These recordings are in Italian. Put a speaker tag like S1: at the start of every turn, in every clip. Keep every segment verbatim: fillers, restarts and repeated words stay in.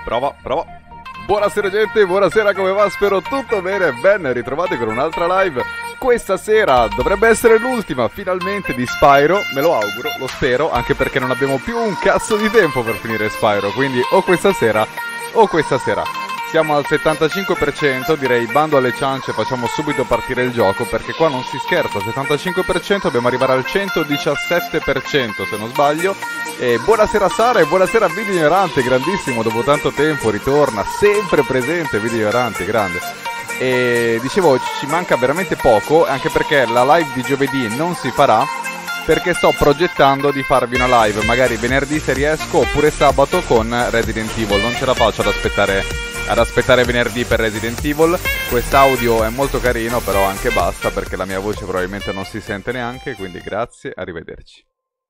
S1: prova, prova. Buonasera gente, buonasera, come va? Spero tutto bene, ben ritrovati con un'altra live. Questa sera dovrebbe essere l'ultima, finalmente, di Spyro, me lo auguro, lo spero, anche perché non abbiamo più un cazzo di tempo per finire Spyro, quindi o questa sera o questa sera. Siamo al settantacinque per cento, direi bando alle ciance, facciamo subito partire il gioco, perché qua non si scherza, al settantacinque per cento dobbiamo arrivare al centodiciassette per cento se non sbaglio. E buonasera Sara e buonasera Video Ignorante, grandissimo, dopo tanto tempo ritorna, sempre presente Video Ignorante, grande. E dicevo, ci manca veramente poco, anche perché la live di giovedì non si farà, perché sto progettando di farvi una live, magari venerdì se riesco, oppure sabato con Resident Evil, non ce la faccio ad aspettare... ad aspettare venerdì per Resident Evil. Quest'audio è molto carino, però anche basta, perché la mia voce probabilmente non si sente neanche, quindi grazie, arrivederci.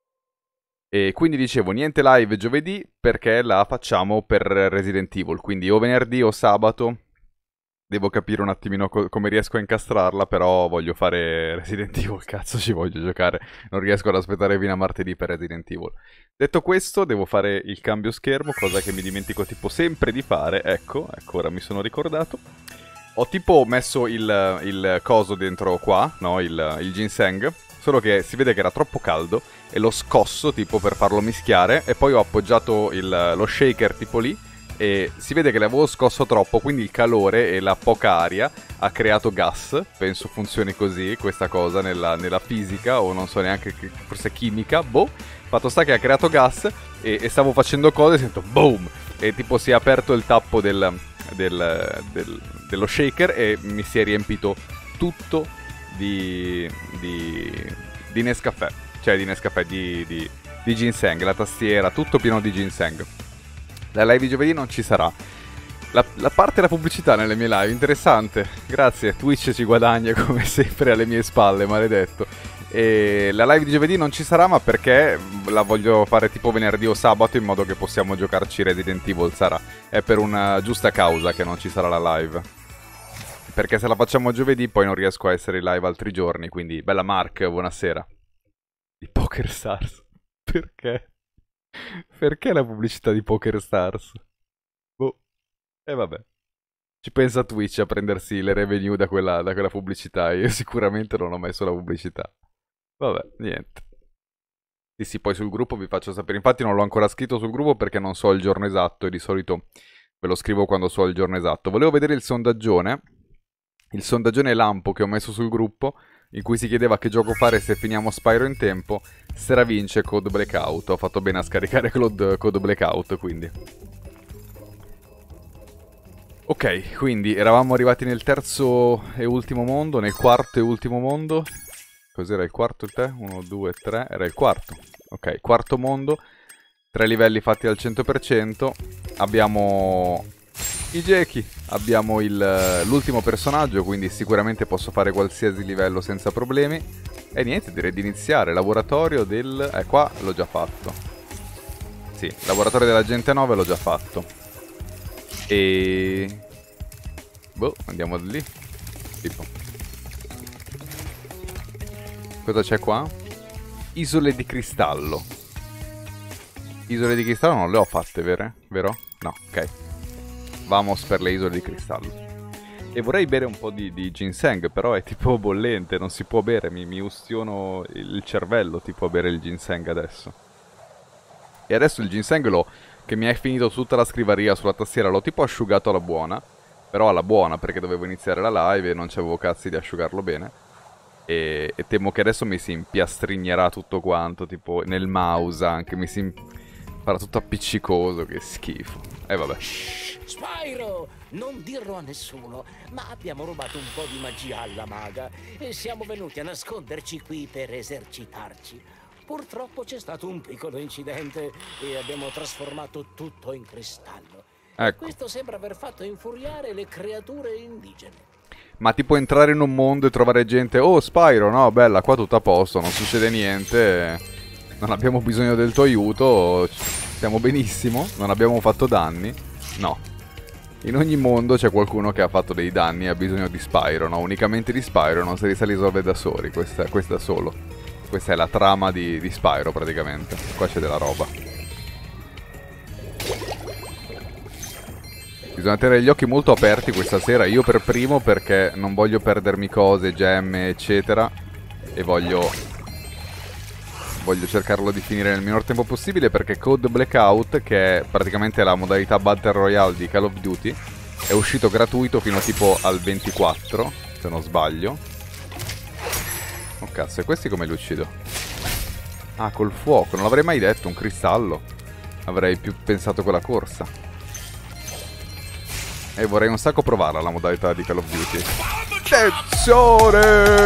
S1: E quindi dicevo, niente live giovedì, perché la facciamo per Resident Evil, quindi o venerdì o sabato. Devo capire un attimino co come riesco a incastrarla, però voglio fare Resident Evil, cazzo ci voglio giocare, non riesco ad aspettare fino a martedì per Resident Evil. Detto questo, devo fare il cambio schermo, cosa che mi dimentico tipo sempre di fare, ecco, ecco ora mi sono ricordato. Ho tipo messo il, il coso dentro qua, no, il, il ginseng, solo che si vede che era troppo caldo e l'ho scosso tipo per farlo mischiare e poi ho appoggiato il, lo shaker tipo lì. E si vede che l'avevo scosso troppo, quindi il calore e la poca aria ha creato gas. Penso funzioni così questa cosa nella, nella fisica, o non so neanche, forse chimica, boh. Fatto sta che ha creato gas e, e stavo facendo cose e sento boom! E tipo si è aperto il tappo del, del, del, dello shaker e mi si è riempito tutto di, di, di Nescafè. Cioè di Nescafè, di, di, di ginseng, la tastiera, tutto pieno di ginseng. La live di giovedì non ci sarà. La, la parte della pubblicità nelle mie live, interessante. Grazie, Twitch ci guadagna come sempre alle mie spalle, maledetto. E la live di giovedì non ci sarà, ma perché la voglio fare tipo venerdì o sabato, in modo che possiamo giocarci Resident Evil, sarà. È per una giusta causa che non ci sarà la live. Perché se la facciamo giovedì poi non riesco a essere in live altri giorni, quindi bella Mark, buonasera. Di Poker Stars. Perché? Perché la pubblicità di Poker Stars? Boh. E vabbè. Ci pensa Twitch a prendersi le revenue da quella, da quella pubblicità. Io sicuramente non ho messo la pubblicità. Vabbè, niente. Sì, sì, poi sul gruppo vi faccio sapere. Infatti non l'ho ancora scritto sul gruppo perché non so il giorno esatto e di solito ve lo scrivo quando so il giorno esatto. Volevo vedere il sondaggione. Il sondaggione lampo che ho messo sul gruppo, in cui si chiedeva che gioco fare se finiamo Spyro in tempo. Stravince Code Blackout. Ho fatto bene a scaricare Code, Code Blackout, quindi. Ok, quindi eravamo arrivati nel terzo e ultimo mondo, nel quarto e ultimo mondo. Cos'era il quarto il te? uno, due, tre, era il quarto. Ok, quarto mondo. Tre livelli fatti al cento per cento. Abbiamo i Jeki, abbiamo l'ultimo personaggio, quindi sicuramente posso fare qualsiasi livello senza problemi. E niente, direi di iniziare. Laboratorio del... Eh, qua l'ho già fatto. Sì, laboratorio dell'agente nove l'ho già fatto. E... boh, andiamo da lì. Tipo. Cosa c'è qua? Isole di cristallo. Isole di cristallo non le ho fatte, vere? Vero? No, ok. Vamos per le isole di cristallo. E vorrei bere un po' di, di ginseng, però è tipo bollente, non si può bere, mi, mi ustiono il cervello tipo a bere il ginseng adesso. E adesso il ginseng l'ho, che mi è finito su tutta la scrivania sulla tastiera, l'ho tipo asciugato alla buona, però alla buona perché dovevo iniziare la live e non c'avevo cazzi di asciugarlo bene. E, e temo che adesso mi si impiastrignerà tutto quanto, tipo nel mouse anche, mi si farà tutto appiccicoso, che schifo. E vabbè.
S2: Shh, Spyro! Non dirlo a nessuno, ma abbiamo rubato un po' di magia alla maga e siamo venuti a nasconderci qui per esercitarci. Purtroppo c'è stato un piccolo incidente e abbiamo trasformato tutto in cristallo.
S1: Ecco.
S2: Questo sembra aver fatto infuriare le creature indigene.
S1: Ma tipo entrare in un mondo e trovare gente... Oh, Spyro, no, bella, qua tutto a posto, non succede niente. Non abbiamo bisogno del tuo aiuto, stiamo benissimo, non abbiamo fatto danni. No. In ogni mondo c'è qualcuno che ha fatto dei danni e ha bisogno di Spyro, no? Unicamente di Spyro, non se li sa risolvere da soli, questa, questa solo. Questa è la trama di, di Spyro praticamente. Qua c'è della roba. Bisogna tenere gli occhi molto aperti questa sera, io per primo, perché non voglio perdermi cose, gemme, eccetera. E voglio... Voglio cercarlo di finire nel minor tempo possibile, perché Code Blackout, che è praticamente la modalità Battle Royale di Call of Duty, è uscito gratuito fino tipo al ventiquattro, se non sbaglio. Oh cazzo, e questi come li uccido? Ah, col fuoco, non l'avrei mai detto, un cristallo. Avrei più pensato con la corsa. E vorrei un sacco provarla la modalità di Call of Duty. Attenzione!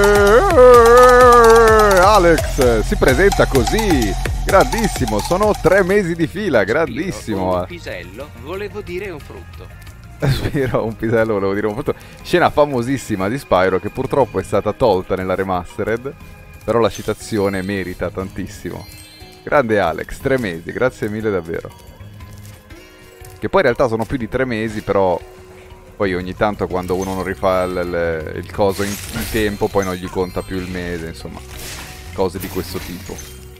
S1: Alex si presenta così. Grandissimo, sono tre mesi di fila, grandissimo.
S3: Un pisello, volevo dire un frutto.
S1: Spiro, un pisello, volevo dire un frutto. Scena famosissima di Spyro che purtroppo è stata tolta nella remastered. Però la citazione merita tantissimo. Grande Alex, tre mesi, grazie mille davvero. Che poi in realtà sono più di tre mesi, però poi ogni tanto quando uno non rifà il, il, il coso in, in tempo, poi non gli conta più il mese, insomma. Cose di questo tipo.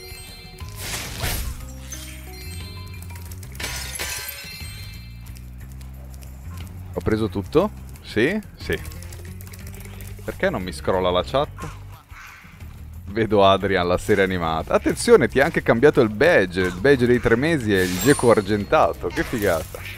S1: Ho preso tutto? Sì? Sì. Perché non mi scrolla la chat? Vedo Adrian, la serie animata. Attenzione, ti ha anche cambiato il badge. Il badge dei tre mesi è il geco argentato. Che figata.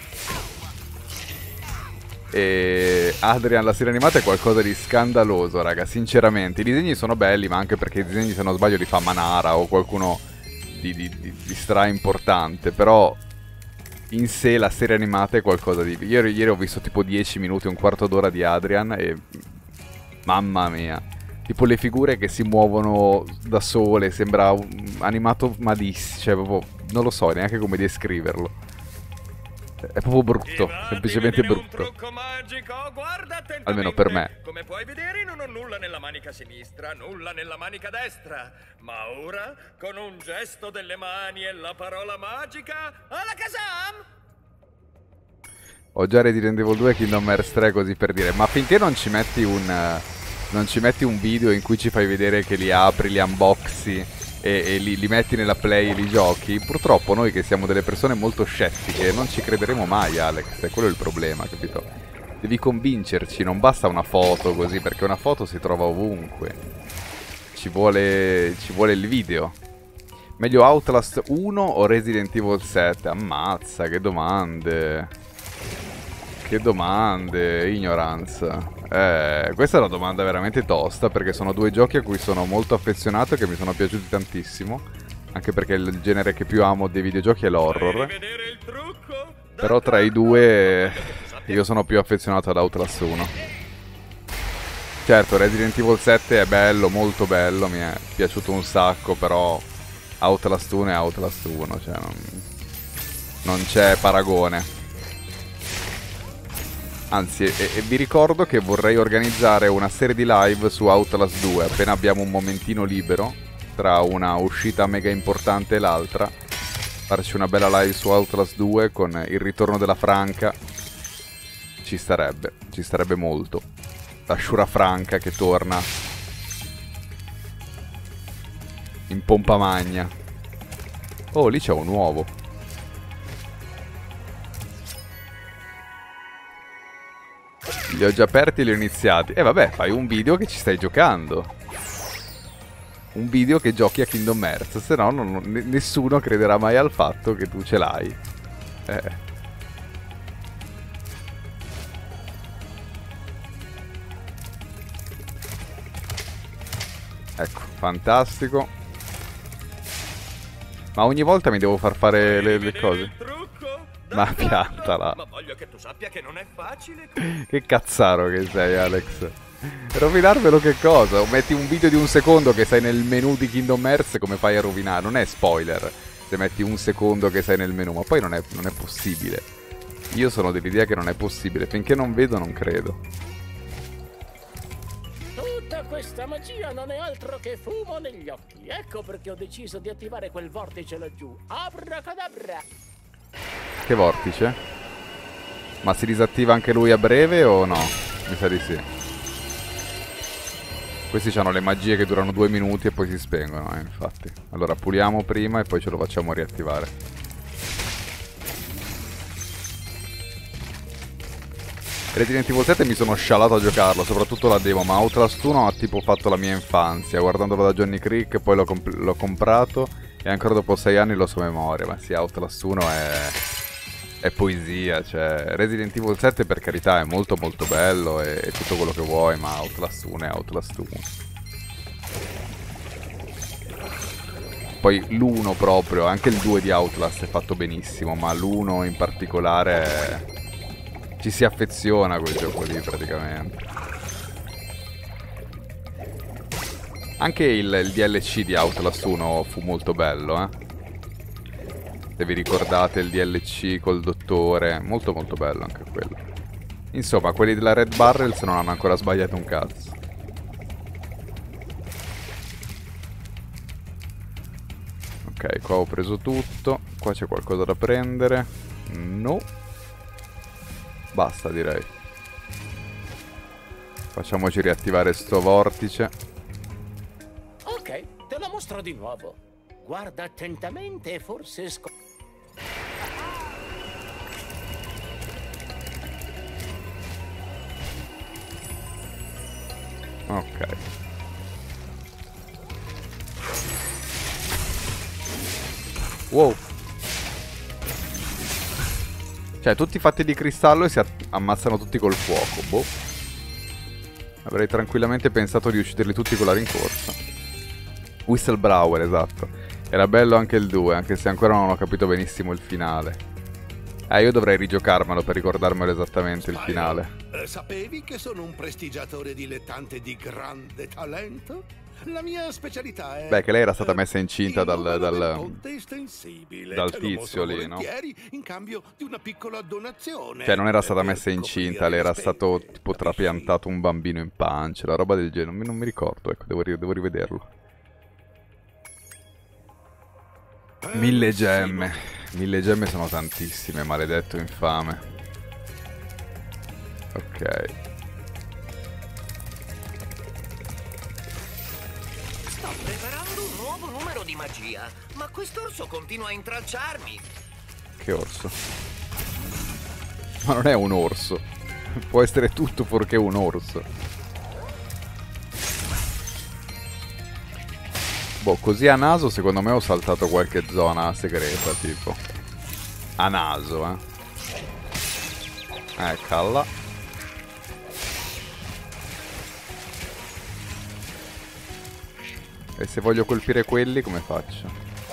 S1: E Adrian, la serie animata è qualcosa di scandaloso, raga. Sinceramente, i disegni sono belli, ma anche perché i disegni, se non sbaglio, li fa Manara o qualcuno di, di, di, di stra importante. Però in sé la serie animata è qualcosa di... Ieri, ieri ho visto tipo dieci minuti, un quarto d'ora di Adrian e... Mamma mia. Tipo le figure che si muovono da sole, sembra animato malissimo, cioè proprio, non lo so neanche come descriverlo. È proprio brutto, semplicemente brutto.
S4: Magico,
S1: almeno per me.
S4: Come puoi vedere non ho nulla nella manica sinistra, nulla nella manica destra. Ma ora, con un gesto delle mani e la parola magica, alla Kazam!
S1: Ho già Resident Evil due e Kingdom Hearts tre così per dire, ma finché non ci metti un... non ci metti un video in cui ci fai vedere che li apri, li unboxi e, e li, li metti nella play e li giochi, purtroppo noi che siamo delle persone molto scettiche non ci crederemo mai, Alex, è quello il problema, capito? Devi convincerci, non basta una foto così, perché una foto si trova ovunque. Ci vuole, ci vuole il video. Meglio Outlast uno o Resident Evil sette? Ammazza, che domande. Che domande, ignorance. Eh, questa è una domanda veramente tosta, perché sono due giochi a cui sono molto affezionato e che mi sono piaciuti tantissimo. Anche perché il genere che più amo dei videogiochi è l'horror. Però tra i due io sono più affezionato ad Outlast uno. Certo, Resident Evil sette è bello, molto bello, mi è piaciuto un sacco, però Outlast uno è Outlast uno, cioè non, non c'è paragone. Anzi, e, e vi ricordo che vorrei organizzare una serie di live su Outlast due appena abbiamo un momentino libero tra una uscita mega importante e l'altra. Farci una bella live su Outlast due con il ritorno della Franca. Ci starebbe, ci starebbe molto. La Shura Franca che torna in pompa magna. Oh, lì c'è un uovo. Li ho già aperti e li ho iniziati. E eh, vabbè, fai un video che ci stai giocando. Un video che giochi a Kingdom Hearts. Se no non, nessuno crederà mai al fatto che tu ce l'hai. Eh. Ecco, fantastico. Ma ogni volta mi devo far fare le, le cose. Ma piantala.
S4: Ma voglio che tu sappia che non è facile.
S1: Che cazzaro che sei, Alex. Rovinarvelo che cosa? O metti un video di un secondo che sei nel menu di Kingdom Hearts, come fai a rovinare? Non è spoiler se metti un secondo che sei nel menu, ma poi non è, non è possibile. Io sono dell'idea che non è possibile. Finché non vedo non credo.
S2: Tutta questa magia non è altro che fumo negli occhi. Ecco perché ho deciso di attivare quel vortice laggiù. Abracadabra!
S1: Che vortice? Ma si disattiva anche lui a breve o no? Mi sa di sì. Questi hanno le magie che durano due minuti e poi si spengono, eh, infatti. Allora puliamo prima e poi ce lo facciamo riattivare. Resident Evil sette mi sono scialato a giocarlo, soprattutto la demo, ma Outlast uno ha tipo fatto la mia infanzia, guardandolo da Johnny Creek, poi l'ho comp comprato e ancora dopo sei anni lo so a memoria. Ma sì, Outlast uno è, è poesia, cioè Resident Evil sette per carità è molto molto bello e, e tutto quello che vuoi, ma Outlast uno è Outlast uno. Poi l'uno proprio, anche il due di Outlast è fatto benissimo, ma l'uno in particolare è... ci si affeziona a quel gioco lì praticamente. Anche il, il D L C di Outlast uno fu molto bello, eh. Se vi ricordate il D L C col dottore, molto molto bello anche quello. Insomma, quelli della Red Barrels non hanno ancora sbagliato un cazzo. Ok, qua ho preso tutto. Qua c'è qualcosa da prendere. No. Basta, direi. Facciamoci riattivare sto vortice.
S2: Ok, te lo mostro di nuovo. Guarda attentamente e forse scop...
S1: Ok. Wow. Cioè, tutti fatti di cristallo e si ammazzano tutti col fuoco. Boh. Avrei tranquillamente pensato di ucciderli tutti con la rincorsa. Whistleblower, esatto. Era bello anche il due, anche se ancora non ho capito benissimo il finale. Eh, io dovrei rigiocarmelo per ricordarmelo esattamente il finale.
S5: Eh, sapevi che sono un prestigiatore dilettante di grande talento? La mia specialità è...
S1: Beh, che lei era stata messa incinta dal, dal, dal
S5: Te lo
S1: tizio
S5: mostro
S1: lì, no?
S5: volentieri in cambio di una piccola donazione.
S1: Cioè, non era stata
S5: per
S1: messa incinta,
S5: coprire
S1: le era
S5: le
S1: stato
S5: spese,
S1: tipo
S5: capisci?
S1: trapiantato un bambino in pancia, la roba del genere. Non mi, non mi ricordo, ecco, devo, ri devo rivederlo. Mille gemme. Mille gemme sono tantissime, maledetto infame. Ok.
S6: Sto preparando un nuovo numero di magia, ma quest'orso continua a intralciarmi.
S1: Che orso? Ma non è un orso. Può essere tutto fuorché un orso. Boh, così a naso secondo me ho saltato qualche zona segreta, tipo. A naso, eh. Eccola. E se voglio colpire quelli, come faccio?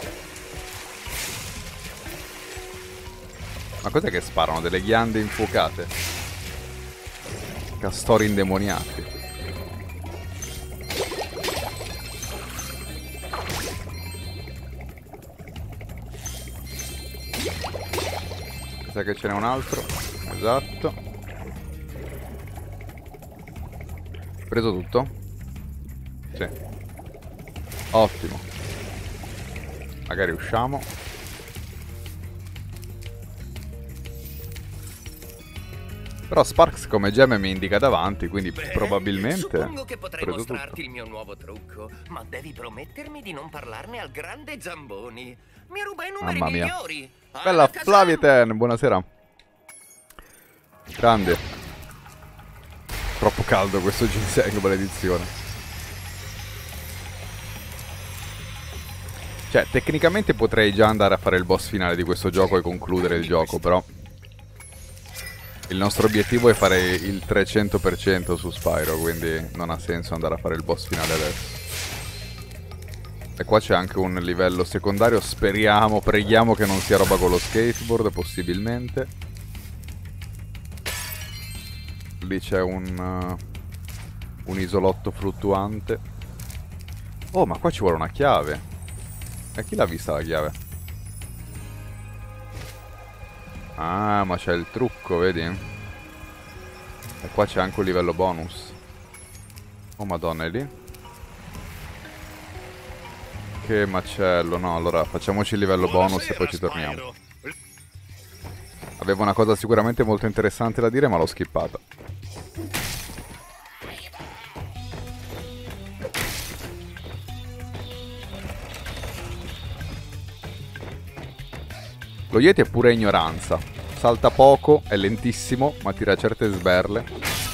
S1: Ma cos'è che sparano? Delle ghiande infuocate? Castori indemoniati. Sa che ce n'è un altro. Esatto. Preso tutto? Sì. Ottimo. Magari usciamo. Però Sparks come gemme mi indica davanti, quindi
S6: Beh,
S1: probabilmente
S6: suppongo che potrei
S1: preso
S6: mostrarti
S1: tutto.
S6: il mio nuovo trucco, ma devi promettermi di non parlarne al grande Zamboni. Mi ruba i numeri
S1: Mamma mia.
S6: migliori.
S1: Bella
S6: Alla
S1: Flavieten, buonasera. Grande. Troppo caldo questo ginseng, maledizione. Cioè, tecnicamente potrei già andare a fare il boss finale di questo gioco e concludere il gioco, però il nostro obiettivo è fare il trecento per cento su Spyro, quindi non ha senso andare a fare il boss finale adesso. E qua c'è anche un livello secondario, speriamo, preghiamo che non sia roba con lo skateboard, possibilmente. Lì c'è un, uh, un isolotto fluttuante. Oh, ma qua ci vuole una chiave. E chi l'ha vista la chiave? Ah, ma c'è il trucco, vedi? E qua c'è anche un livello bonus. Oh, madonna, è lì? Che macello, no, allora facciamoci il livello bonus e poi ci torniamo. Avevo una cosa sicuramente molto interessante da dire, ma l'ho skippata. Lo Yeti è pure ignoranza. salta poco, è lentissimo, ma tira certe sberle.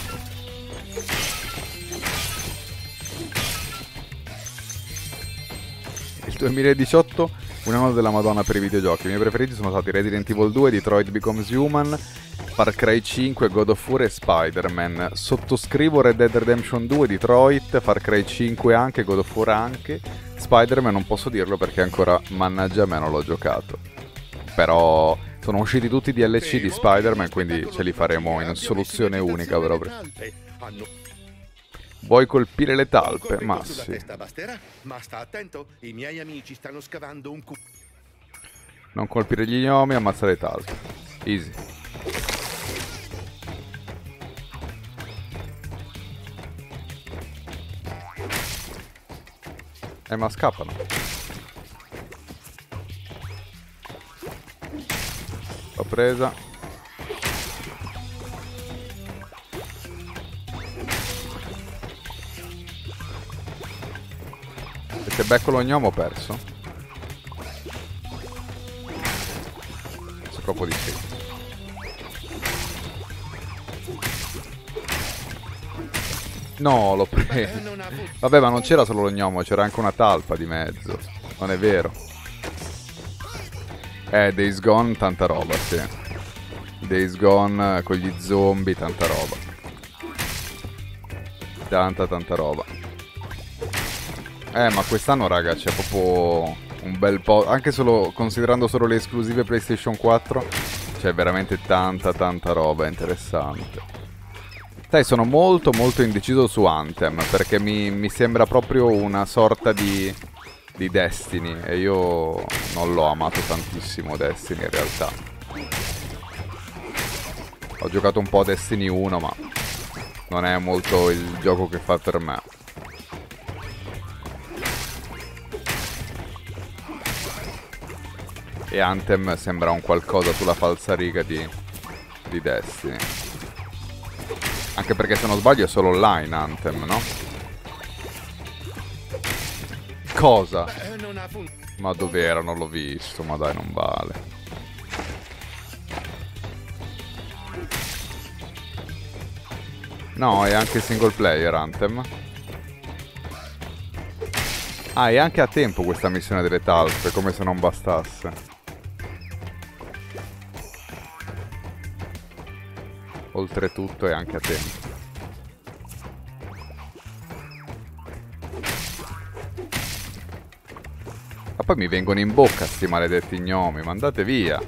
S1: Il duemiladiciotto, un anno della Madonna per i videogiochi. I miei preferiti sono stati Resident Evil due, Detroit Becomes Human, Far Cry cinque, God of War e Spider-Man. Sottoscrivo Red Dead Redemption due, Detroit, Far Cry cinque anche, God of War anche. Spider-Man non posso dirlo perché ancora, mannaggia a me, non l'ho giocato. Però sono usciti tutti i D L C di Spider-Man, quindi ce li faremo in soluzione unica proprio. Vuoi colpire le talpe? Ma sì.
S5: Ma sta attento, i miei amici stanno scavando un cu...
S1: Non colpire gli gnomi, ammazza le talpe. Easy. Eh, ma scappano. L'ho presa. E se becco lo gnomo ho perso. So proprio di sì. No, l'ho preso. Vabbè, ma non c'era solo lo gnomo, c'era anche una talpa di mezzo. Non è vero. Eh, Days Gone, tanta roba, sì. Days Gone con gli zombie, tanta roba. Tanta, tanta roba. Eh, ma quest'anno, raga, c'è proprio un bel po'... Anche solo, considerando solo le esclusive PlayStation quattro, c'è veramente tanta, tanta roba interessante. Sai, sono molto, molto indeciso su Anthem, perché mi, mi sembra proprio una sorta di... di Destiny, e io non l'ho amato tantissimo Destiny in realtà. Ho giocato un po' a Destiny uno, ma non è molto il gioco che fa per me. E Anthem sembra un qualcosa sulla falsariga di, di Destiny. Anche perché, se non sbaglio, è solo online Anthem, no? Cosa? Ma dov'era? Non l'ho visto, ma dai, non vale. No, è anche single player Anthem. Ah, è anche a tempo questa missione delle talpe, come se non bastasse. Oltretutto è anche a tempo. Ma poi mi vengono in bocca sti maledetti gnomi, ma andate via.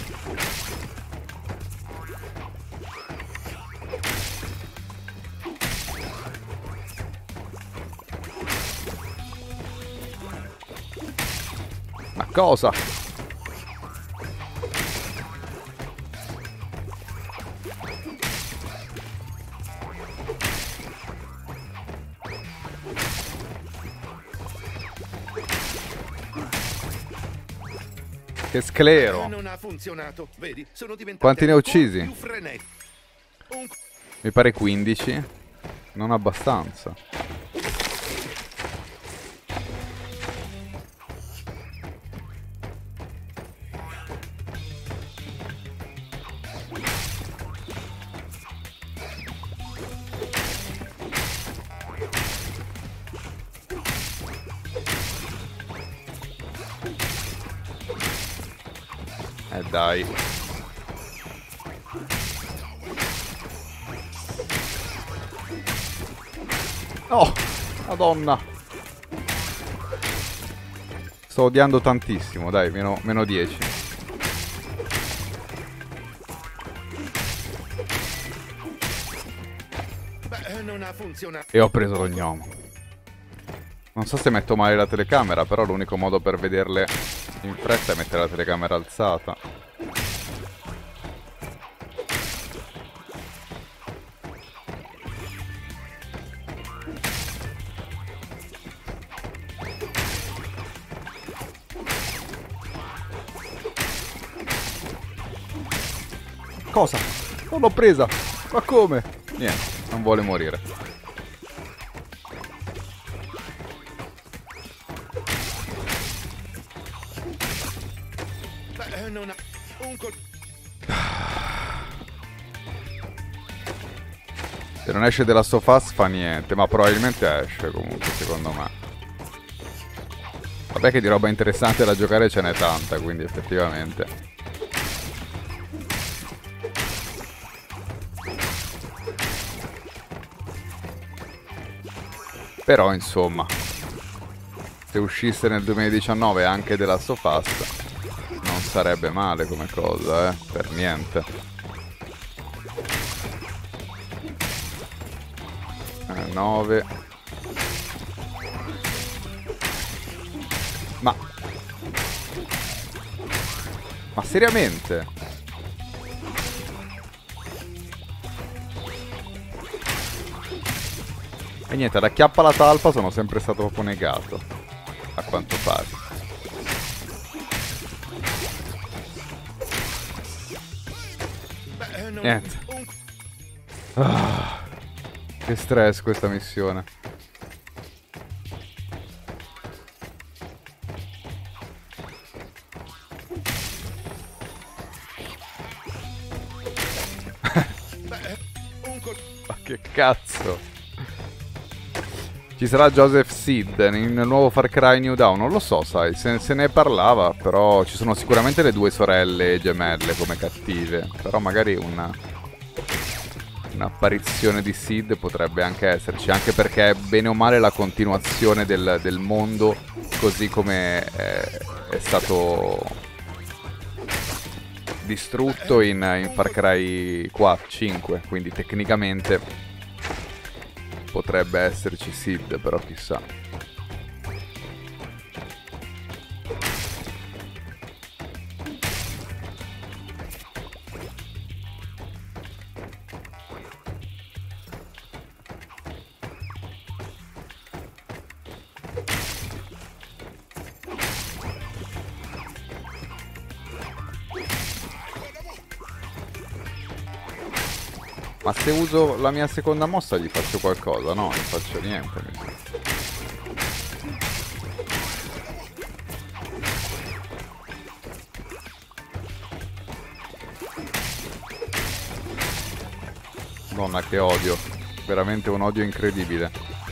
S1: Ma cosa? Che sclero.
S5: Non ha funzionato, vedi? Sono diventato
S1: Quanti ne ho uccisi?
S5: più frenetico. Un...
S1: Mi pare quindici. Non abbastanza. Eh dai. Oh, Madonna. Sto odiando tantissimo, dai, meno, meno dieci.
S5: Beh, non ha funzionato.
S1: E ho preso lo gnomo. Non so se metto male la telecamera, però l'unico modo per vederle in fretta è mettere la telecamera alzata. Cosa? Non l'ho presa! Ma come? Niente, non vuole morire.
S5: Beh, non ha... Un col...
S1: Se non esce della Sofas fa niente, ma probabilmente esce comunque, secondo me. Vabbè che di roba interessante da giocare ce n'è tanta, quindi effettivamente. Però insomma, se uscisse nel duemiladiciannove anche della Sofas non sarebbe male come cosa, eh, per niente. Eh, nove. Ma Ma seriamente? E niente, ad acchiappa la talpa sono sempre stato proprio negato, a quanto pare. Niente. Ah, che stress questa missione. Ma che cazzo? Ci sarà Joseph Seed nel nuovo Far Cry New Dawn? Non lo so, sai, se, se ne parlava, però ci sono sicuramente le due sorelle gemelle come cattive, però magari una un'apparizione di Seed potrebbe anche esserci, anche perché è bene o male la continuazione del, del mondo così come è, è stato distrutto in, in Far Cry quattro, cinque, quindi tecnicamente potrebbe esserci Seed, però chissà. Ma se uso la mia seconda mossa gli faccio qualcosa? No, non faccio niente, mi sa. Madonna, che odio. Veramente un odio incredibile.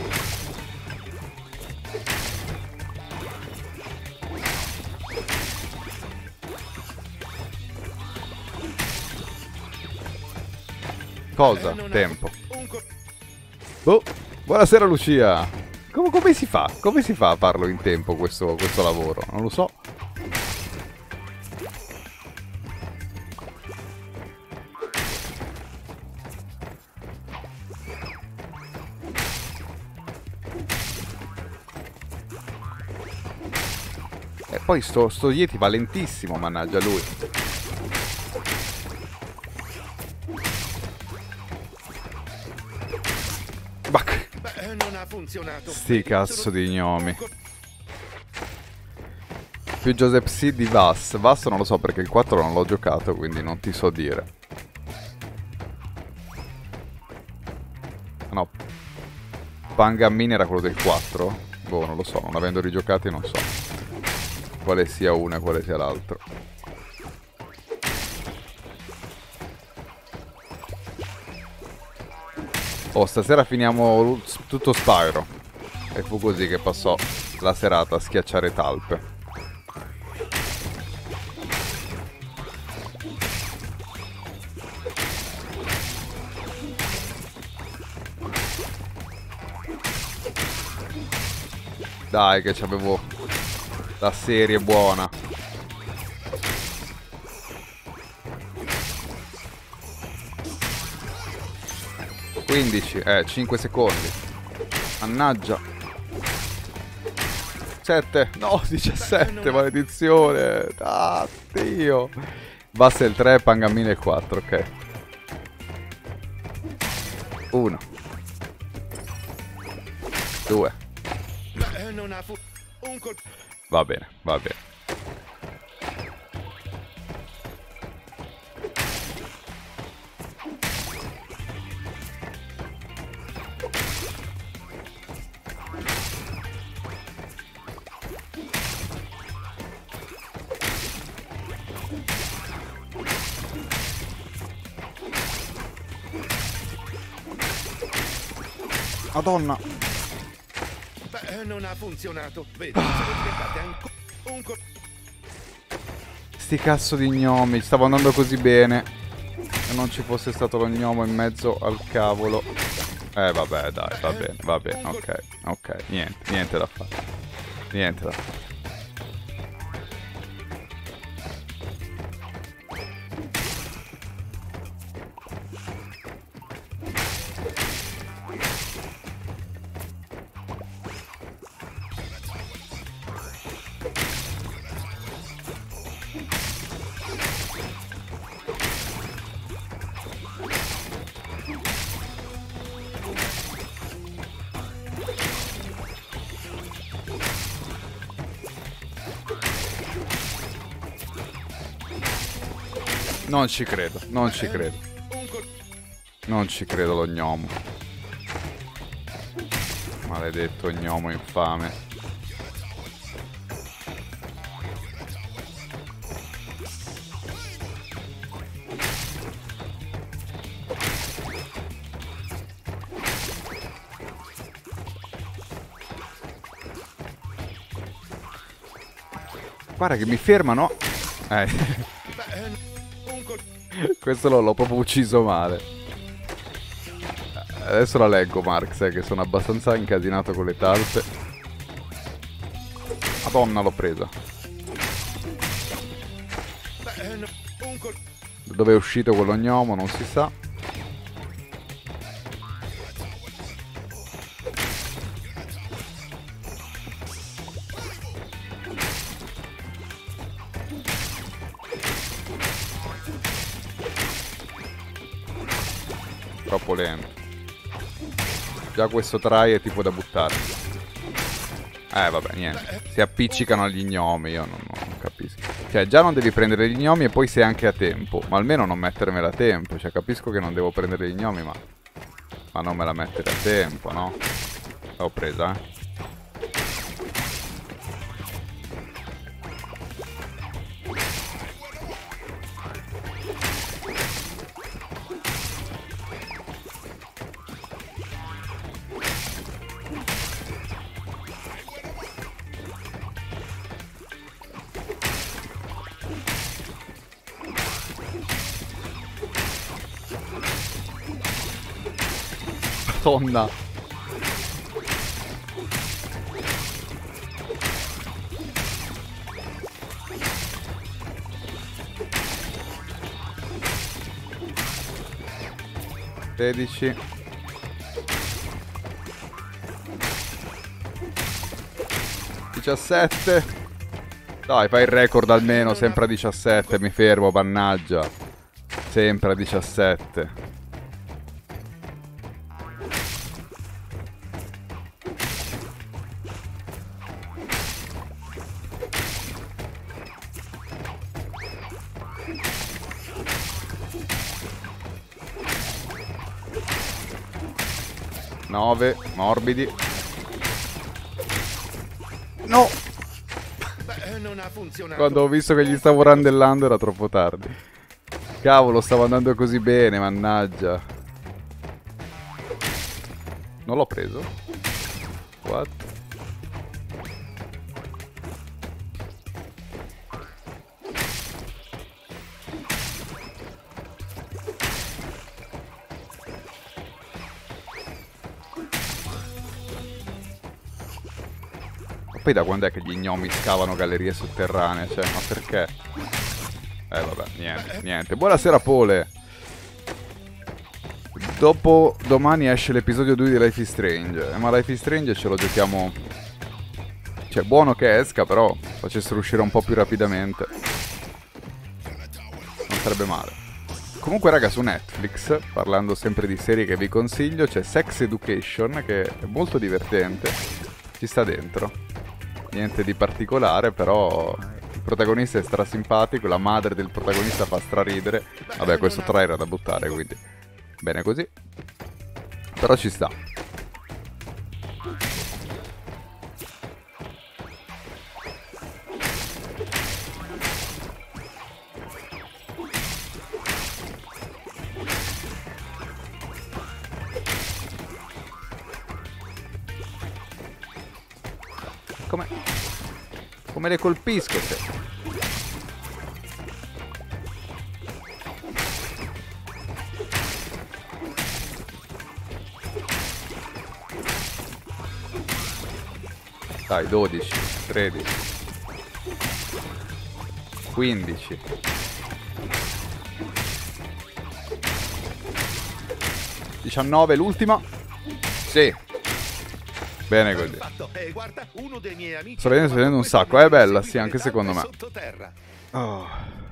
S1: Cosa? Tempo. Oh, buonasera Lucia. Come, come si fa? Come si fa a farlo in tempo questo, questo lavoro? Non lo so. E poi sto, sto Yeti va lentissimo, mannaggia lui. Sti cazzo di gnomi. Più Joseph Seed di Vass. Vass non lo so perché il quattro non l'ho giocato, quindi non ti so dire. No, Pangamin era quello del quattro? Boh, non lo so, non avendo rigiocati non so quale sia uno e quale sia l'altro. Oh, stasera finiamo tutto Spyro. E fu così che passò la serata a schiacciare talpe. Dai che c'avevo la serie buona. quindici, eh, cinque secondi. Mannaggia. sette, no, diciassette, maledizione. Ah, Dio. Basta il tre, Pangamine il quattro, ok. uno. due. Va bene, va bene. Madonna.
S5: Beh, non ha funzionato. Vedi, sono diventate ancora un co...
S1: Sti cazzo di gnomi, stavo andando così bene. Se non ci fosse stato lo gnomo in mezzo al cavolo. Eh vabbè, dai, va bene, va bene, ok, ok, niente, niente da fare. Niente da fare. Non ci credo, non ci credo. Non ci credo lo gnomo. Maledetto gnomo infame. Guarda che mi fermano. Eh. Questo l'ho proprio ucciso male. Adesso la leggo, Mark, sai che sono abbastanza incasinato con le talpe. Madonna, l'ho presa. Dove è uscito quello gnomo non si sa. Troppo lento. Già questo try è tipo da buttare. Eh vabbè, niente. Si appiccicano agli gnomi, io non, non capisco. Cioè già non devi prendere gli gnomi e poi sei anche a tempo. Ma almeno non mettermela a tempo. Cioè capisco che non devo prendere gli gnomi, ma ma non me la mettere a tempo, no? L'ho presa, eh. Madonna. sedici. diciassette. Dai, fai il record almeno, sempre a diciassette, mi fermo, mannaggia. Sempre a diciassette. nove, morbidi. No!
S5: Beh, non ha funzionato.
S1: Quando ho visto che gli stavo randellando era troppo tardi. Cavolo, stavo andando così bene, mannaggia. Non l'ho preso? What? Poi da quando è che gli gnomi scavano gallerie sotterranee? Cioè, ma perché? Eh vabbè, niente, niente. Buonasera Pole. Dopo domani esce l'episodio due di Life is Strange. Eh, ma Life is Strange ce lo giochiamo... Cioè, buono che esca, però facessero uscire un po' più rapidamente. Non sarebbe male. Comunque raga, su Netflix, parlando sempre di serie che vi consiglio, c'è Sex Education, che è molto divertente. Ci sta dentro. Niente di particolare, però il protagonista è strasimpatico, la madre del protagonista fa straridere. Vabbè, questo tre era da buttare, quindi bene così. Però ci sta. Come... Come le colpisco se... Dai, dodici, tredici, quindici. diciannove, l'ultima. Sì. Bene così.
S5: E guarda, uno dei miei amici
S1: sto vedendo, sto vedendo un sacco. È bella, sì, anche secondo me. Oh.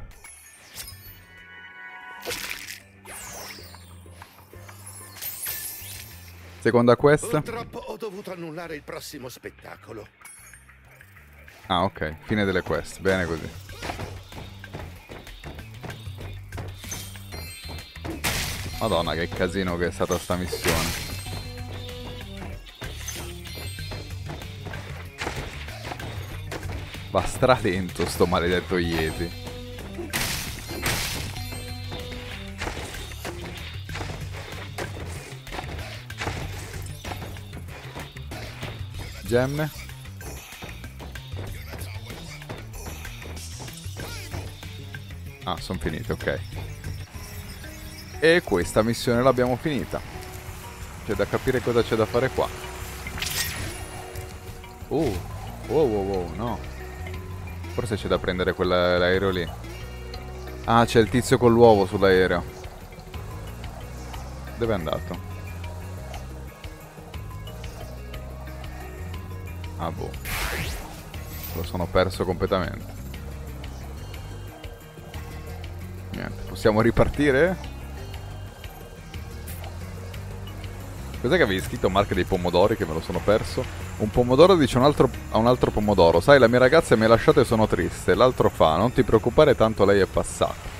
S1: Seconda quest.
S5: Purtroppo ho dovuto annullare il prossimo spettacolo.
S1: Ah, ok. Fine delle quest. Bene così. Madonna, che casino che è stata sta missione. Va stradento sto maledetto Yeti. Gemme. Ah, sono finite, ok. E questa missione l'abbiamo finita. C'è da capire cosa c'è da fare qua. Uh, wow, wow, wow, no. Forse c'è da prendere quell'aereo lì. Ah, c'è il tizio con l'uovo sull'aereo. Dove è andato? Ah, boh. Lo sono perso completamente. Niente, possiamo ripartire? Cos'è che avevi scritto, marche dei pomodori, che me lo sono perso? Un pomodoro dice un altro, a un altro pomodoro: sai, la mia ragazza mi ha lasciato e sono triste. L'altro fa: non ti preoccupare, tanto lei è passata.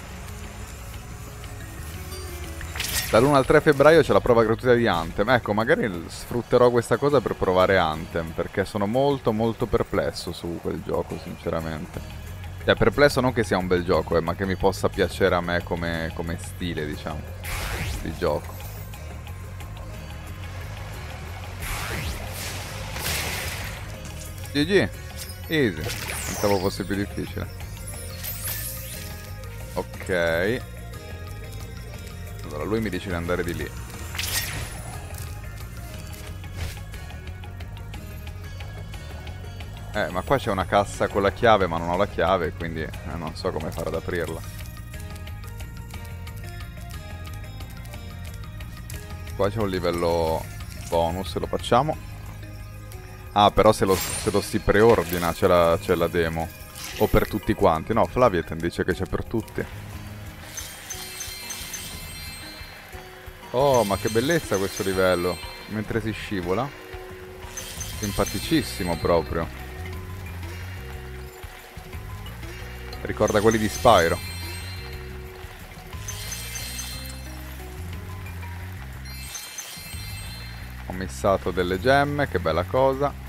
S1: Dall'uno al tre febbraio c'è la prova gratuita di Anthem. Ecco, magari sfrutterò questa cosa per provare Anthem, perché sono molto molto perplesso su quel gioco, sinceramente. Cioè, perplesso non che sia un bel gioco, eh, ma che mi possa piacere a me come, come stile, diciamo, di gioco. G G. Easy. Pensavo fosse più difficile. Ok. Allora, lui mi dice di andare di lì. Eh, ma qua c'è una cassa con la chiave, ma non ho la chiave, quindi eh, non so come fare ad aprirla. Qua c'è un livello bonus, lo facciamo. Ah, però se lo, se lo si preordina c'è la, c'è la demo. O per tutti quanti. No, Flavieten dice che c'è per tutti. Oh, ma che bellezza questo livello. Mentre si scivola. Simpaticissimo proprio. Ricorda quelli di Spyro. Ho missato delle gemme, che bella cosa.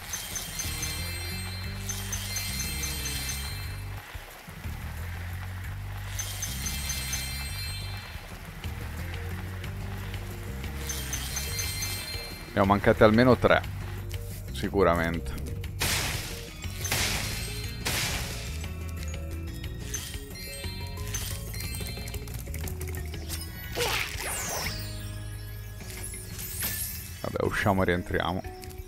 S1: Ne ho mancate almeno tre, sicuramente. Vabbè, usciamo e rientriamo.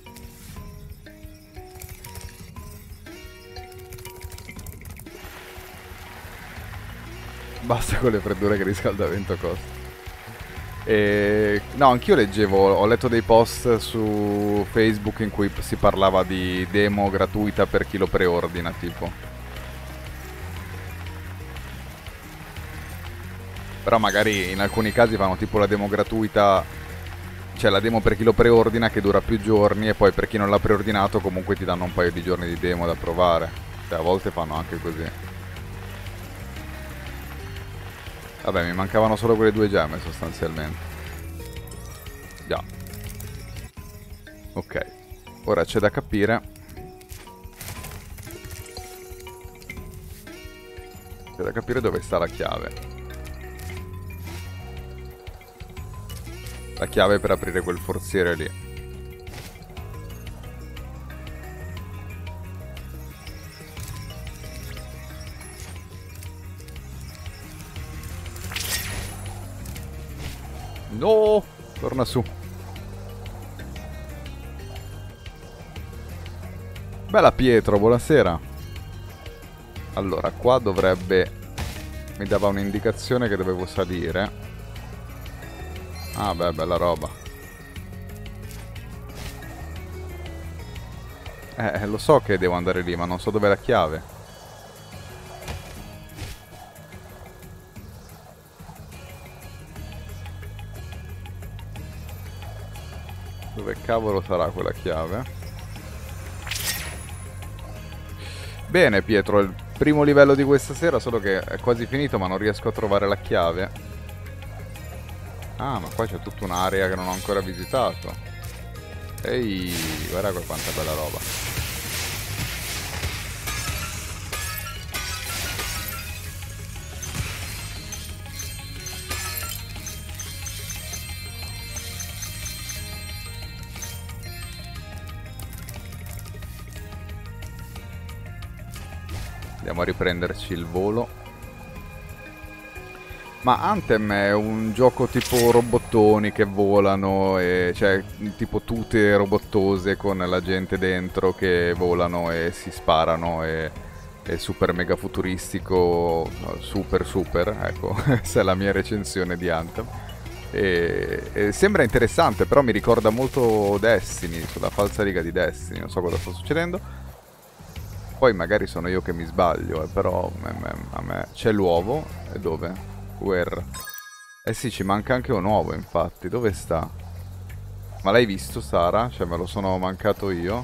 S1: Basta con le freddure che riscaldamento costa. E... no, anch'io leggevo, ho letto dei post su Facebook in cui si parlava di demo gratuita per chi lo preordina, tipo. Però magari in alcuni casi fanno tipo la demo gratuita, cioè la demo per chi lo preordina che dura più giorni, e poi per chi non l'ha preordinato comunque ti danno un paio di giorni di demo da provare. Cioè a volte fanno anche così. Vabbè, mi mancavano solo quelle due gemme sostanzialmente. Già. Ok. Ora c'è da capire. C'è da capire dove sta la chiave. La chiave per aprire quel forziere lì. No, torna su. Bella Pietro, buonasera. Allora, qua dovrebbe... Mi dava un'indicazione che dovevo salire. Ah beh, bella roba. Eh, lo so che devo andare lì, ma non so dov'è la chiave. Dove cavolo sarà quella chiave? Bene Pietro, il primo livello di questa sera, solo che è quasi finito ma non riesco a trovare la chiave. Ah, ma qua c'è tutta un'area che non ho ancora visitato. Ehi, guarda qua quanta bella roba. Andiamo a riprenderci il volo. Ma Anthem è un gioco tipo robottoni che volano, e cioè tipo tute robottose con la gente dentro che volano e si sparano, e è super mega futuristico, super super, ecco, questa è la mia recensione di Anthem. E, e sembra interessante, però mi ricorda molto Destiny, sulla falsariga di Destiny, non so cosa sta succedendo. Poi magari sono io che mi sbaglio, eh, però a me, a me... C'è l'uovo? E dove? Where? Eh sì, ci manca anche un uovo, infatti. Dove sta? Ma l'hai visto, Sara? Cioè, me lo sono mancato io?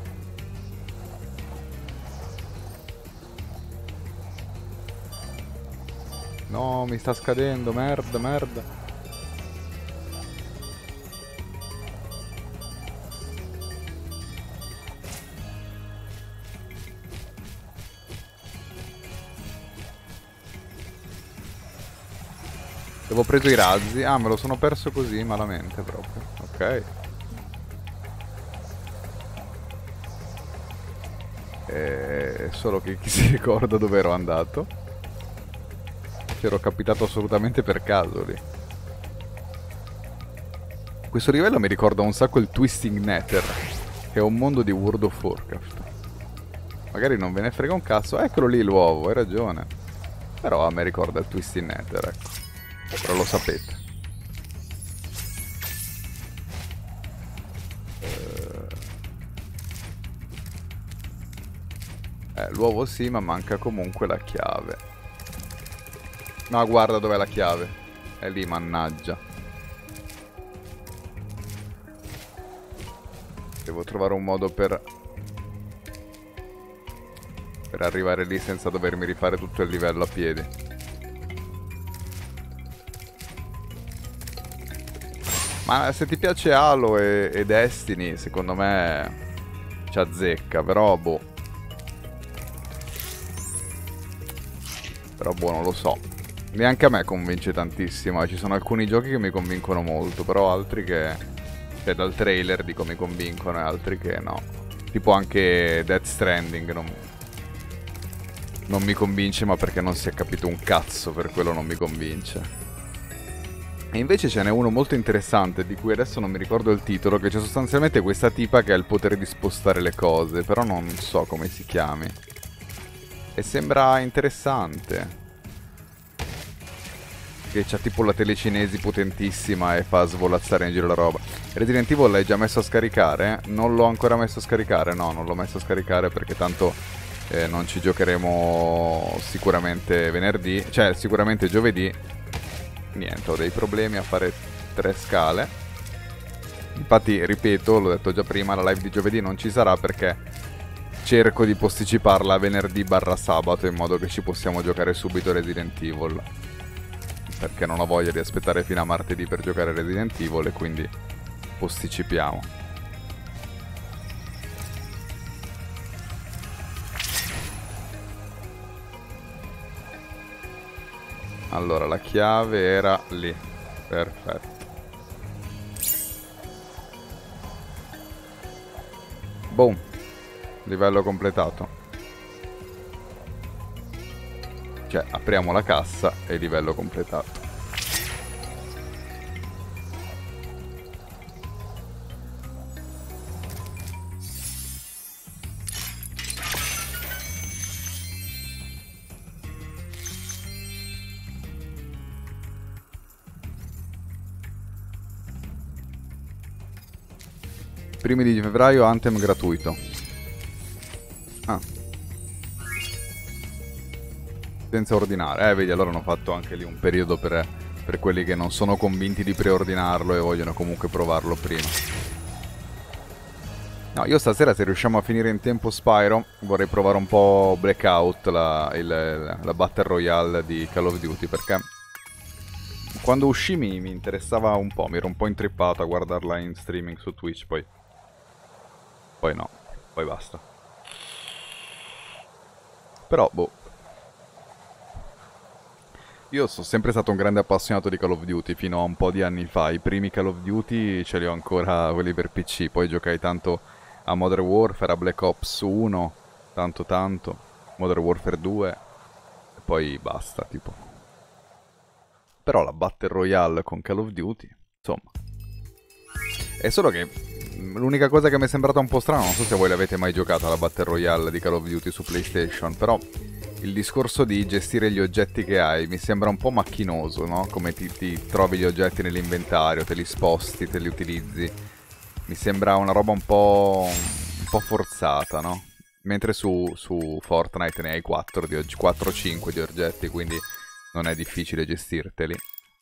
S1: No, mi sta scadendo, merda, merda. Avevo preso i razzi. Ah, me lo sono perso così, malamente proprio. Ok. E... Solo che chi si ricorda dove ero andato. Ci ero capitato assolutamente per caso lì. Questo livello mi ricorda un sacco il Twisting Nether, che è un mondo di World of Warcraft. Magari non ve ne frega un cazzo. Eccolo lì l'uovo, hai ragione. Però a me ricorda il Twisting Nether, ecco. Però lo sapete. Eh, l'uovo sì, ma manca comunque la chiave. No, guarda dov'è la chiave. È lì, mannaggia. Devo trovare un modo per... Per arrivare lì senza dovermi rifare tutto il livello a piedi. Ma se ti piace Halo e, e Destiny, secondo me ci azzecca, però boh. Però boh, non lo so. Neanche a me convince tantissimo. Ci sono alcuni giochi che mi convincono molto, però altri che... Cioè dal trailer dico mi convincono e altri che no. Tipo anche Death Stranding non... Non mi convince, ma perché non si è capito un cazzo, per quello non mi convince. E invece ce n'è uno molto interessante, di cui adesso non mi ricordo il titolo, che c'è sostanzialmente questa tipa che ha il potere di spostare le cose, però non so come si chiami. E sembra interessante. Che c'ha tipo la telecinesi potentissima e fa svolazzare in giro la roba. Resident Evil l'hai già messo a scaricare? Non l'ho ancora messo a scaricare, no, non l'ho messo a scaricare perché tanto eh, non ci giocheremo sicuramente venerdì, cioè sicuramente giovedì. Niente, ho dei problemi a fare tre scale. Infatti, ripeto, l'ho detto già prima, la live di giovedì non ci sarà perché cerco di posticiparla a venerdì barra sabato in modo che ci possiamo giocare subito Resident Evil. Perché non ho voglia di aspettare fino a martedì per giocare Resident Evil e quindi posticipiamo. Allora, la chiave era lì. Perfetto. Boom. Livello completato. Cioè, apriamo la cassa e livello completato. Primi di febbraio Anthem gratuito. Ah. Senza ordinare. Eh, vedi, allora hanno fatto anche lì un periodo per, per quelli che non sono convinti di preordinarlo e vogliono comunque provarlo prima. No, io stasera se riusciamo a finire in tempo Spyro vorrei provare un po' Blackout, la, il, la Battle Royale di Call of Duty, perché quando uscì mi, mi interessava un po', mi ero un po' intrippato a guardarla in streaming su Twitch, poi... Poi no, poi basta. Però, boh. Io sono sempre stato un grande appassionato di Call of Duty fino a un po' di anni fa. I primi Call of Duty ce li ho ancora quelli per P C. Poi giocai tanto a Modern Warfare, a Black Ops uno, tanto tanto, Modern Warfare due, e poi basta, tipo. Però la Battle Royale con Call of Duty, insomma. È solo che l'unica cosa che mi è sembrata un po' strana, non so se voi l'avete mai giocata la Battle Royale di Call of Duty su PlayStation, però... Il discorso di gestire gli oggetti che hai mi sembra un po' macchinoso, no? Come ti, ti trovi gli oggetti nell'inventario, te li sposti, te li utilizzi. Mi sembra una roba un po', un po' forzata, no? Mentre su, su Fortnite ne hai quattro o cinque di oggetti, quindi non è difficile gestirteli.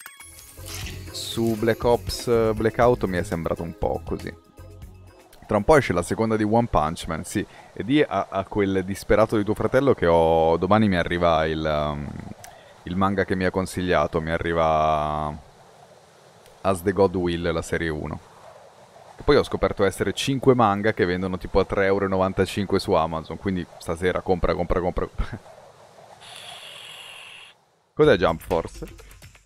S1: Su Black Ops Blackout mi è sembrato un po' così. Tra un po' esce la seconda di One Punch Man, sì. E di a, a quel disperato di tuo fratello che ho... Domani mi arriva il, um, il manga che mi ha consigliato, mi arriva As the God Will, la serie uno. E poi ho scoperto essere cinque manga che vendono tipo a tre e novantacinque euro su Amazon, quindi stasera compra, compra, compra. Cos'è Jump Force?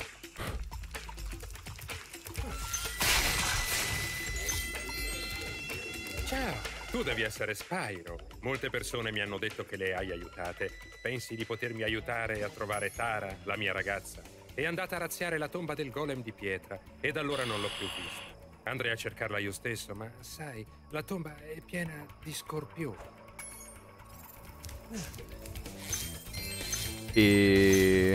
S7: Ciao, tu devi essere Spyro. Molte persone mi hanno detto che le hai aiutate. Pensi di potermi aiutare a trovare Tara, la mia ragazza? È andata a razziare la tomba del golem di pietra e da allora non l'ho più vista. Andrei a cercarla io stesso, ma sai, la tomba è piena di scorpioni.
S1: E...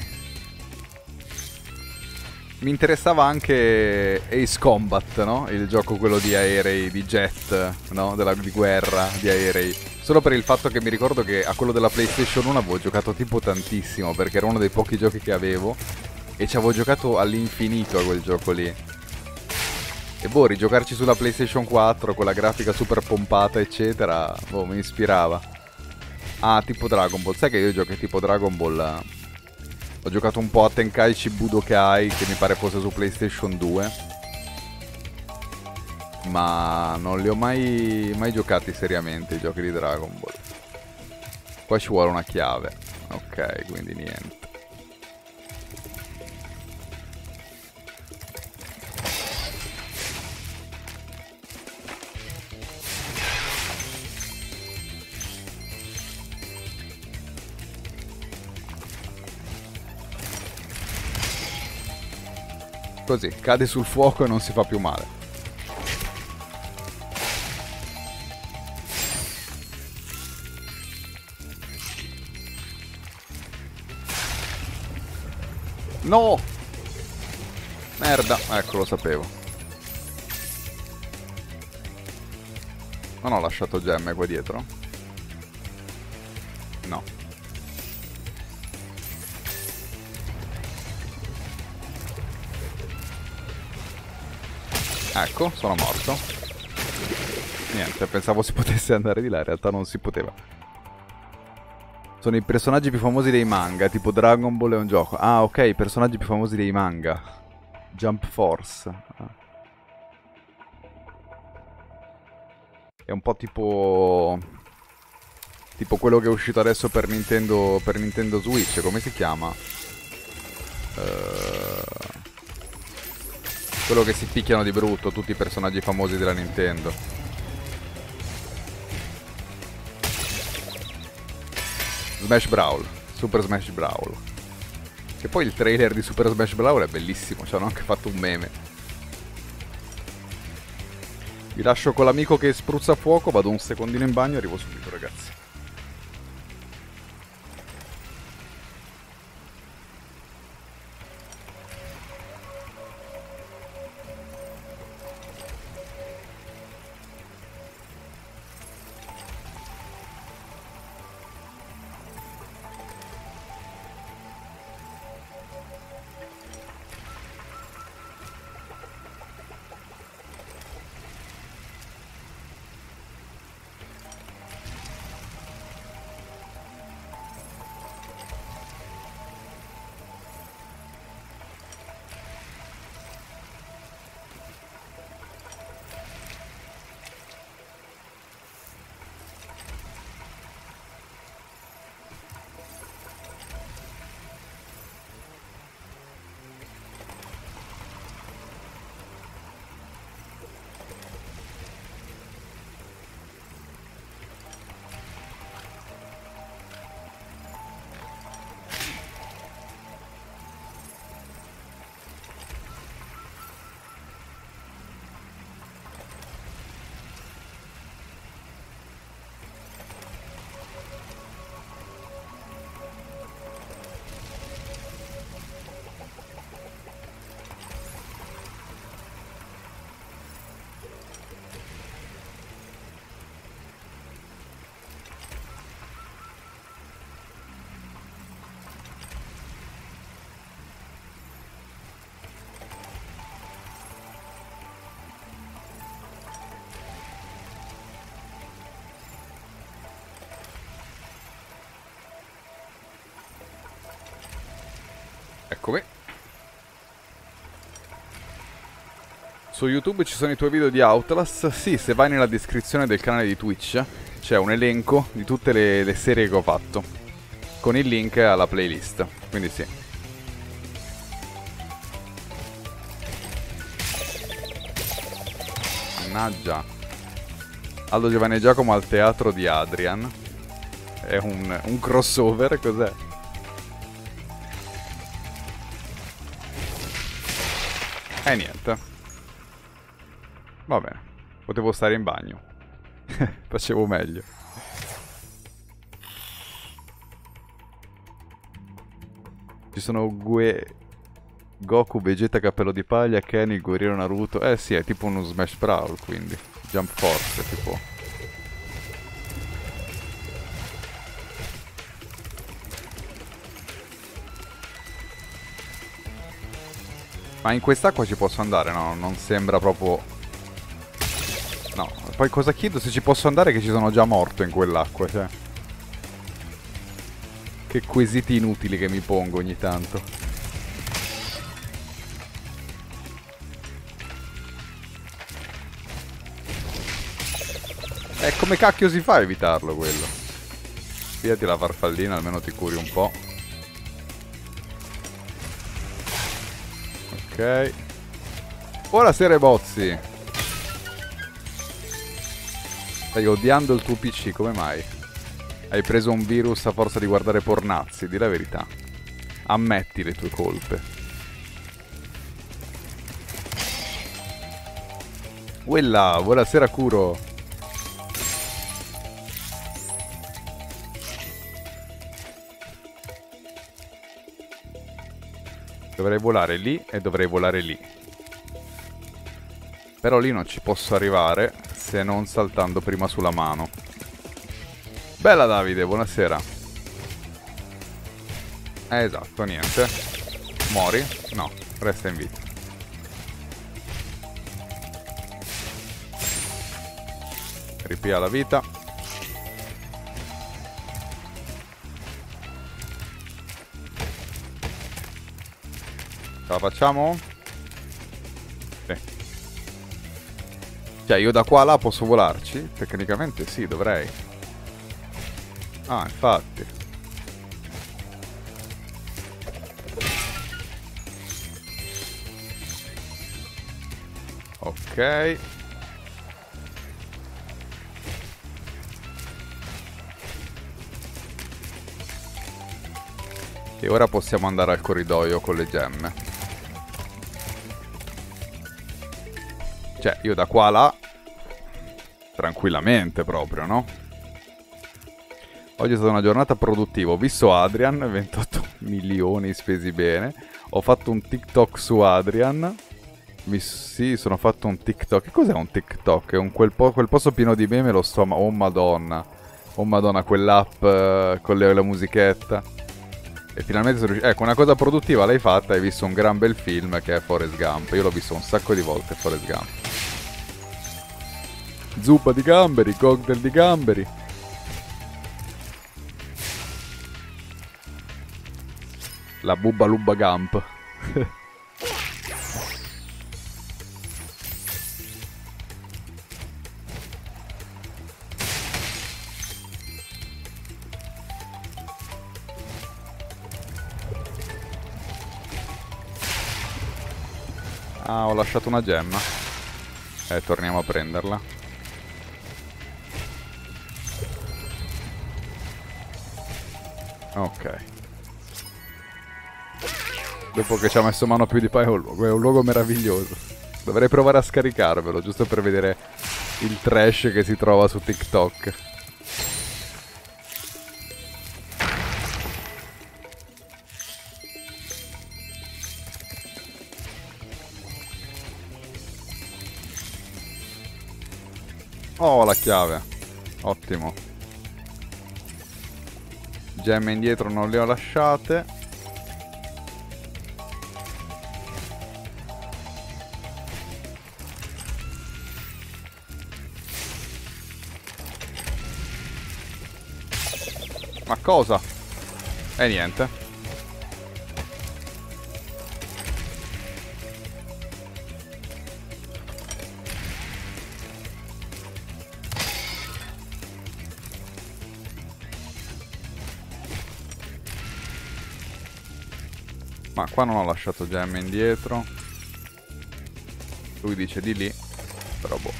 S1: mi interessava anche Ace Combat, no? Il gioco quello di aerei, di jet, no? Della, di guerra, di aerei. Solo per il fatto che mi ricordo che a quello della PlayStation uno avevo giocato tipo tantissimo, perché era uno dei pochi giochi che avevo. E ci avevo giocato all'infinito a quel gioco lì. E boh, rigiocarci sulla PlayStation quattro con la grafica super pompata, eccetera, boh, mi ispirava. Ah, tipo Dragon Ball. Sai che io gioco tipo Dragon Ball... Ho giocato un po' a Tenkaichi Budokai, che mi pare fosse su PlayStation due. Ma non li ho mai, mai giocati seriamente i giochi di Dragon Ball. Qua ci vuole una chiave. Ok, quindi niente. Così, cade sul fuoco e non si fa più male. No! Merda, ecco, lo sapevo. Non ho lasciato gemme qua dietro? No. Ecco, sono morto. Niente, pensavo si potesse andare di là, in realtà non si poteva. Sono i personaggi più famosi dei manga, tipo Dragon Ball è un gioco. Ah, ok, i personaggi più famosi dei manga. Jump Force. Ah. È un po' tipo... tipo quello che è uscito adesso per Nintendo, per Nintendo Switch, come si chiama? Uh... Quello che si picchiano di brutto, tutti i personaggi famosi della Nintendo. Smash Brawl, Super Smash Brawl. Che poi il trailer di Super Smash Brawl è bellissimo, ci hanno anche fatto un meme. Vi lascio con l'amico che spruzza fuoco, vado un secondino in bagno e arrivo subito, ragazzi. Eccomi. Su YouTube ci sono i tuoi video di Outlast. Sì, se vai nella descrizione del canale di Twitch c'è un elenco di tutte le, le serie che ho fatto, con il link alla playlist. Quindi sì. Mannaggia. Aldo Giovanni e Giacomo al teatro di Adrian. È un, un crossover, cos'è? E niente. Va bene, potevo stare in bagno. Facevo meglio. Ci sono Gue... Goku, Vegeta, Cappello di Paglia, Ken, il guerriero Naruto. Eh sì, è tipo uno Smash Brawl, quindi. Jump Force, tipo. Ma in quest'acqua ci posso andare? No, non sembra proprio... No, poi cosa chiedo se ci posso andare che ci sono già morto in quell'acqua, cioè. Che quesiti inutili che mi pongo ogni tanto. E come cacchio si fa a evitarlo quello? Spiati la farfallina, almeno ti curi un po'. Ok. Buonasera Bozzi. Stai odiando il tuo P C, come mai? Hai preso un virus a forza di guardare pornazzi, di la verità. Ammetti le tue colpe. Quella, buonasera Kuro. Dovrei volare lì e dovrei volare lì. Però lì non ci posso arrivare se non saltando prima sulla mano. Bella Davide, buonasera. Eh, esatto, niente. Muori? No, resta in vita. Ripia la vita. Ce la facciamo? Sì. Cioè io da qua a là posso volarci? Tecnicamente sì, dovrei. Ah, infatti. Ok. E ora possiamo andare al corridoio con le gemme. Cioè, io da qua a là tranquillamente proprio, no? Oggi è stata una giornata produttiva. Ho visto Adrian, ventotto milioni spesi bene. Ho fatto un TikTok su Adrian. Mi, sì, sono fatto un TikTok. Che cos'è un TikTok? È un quel, po quel posto pieno di meme, lo sto... Oh madonna. Oh madonna, quell'app uh, con le, la musichetta. E finalmente sono riuscito... Ecco, una cosa produttiva l'hai fatta. Hai visto un gran bel film che è Forrest Gump. Io l'ho visto un sacco di volte, Forrest Gump. Zuppa di gamberi, cocktail di gamberi. La bubba lubba gump. Ah, ho lasciato una gemma. Eh, torniamo a prenderla. Ok. Dopo che ci ha messo mano più di Pai, è un luogo, è un luogo meraviglioso. Dovrei provare a scaricarvelo, giusto per vedere il trash che si trova su TikTok. Oh, la chiave. Ottimo. Gemme indietro non le ho lasciate. Ma cosa? E niente. Ma qua non ho lasciato gemme indietro. Lui dice di lì. Però boh.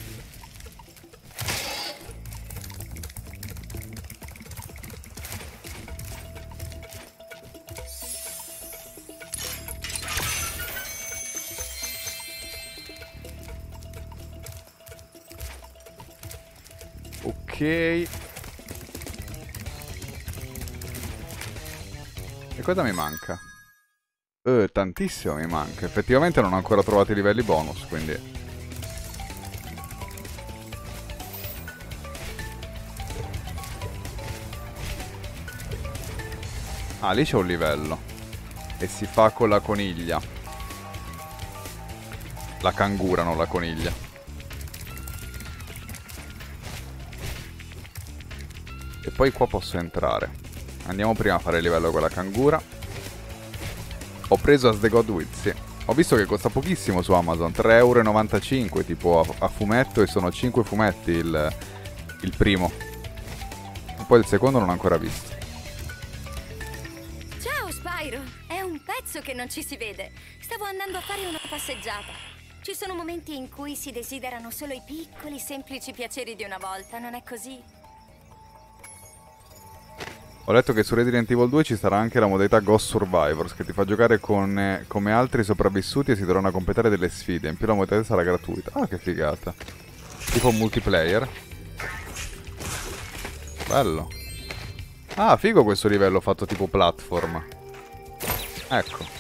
S1: Ok. E cosa mi manca? Eh, tantissimo mi manca. Effettivamente non ho ancora trovato i livelli bonus, quindi... Ah, lì c'è un livello. E si fa con la coniglia. La cangura, non la coniglia. E poi qua posso entrare. Andiamo prima a fare il livello con la cangura. Ho preso As the God Will, sì. Ho visto che costa pochissimo su Amazon, tre e novantacinque euro tipo a, a fumetto, e sono cinque fumetti il, il primo. E poi il secondo non ho ancora visto.
S8: Ciao Spyro, è un pezzo che non ci si vede. Stavo andando a fare una passeggiata. Ci sono momenti in cui si desiderano solo i piccoli, semplici piaceri di una volta, non è così?
S1: Ho letto che su Resident Evil due ci sarà anche la modalità Ghost Survivors, che ti fa giocare con, eh, come altri sopravvissuti, e si dovranno completare delle sfide. In più la modalità sarà gratuita. Ah, che figata. Tipo multiplayer. Bello. Ah, figo questo livello fatto tipo platform. Ecco.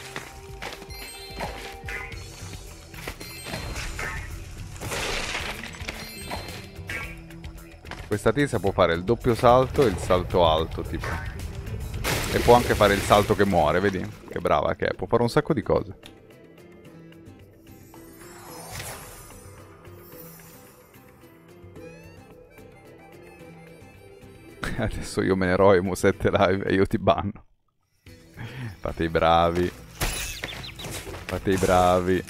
S1: Questa tizia può fare il doppio salto e il salto alto, tipo. E può anche fare il salto che muore, vedi? Che brava che è, può fare un sacco di cose. Adesso io me ne ero Emo sette live e io ti banno. Fate i bravi. Fate i bravi.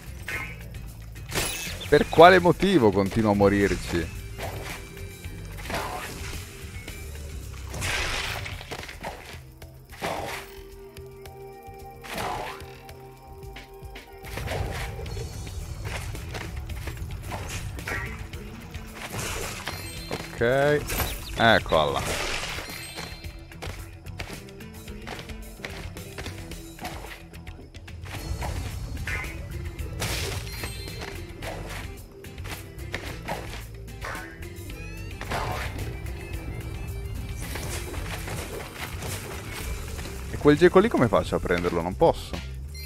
S1: Per quale motivo continuo a morirci? Ok, eccola. E quel geco lì come faccio a prenderlo? Non posso.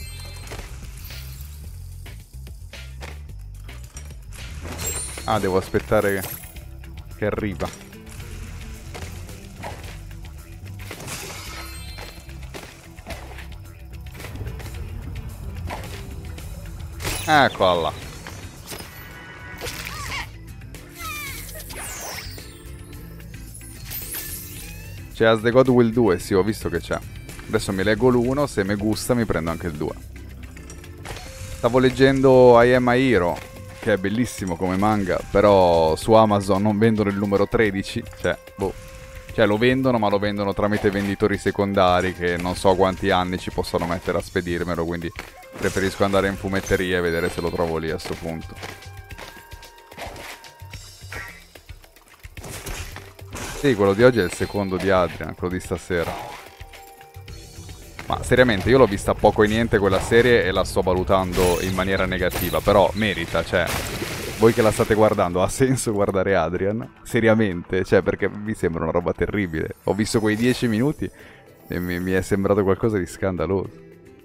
S1: Ah, devo aspettare che... che arriva. Eccola. C'è As the God Will due, sì, ho visto che c'è. Adesso mi leggo l'uno, se mi gusta mi prendo anche il due. Stavo leggendo I Am a Hero, che è bellissimo come manga, però su Amazon non vendono il numero tredici, cioè, boh. Cioè lo vendono, ma lo vendono tramite venditori secondari che non so quanti anni ci possono mettere a spedirmelo, quindi preferisco andare in fumetteria e vedere se lo trovo lì a sto punto. Sì, quello di oggi è il secondo di Adrian, quello di stasera. Ma seriamente, io l'ho vista poco e niente quella serie e la sto valutando in maniera negativa, però merita, cioè... Voi che la state guardando, ha senso guardare Adrian? Seriamente? Cioè, perché mi sembra una roba terribile. Ho visto quei dieci minuti e mi, mi è sembrato qualcosa di scandaloso.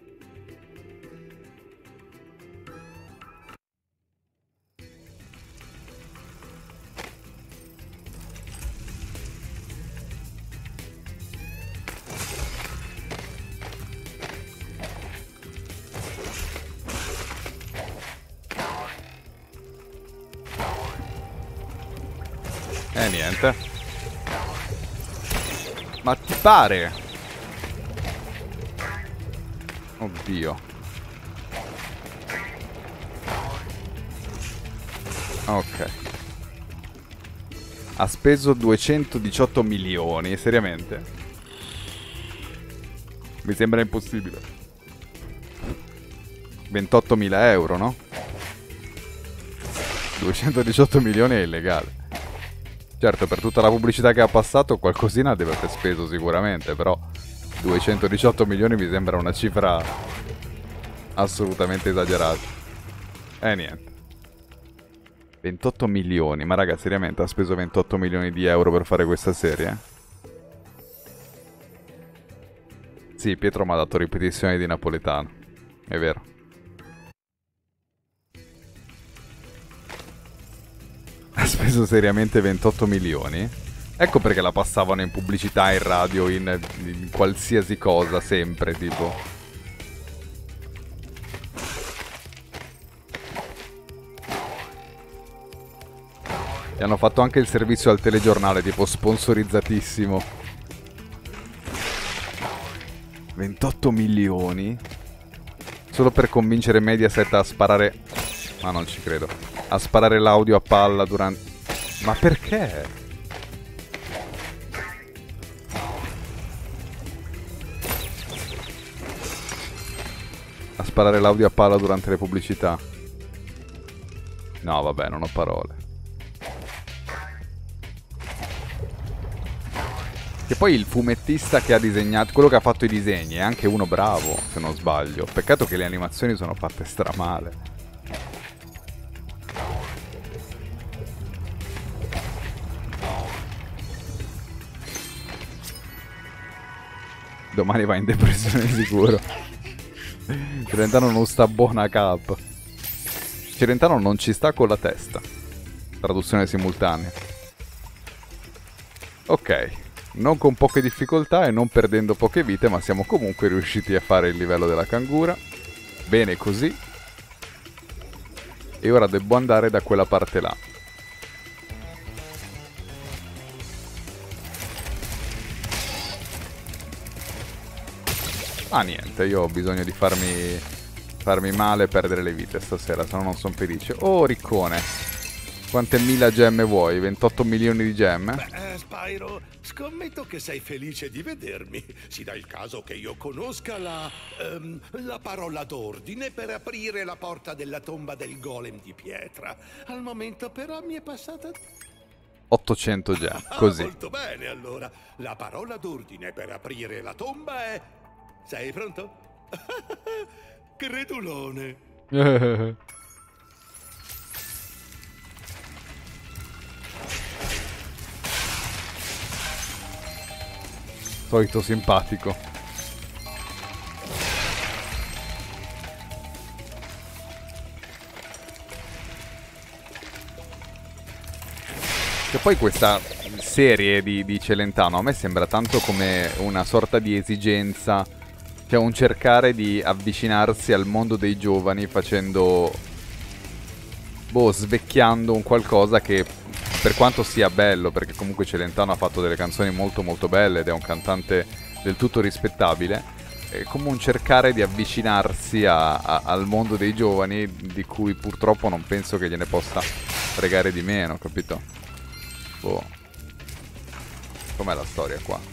S1: E niente. Ma ti pare? Oddio. Ok. Ha speso duecentodiciotto milioni, seriamente? Mi sembra impossibile. ventottomila euro, no? duecentodiciotto milioni è illegale. Certo, per tutta la pubblicità che ha passato qualcosina deve aver speso sicuramente, però duecentodiciotto milioni mi sembra una cifra assolutamente esagerata. E niente. ventotto milioni, ma raga, seriamente ha speso ventotto milioni di euro per fare questa serie? Sì, Pietro mi ha dato ripetizioni di napoletano, è vero. Ha speso seriamente ventotto milioni? Ecco perché la passavano in pubblicità, in radio, in, in qualsiasi cosa, sempre, tipo. E hanno fatto anche il servizio al telegiornale, tipo sponsorizzatissimo. ventotto milioni? Solo per convincere Mediaset a sparare... Ma non ci credo. A sparare l'audio a palla durante... Ma perché? A sparare l'audio a palla durante le pubblicità. No, vabbè, non ho parole. Che poi il fumettista che ha disegnato, quello che ha fatto i disegni, è anche uno bravo, se non sbaglio. Peccato che le animazioni sono fatte stramale. Domani va in depressione sicuro. Celentano non sta buona cap. Celentano non ci sta con la testa. Traduzione simultanea. Ok. Non con poche difficoltà e non perdendo poche vite, ma siamo comunque riusciti a fare il livello della cangura. Bene così. E ora devo andare da quella parte là. Ah niente, io ho bisogno di farmi farmi male e perdere le vite stasera, se no non sono felice. Oh riccone, quante mila gemme vuoi? ventotto milioni di gemme?
S5: Beh, Spyro, scommetto che sei felice di vedermi. Si dà il caso che io conosca la... Um, la parola d'ordine per aprire la porta della tomba del golem di pietra. Al momento però mi è passata...
S1: ottocento gemme, così.
S5: Ah, molto bene allora. La parola d'ordine per aprire la tomba è... Sei pronto? Credulone.
S1: Solito simpatico. Che poi questa serie di, di Celentano a me sembra tanto come una sorta di esigenza, cioè un cercare di avvicinarsi al mondo dei giovani facendo, boh, svecchiando un qualcosa che, per quanto sia bello, perché comunque Celentano ha fatto delle canzoni molto molto belle ed è un cantante del tutto rispettabile, è come un cercare di avvicinarsi a, a, al mondo dei giovani, di cui purtroppo non penso che gliene possa fregare di meno, capito? Boh. Com'è la storia qua?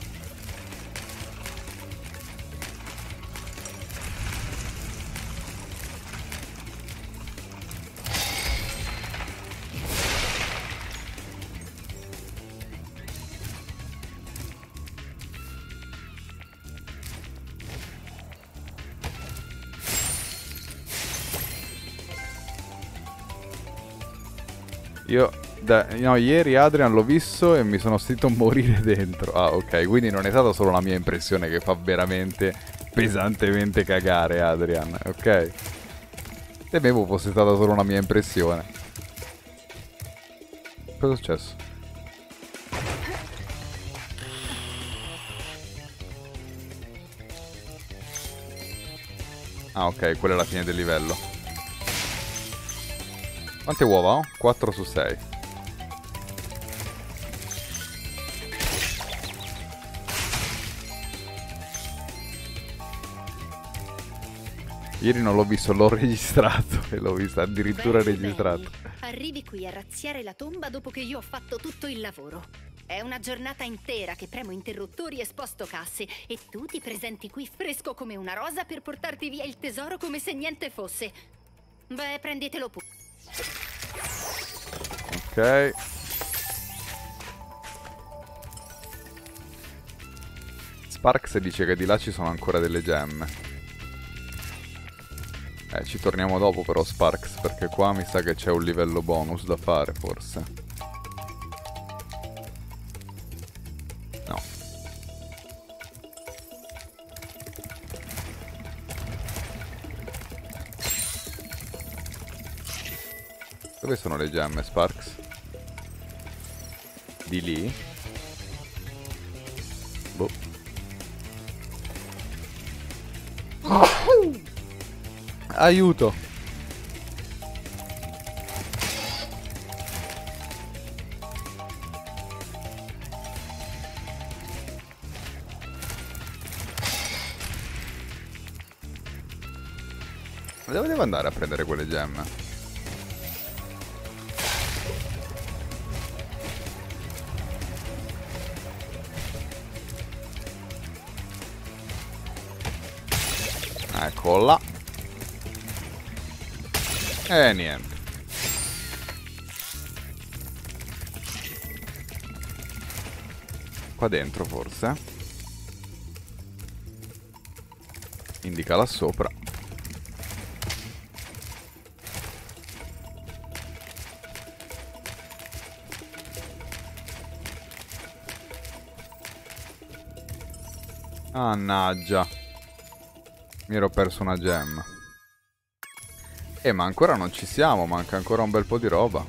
S1: Io, da, no, ieri Adrian l'ho visto e mi sono sentito morire dentro. Ah, ok, quindi non è stata solo la mia impressione che fa veramente pesantemente cagare Adrian, ok? Temevo fosse stata solo una mia impressione. Cosa è successo? Ah, ok, quella è la fine del livello. Quante uova ho? quattro su sei. Ieri non l'ho visto, l'ho registrato e l'ho visto addirittura
S9: Bene,
S1: registrato.
S9: bene. Arrivi qui a razziare la tomba dopo che io ho fatto tutto il lavoro.
S8: È una giornata intera che premo interruttori e sposto casse e tu ti presenti qui fresco come una rosa per portarti via il tesoro come se niente fosse. Beh, prendetelo pure.
S1: Ok. Sparks dice che di là ci sono ancora delle gemme. Eh, ci torniamo dopo però Sparks, perché qua mi sa che c'è un livello bonus da fare forse. No. Dove sono le gemme, Sparks? Di lì? Boh. Aiuto! Dove devo andare a prendere quelle gemme? Eccola. E niente. Qua dentro forse. Indica là sopra. Mannaggia. Mi ero perso una gemma. Eh, ma ancora non ci siamo, manca ancora un bel po' di roba.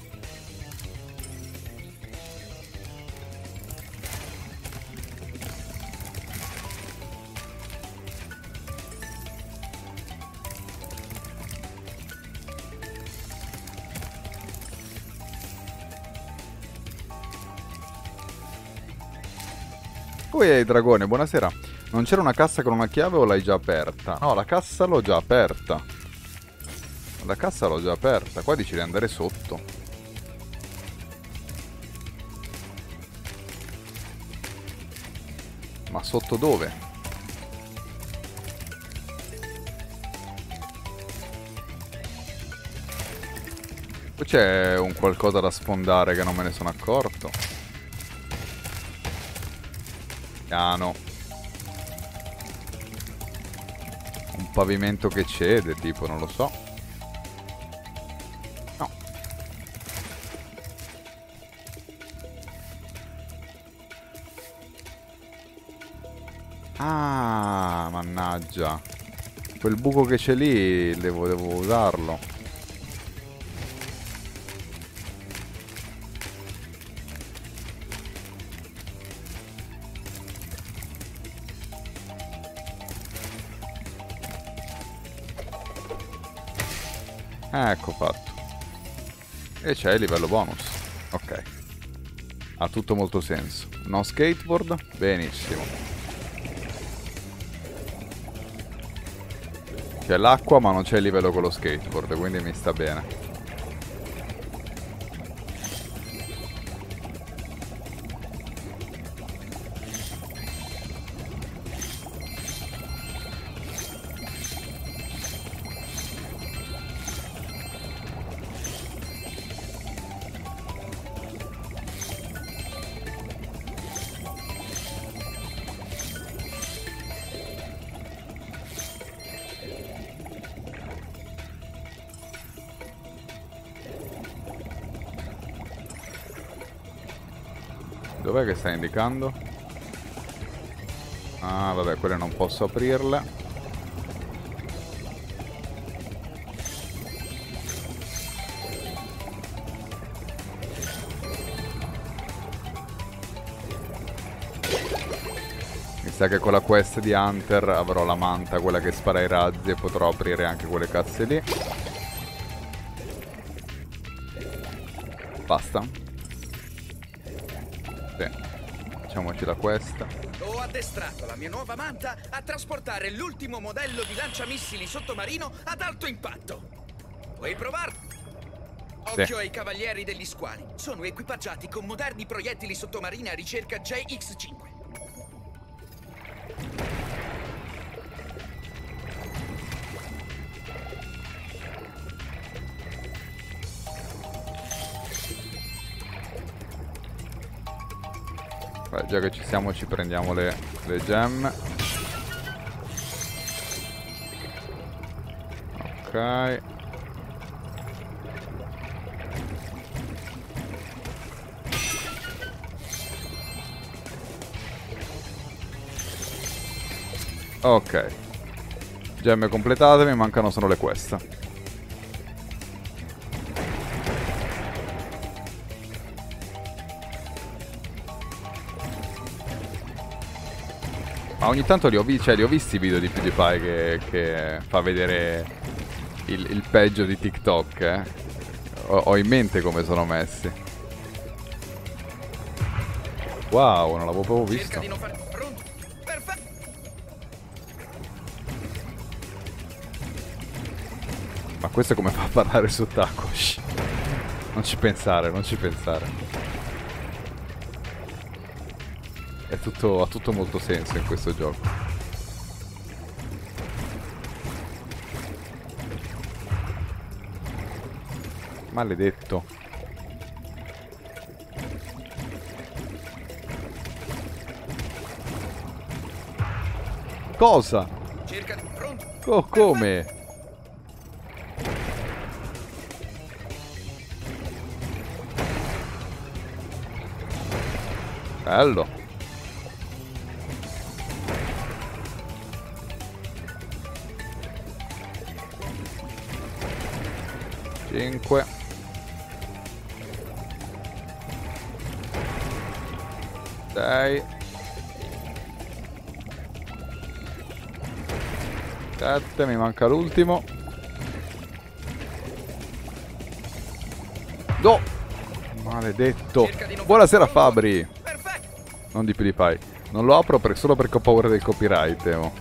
S1: Ui, dragone, buonasera. Non c'era una cassa con una chiave o l'hai già aperta? No, la cassa l'ho già aperta. La cassa l'ho già aperta. Qua dice di andare sotto. Ma sotto dove? Poi c'è un qualcosa da sfondare che non me ne sono accorto. Piano. Un pavimento che cede, tipo, non lo so. No. Ah, mannaggia. Quel buco che c'è lì devo, devo usarlo. Ecco fatto. E c'è il livello bonus. Ok. Ha tutto molto senso. No skateboard? Benissimo. C'è l'acqua ma non c'è il livello con lo skateboard, quindi mi sta bene. Dov'è che sta indicando? Ah, vabbè, quelle non posso aprirle. Mi sa che con la quest di Hunter avrò la manta, quella che spara i razzi, e potrò aprire anche quelle cazze lì. Basta. Facciamoci la quest.
S6: Ho addestrato la mia nuova manta a trasportare l'ultimo modello di lanciamissili sottomarino ad alto impatto. Vuoi provarlo? Occhio ai cavalieri degli squali. Sono equipaggiati con moderni proiettili sottomarini a ricerca J X cinque.
S1: Beh, già che ci siamo ci prendiamo le, le gemme. Ok. Ok. Gemme completate, mi mancano solo le queste. Ma ogni tanto li ho, vi cioè, li ho visti i video di PewDiePie che, che fa vedere il, il peggio di TikTok, eh. Ho, ho in mente come sono messi. Wow, non l'avevo proprio visto. Ma questo è come fa a parlare su Takoshi. Non ci pensare, non ci pensare. È tutto, ha tutto molto senso in questo gioco. Maledetto. Cosa? Oh, come? Bello. cinque. sei. sette, mi manca l'ultimo. No! Maledetto. Buonasera Fabri. Non di PewDiePie. Non lo apro per, solo perché ho paura del copyright, temo.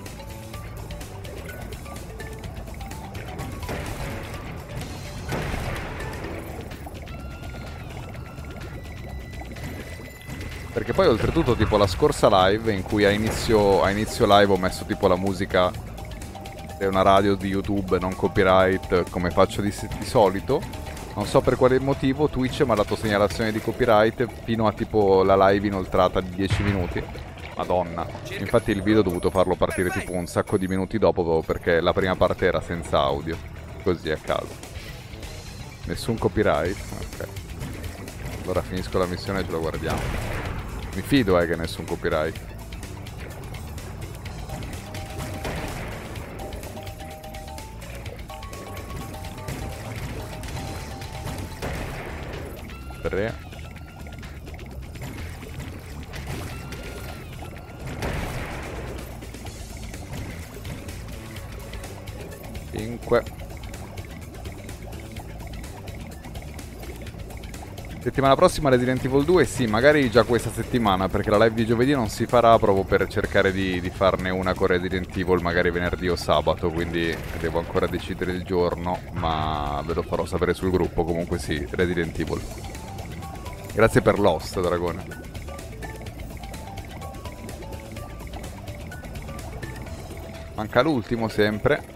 S1: Perché poi oltretutto tipo la scorsa live in cui a inizio, a inizio live ho messo tipo la musica di una radio di YouTube non copyright come faccio di, di solito. Non so per quale motivo Twitch mi ha dato segnalazione di copyright fino a tipo la live inoltrata di dieci minuti. Madonna. Infatti il video ho dovuto farlo partire tipo un sacco di minuti dopo perché la prima parte era senza audio. Così a caso. Nessun copyright? Ok. Allora finisco la missione e ce lo guardiamo. Mi fido eh che nessun copyright. Tre. Cinque. Settimana prossima Resident Evil due, sì, magari già questa settimana, perché la live di giovedì non si farà proprio per cercare di, di farne una con Resident Evil, magari venerdì o sabato, quindi devo ancora decidere il giorno, ma ve lo farò sapere sul gruppo, comunque sì, Resident Evil. Grazie per l'host, Dragone. Manca l'ultimo sempre.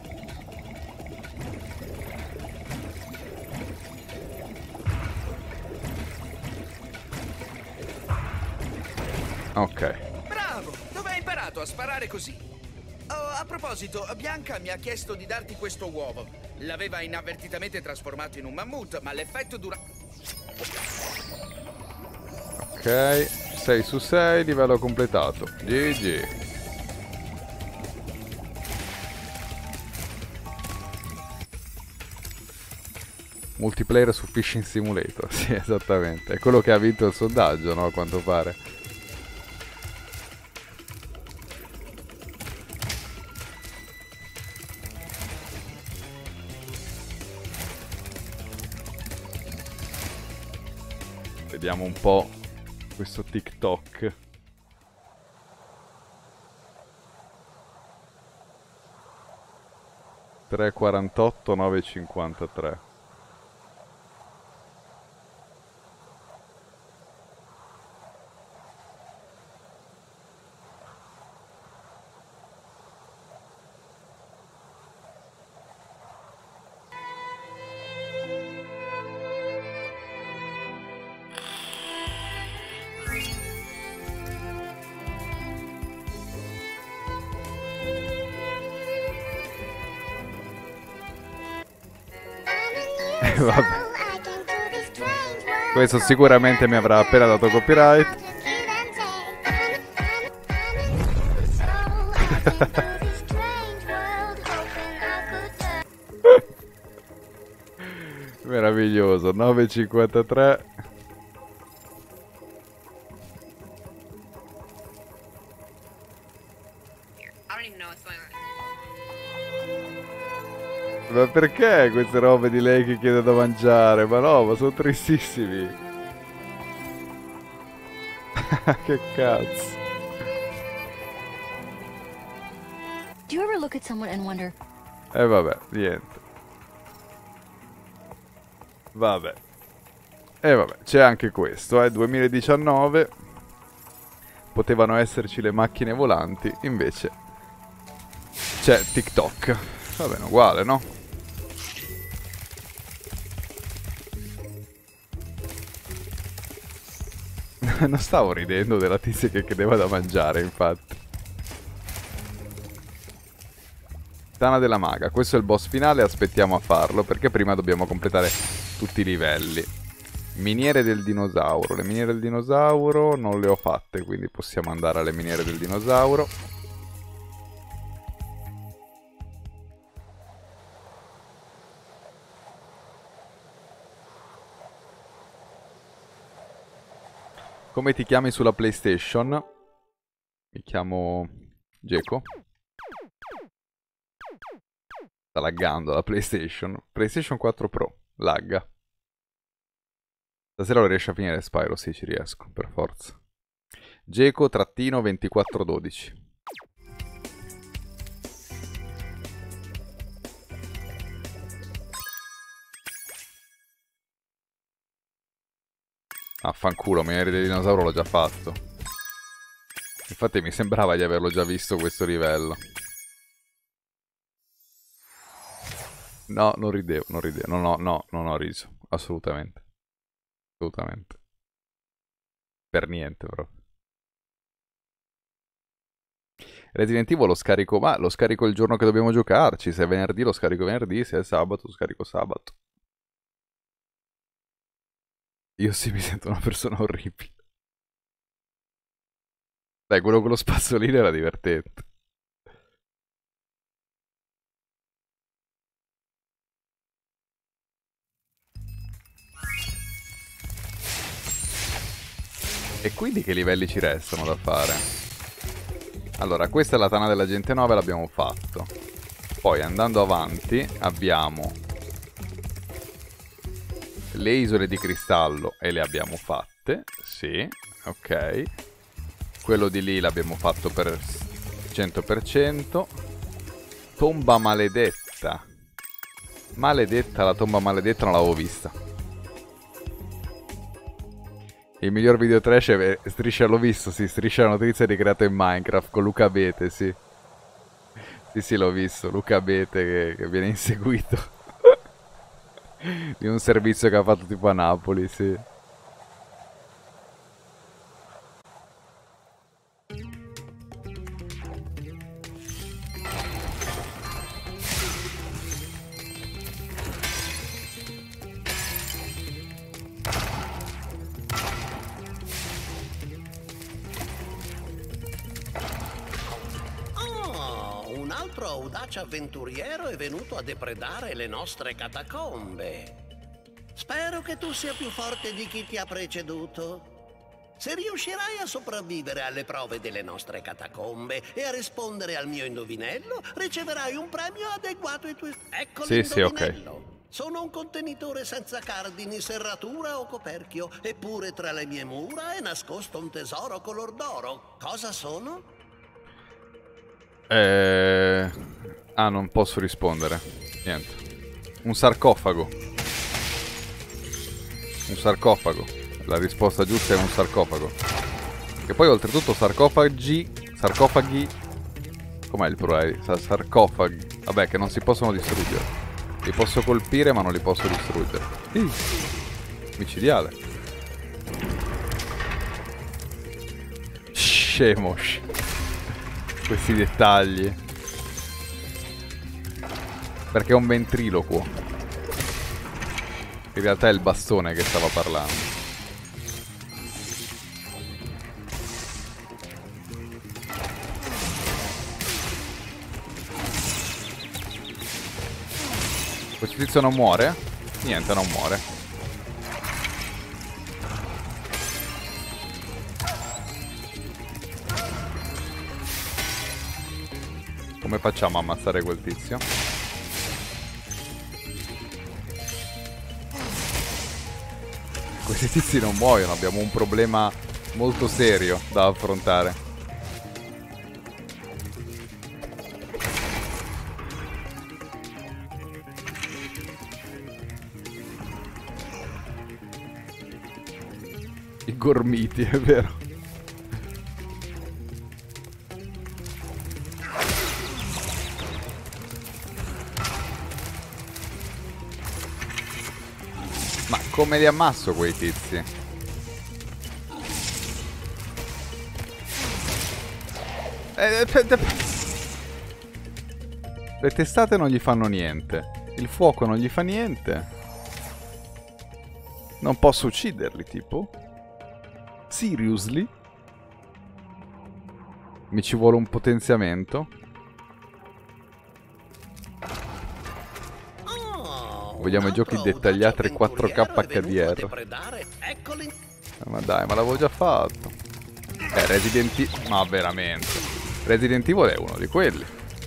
S1: Ok.
S6: Bravo! Dove hai imparato a sparare così? Oh, a proposito, Bianca mi ha chiesto di darti questo uovo. L'aveva inavvertitamente trasformato in un mammut, ma l'effetto dura...
S1: Ok, sei su sei, livello completato. G G. Multiplayer su Fishing Simulator, sì, esattamente. È quello che ha vinto il sondaggio, no? A quanto pare. Vediamo un po' questo TikTok. tre quarantotto nove cinquantatré. Vabbè. Questo sicuramente mi avrà appena dato copyright. Meraviglioso. nove e cinquantatré. Ma perché queste robe di lei che chiede da mangiare? Ma no, ma sono tristissimi. Che cazzo.
S8: Do you ever look at someone and wonder?
S1: E eh, vabbè, niente. Vabbè. E eh, vabbè, c'è anche questo, eh, duemiladiciannove. Potevano esserci le macchine volanti, invece c'è TikTok. Va bene, uguale, no? Non stavo ridendo della tizia che chiedeva da mangiare, infatti. Tana della maga, questo è il boss finale, aspettiamo a farlo perché prima dobbiamo completare tutti i livelli. Miniere del dinosauro, le miniere del dinosauro non le ho fatte, quindi possiamo andare alle miniere del dinosauro. Come ti chiami sulla PlayStation? Mi chiamo Geco. Sta laggando la PlayStation. PlayStation quattro Pro. Lagga. Stasera lo riesci a finire Spyro? Sì, ci riesco, per forza. Geco trattino ventiquattro dodici. Affanculo, miniere del dinosauro l'ho già fatto. Infatti mi sembrava di averlo già visto questo livello. No, non ridevo, non ridevo. No, no, no, non ho riso. Assolutamente. Assolutamente. Per niente, proprio. Resident Evil lo scarico, ma lo scarico il giorno che dobbiamo giocarci. Se è venerdì lo scarico venerdì, se è sabato lo scarico sabato. Io sì mi sento una persona orribile. Dai, quello con lo spazzolino era divertente. E quindi che livelli ci restano da fare? Allora, questa è la tana della gente nove, l'abbiamo fatto. Poi andando avanti abbiamo le isole di cristallo e le abbiamo fatte. Sì, ok. Quello di lì l'abbiamo fatto per cento per cento. Tomba maledetta. Maledetta, la tomba maledetta non l'avevo vista. Il miglior video trash è Striscia, l'ho visto, sì, Striscia la notizia ricreato in Minecraft con Luca Abete, sì. Sì, sì, l'ho visto, Luca Abete che, che viene inseguito di un servizio che ha fatto tipo a Napoli, sì.
S9: Audace avventuriero è venuto a depredare le nostre catacombe. Spero che tu sia più forte di chi ti ha preceduto. Se riuscirai a sopravvivere alle prove delle nostre catacombe e a rispondere al mio indovinello, riceverai un premio adeguato ai tuoi... Ecco
S1: sì,
S9: l'indovinello.
S1: Sì, ok.
S9: Sono un contenitore senza cardini, serratura o coperchio, eppure tra le mie mura è nascosto un tesoro color d'oro. Cosa sono?
S1: Eh... Ah, non posso rispondere. Niente. Un sarcofago. Un sarcofago. La risposta giusta è un sarcofago. E poi oltretutto sarcofagi... Sarcofaghi... Com'è il plurale? Sarcofagi. Vabbè, che non si possono distruggere. Li posso colpire ma non li posso distruggere. Ih, micidiale. Scemo. Questi dettagli. Perché è un ventriloquo. In realtà è il bastone che stava parlando. Questo tizio non muore? Niente, non muore. Come facciamo a ammazzare quel tizio? Questi tizi non muoiono, abbiamo un problema molto serio da affrontare. I gormiti, è vero. Ma come li ammasso quei tizi? Eh, eh, eh, Le testate non gli fanno niente. Il fuoco non gli fa niente. Non posso ucciderli, tipo? Seriously? Mi ci vuole un potenziamento?
S9: Oh,
S1: Vogliamo i giochi dettagliati quattro K H D R.
S9: Eccoli.
S1: Ma dai, ma l'avevo già fatto. Eh, Resident Evil... Ma veramente. Resident Evil è uno di quelli.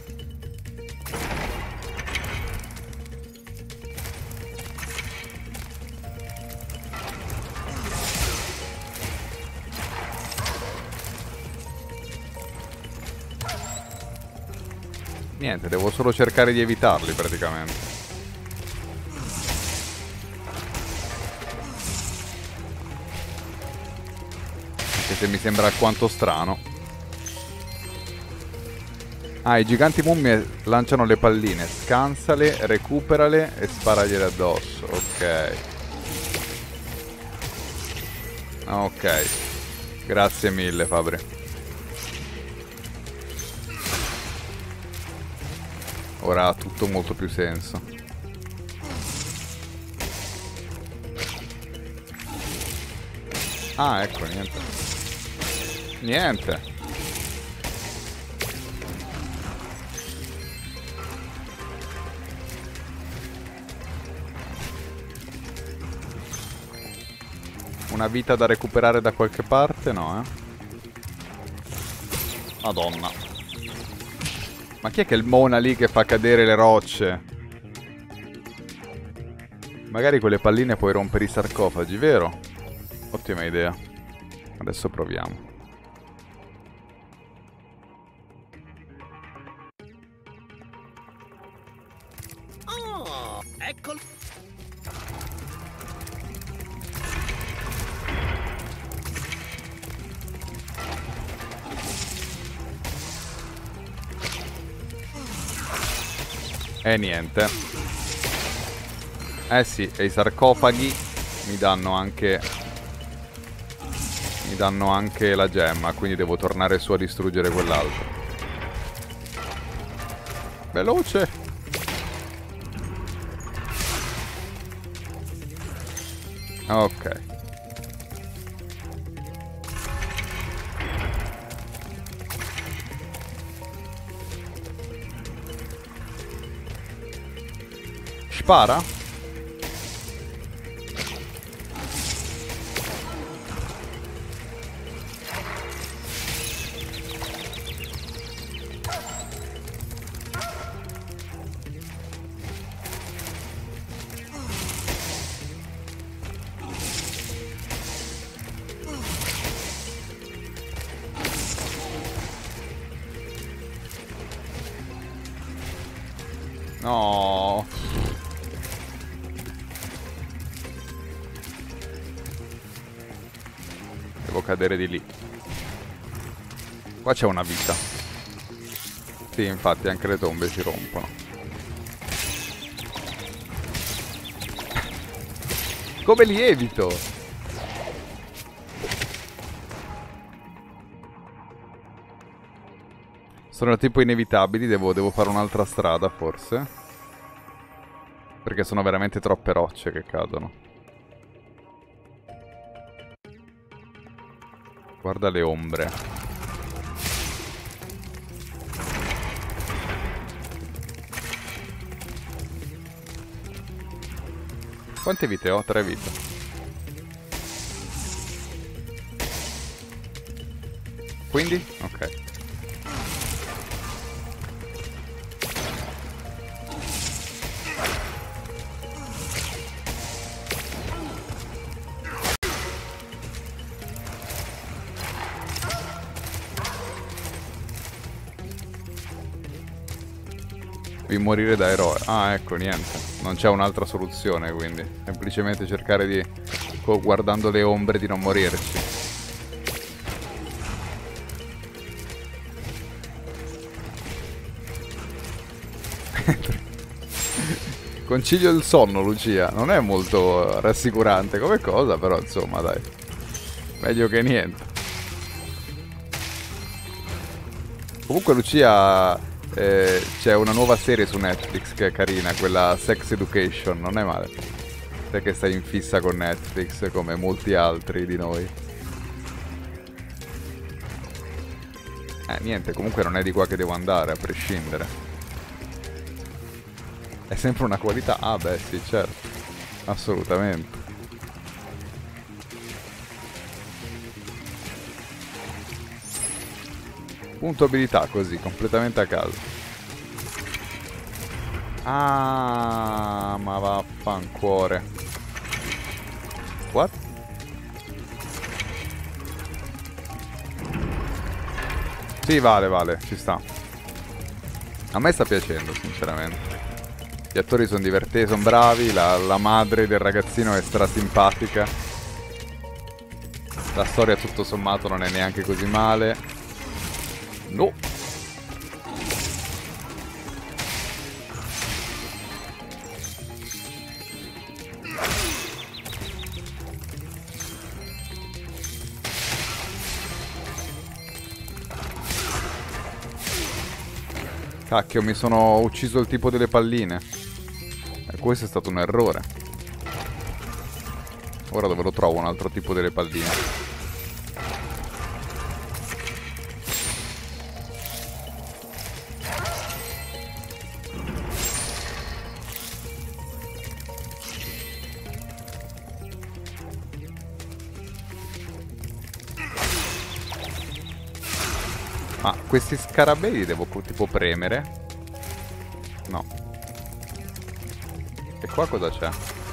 S1: Niente, devo solo cercare di evitarli praticamente. Anche se mi sembra alquanto strano. Ah, i giganti mummie lanciano le palline. Scansale, recuperale e sparagliele addosso. Ok. Ok. Grazie mille, Fabri. Ora ha tutto molto più senso. Ah, ecco, niente. Niente. Una vita da recuperare da qualche parte? No, eh. Madonna. Ma chi è che è il Mona lì che fa cadere le rocce? Magari con le palline puoi rompere i sarcofagi, vero? Ottima idea. Adesso proviamo.
S9: Oh, eccoli.
S1: E niente. Eh sì, e i sarcofagi mi danno anche... Mi danno anche la gemma, quindi devo tornare su a distruggere quell'altro. Veloce! Ok. Spara? No. Devo cadere di lì. Qua c'è una vita. Sì, infatti anche le tombe si rompono. Come li evito? Sono tipo inevitabili, devo, devo fare un'altra strada forse. Perché sono veramente troppe rocce che cadono. Guarda le ombre. Quante vite ho? Tre vite. Quindi? Ok. Devi morire da eroe. Ah, ecco, niente. Non c'è un'altra soluzione, quindi. Semplicemente cercare di, guardando le ombre, di non morirci. Concilio il sonno, Lucia. Non è molto rassicurante come cosa, però insomma, dai. Meglio che niente. Comunque, Lucia... Eh, c'è una nuova serie su Netflix che è carina, quella Sex Education, non è male. Te che stai in fissa con Netflix come molti altri di noi. Eh niente, comunque non è di qua che devo andare, a prescindere. È sempre una qualità. Ah beh sì, certo. Assolutamente. Punto abilità così, completamente a caso. Ah, ma vaffancuore. What? Sì, vale, vale, ci sta. A me sta piacendo, sinceramente. Gli attori sono divertenti, sono bravi, la, la madre del ragazzino è strasimpatica. La storia tutto sommato non è neanche così male. No. Cacchio, mi sono ucciso il tipo delle palline. E questo è stato un errore. Ora dove lo trovo un altro tipo delle palline? Ma questi scarabei li devo tipo premere? No. E qua cosa c'è?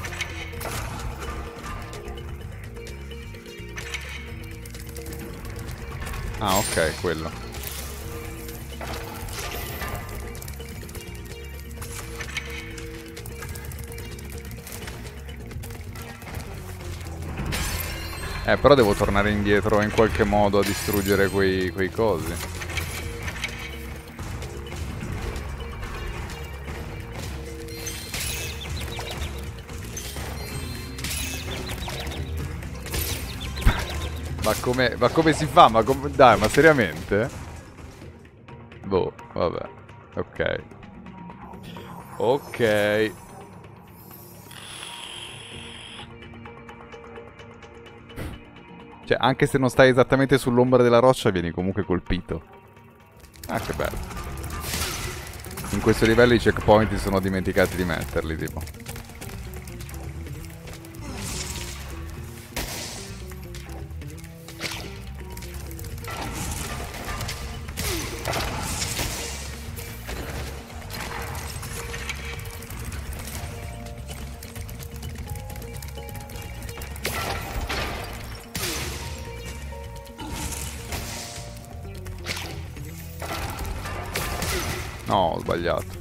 S1: Ah, ok, quello. Eh, però devo tornare indietro in qualche modo a distruggere quei, quei cosi. Ma come, ma come si fa? Ma come, dai, ma seriamente? Boh, vabbè. Ok. Ok. Cioè, anche se non stai esattamente sull'ombra della roccia, vieni comunque colpito. Ah, che bello. In questo livello i checkpoint si sono dimenticati di metterli, tipo. No, ho sbagliato.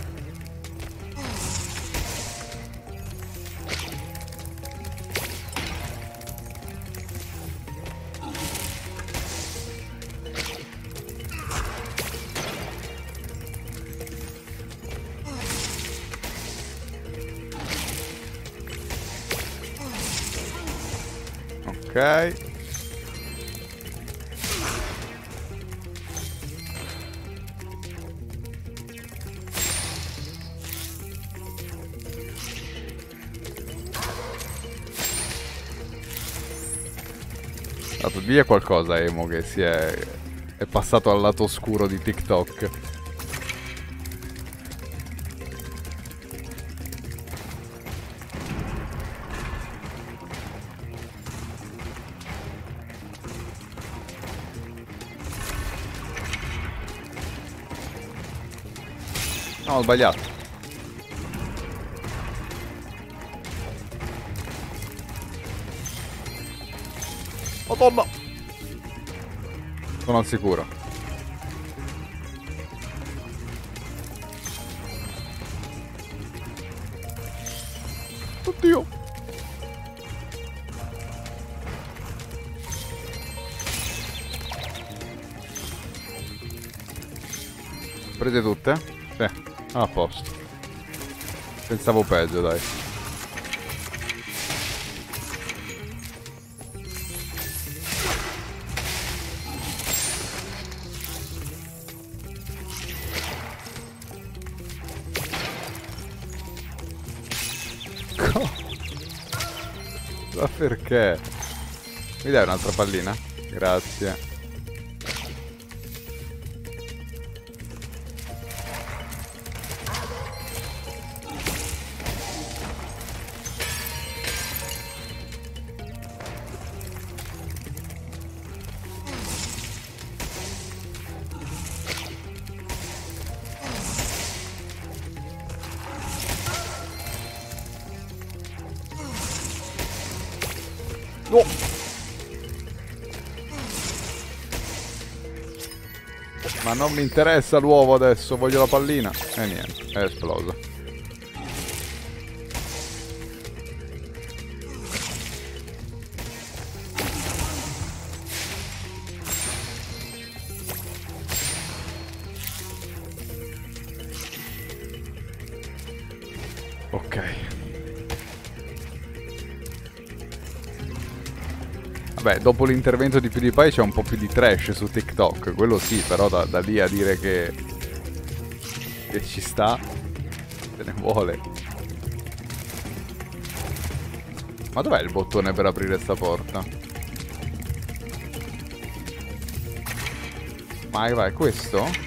S1: Ok. Digli qualcosa, Emo, che si è, è passato al lato oscuro di TikTok. No, ho sbagliato. Madonna! Sono al sicuro. Oddio! Prese tutte? Sì. A posto. Pensavo peggio, dai. Ma perché? Mi dai un'altra pallina? Grazie. No! Ma non mi interessa l'uovo adesso, voglio la pallina. E niente, è esplosa. Ok. Vabbè, dopo l'intervento di PewDiePie c'è un po' più di trash su TikTok, quello sì, però da, da lì a dire che, che ci sta, se ne vuole. Ma dov'è il bottone per aprire sta porta? Vai, vai, questo?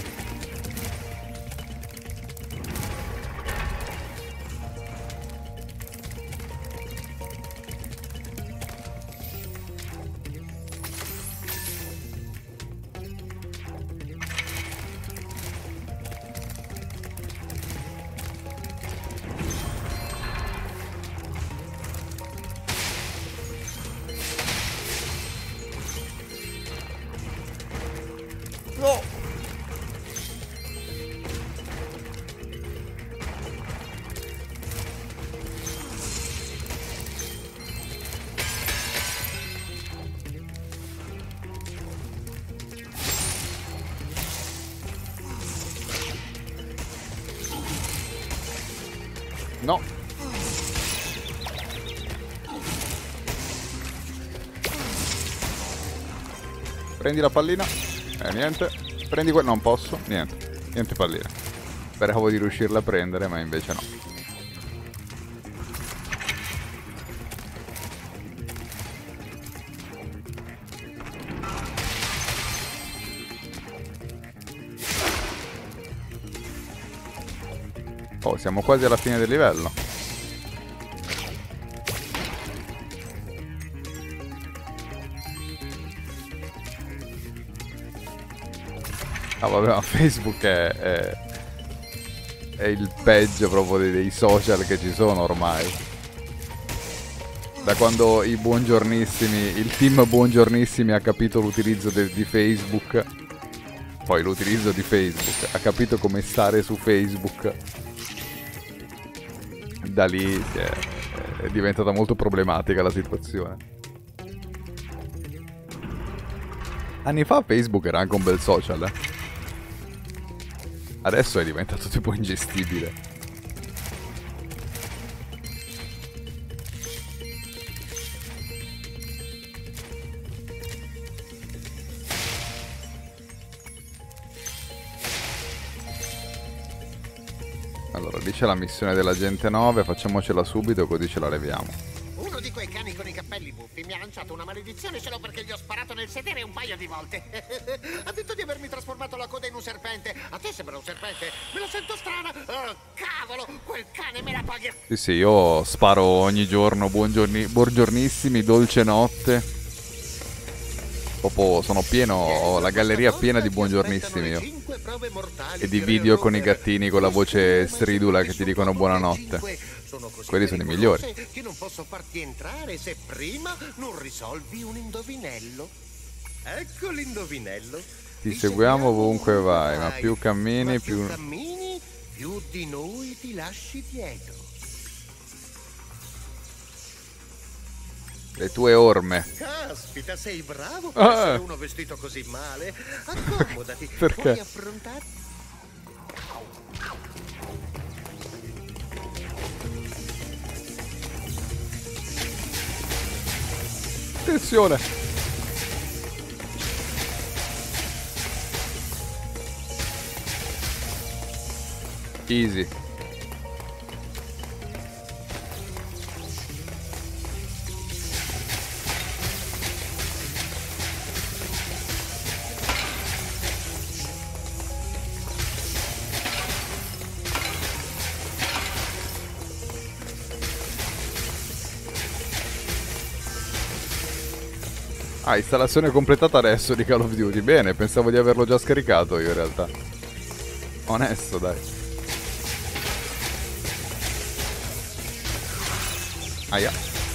S1: No! No! Prendi la pallina. Eh, niente. Prendi quel... non posso. Niente. Niente pallina. Speravo di riuscirla a prendere, ma invece no. Oh, siamo quasi alla fine del livello. Ah vabbè, ma Facebook è, è, è il peggio proprio dei, dei social che ci sono ormai. Da quando i buongiornissimi, il team buongiornissimi ha capito l'utilizzo di Facebook, poi l'utilizzo di Facebook, ha capito come stare su Facebook, da lì è, è diventata molto problematica la situazione. Anni fa Facebook era anche un bel social, eh. Adesso è diventato tipo ingestibile. Allora, lì c'è la missione dell'agente nove, facciamocela subito così ce la leviamo.
S10: Uno di quei cani con i cappelli capelli buffi mi ha lanciato una maledizione solo perché gli ho sparato nel sedere un paio di volte. Ha detto di avermi trasformato la coda in un serpente. A te sembra un serpente? Me lo sento strana. Oh, cavolo, quel cane me la pagherà.
S1: Sì, sì, io sparo ogni giorno buongiorni, buongiornissimi, dolce notte. Proprio sono pieno, ho la galleria piena di buongiornissimi io. E di video con i gattini con la voce stridula che ti dicono buonanotte. Quelli sono i migliori.
S10: Che non posso farti entrare se prima non risolvi un indovinello. Ecco l'indovinello.
S1: Ti seguiamo ovunque vai, ma più cammini più...
S10: più cammini, più di noi ti lasci dietro.
S1: Le tue orme.
S10: Caspita, sei bravo per
S1: Ah.
S10: essere uno vestito così male. Accomodati.
S1: Perché?
S10: Puoi affrontare...
S1: Attenzione. Easy. Ah, installazione completata adesso di Call of Duty. Bene, pensavo di averlo già scaricato io in realtà. Onesto, dai. Aia.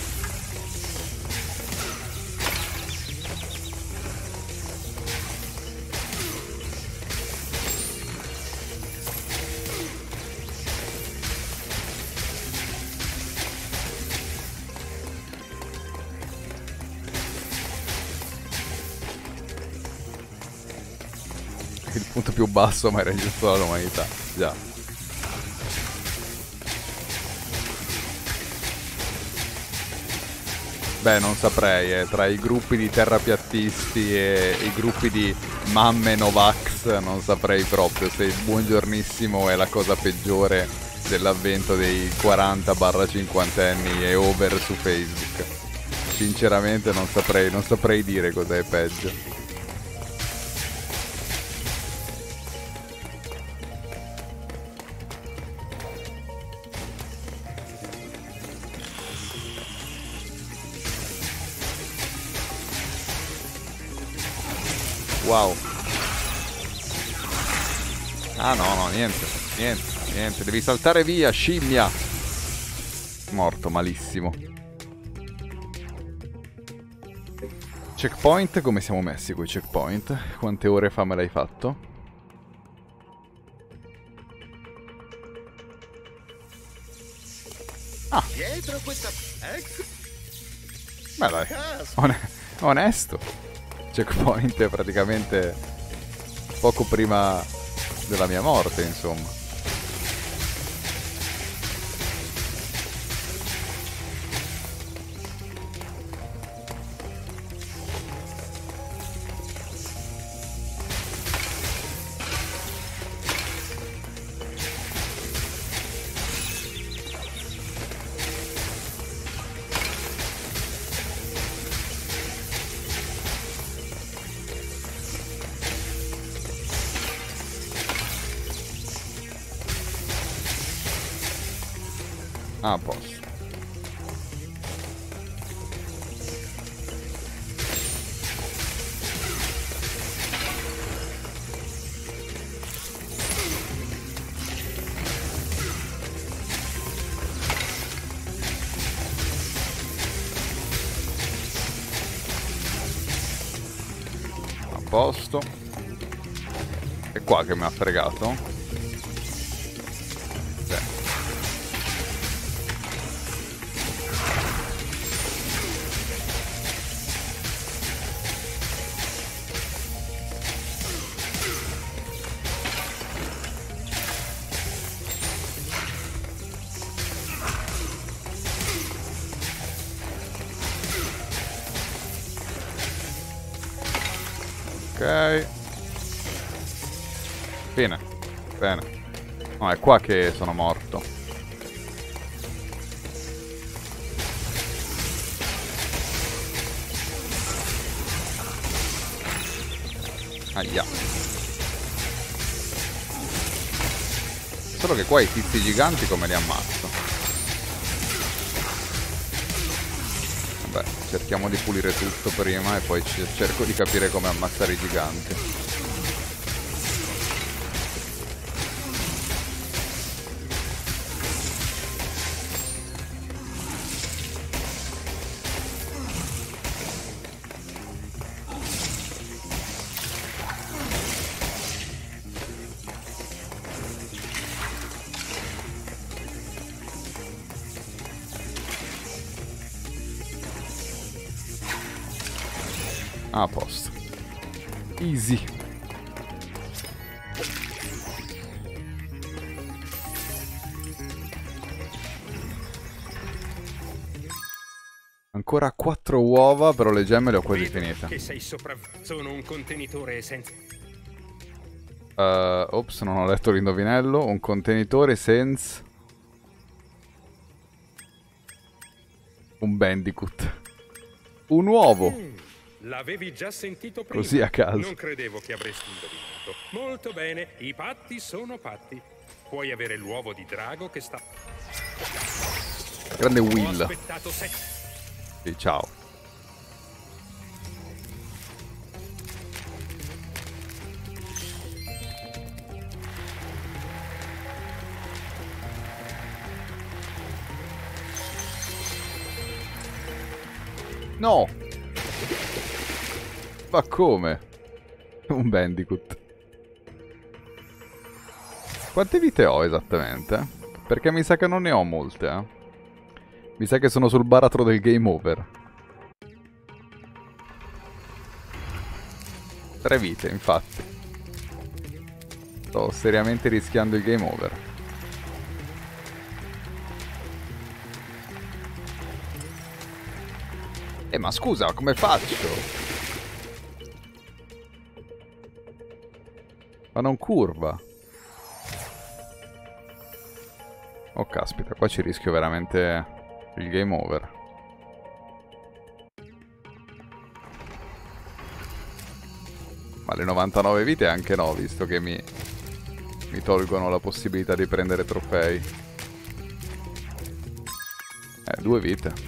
S1: Il punto più basso mai raggiunto dall'umanità. Già. Beh, non saprei, eh. Tra i gruppi di terrapiattisti e i gruppi di mamme Novax non saprei proprio se il buongiornissimo è la cosa peggiore dell'avvento dei quaranta cinquantenni e over su Facebook. Sinceramente non saprei, non saprei dire cosa è peggio. Wow. Ah no, no, niente, niente, niente. Devi saltare via, scimmia. Morto, malissimo. Checkpoint, come siamo messi con i checkpoint? Quante ore fa me l'hai fatto? Ah.
S10: Dietro questa... Ecco.
S1: Beh dai, on onesto. Checkpoint è praticamente poco prima della mia morte, insomma. Ah, a posto. A posto. È qua che mi ha fregato. Ok. Bene. Bene. No, è qua che sono morto. Aia. Solo che qua i tizi giganti come li ammazzo? Vabbè, cerchiamo di pulire tutto prima e poi cerco di capire come ammazzare i giganti. A posto. Easy. Ancora quattro uova, però le gemme le ho quasi finite.
S7: Che sei sopravvissuto. Sono un contenitore senza...
S1: Uh, ops, non ho letto l'indovinello. Un contenitore senza... Un Bandicoot. Un uovo.
S7: Mm. L'avevi già sentito prima.
S1: Così a caso.
S7: Non credevo che avresti indovinato. Molto bene, i patti sono patti. Puoi avere l'uovo di drago che sta...
S1: Grande Will.
S7: Ho aspettato sei...
S1: Sì, ciao. No! Ma come? Un Bandicoot. Quante vite ho esattamente? Perché mi sa che non ne ho molte, eh. Mi sa che sono sul baratro del game over. Tre vite, infatti. Sto seriamente rischiando il game over. Eh, ma scusa, come faccio? Ma non curva. Oh caspita, qua ci rischio veramente il game over. Ma le novantanove vite anche no, visto che mi, mi tolgono la possibilità di prendere trofei. Eh, due vite.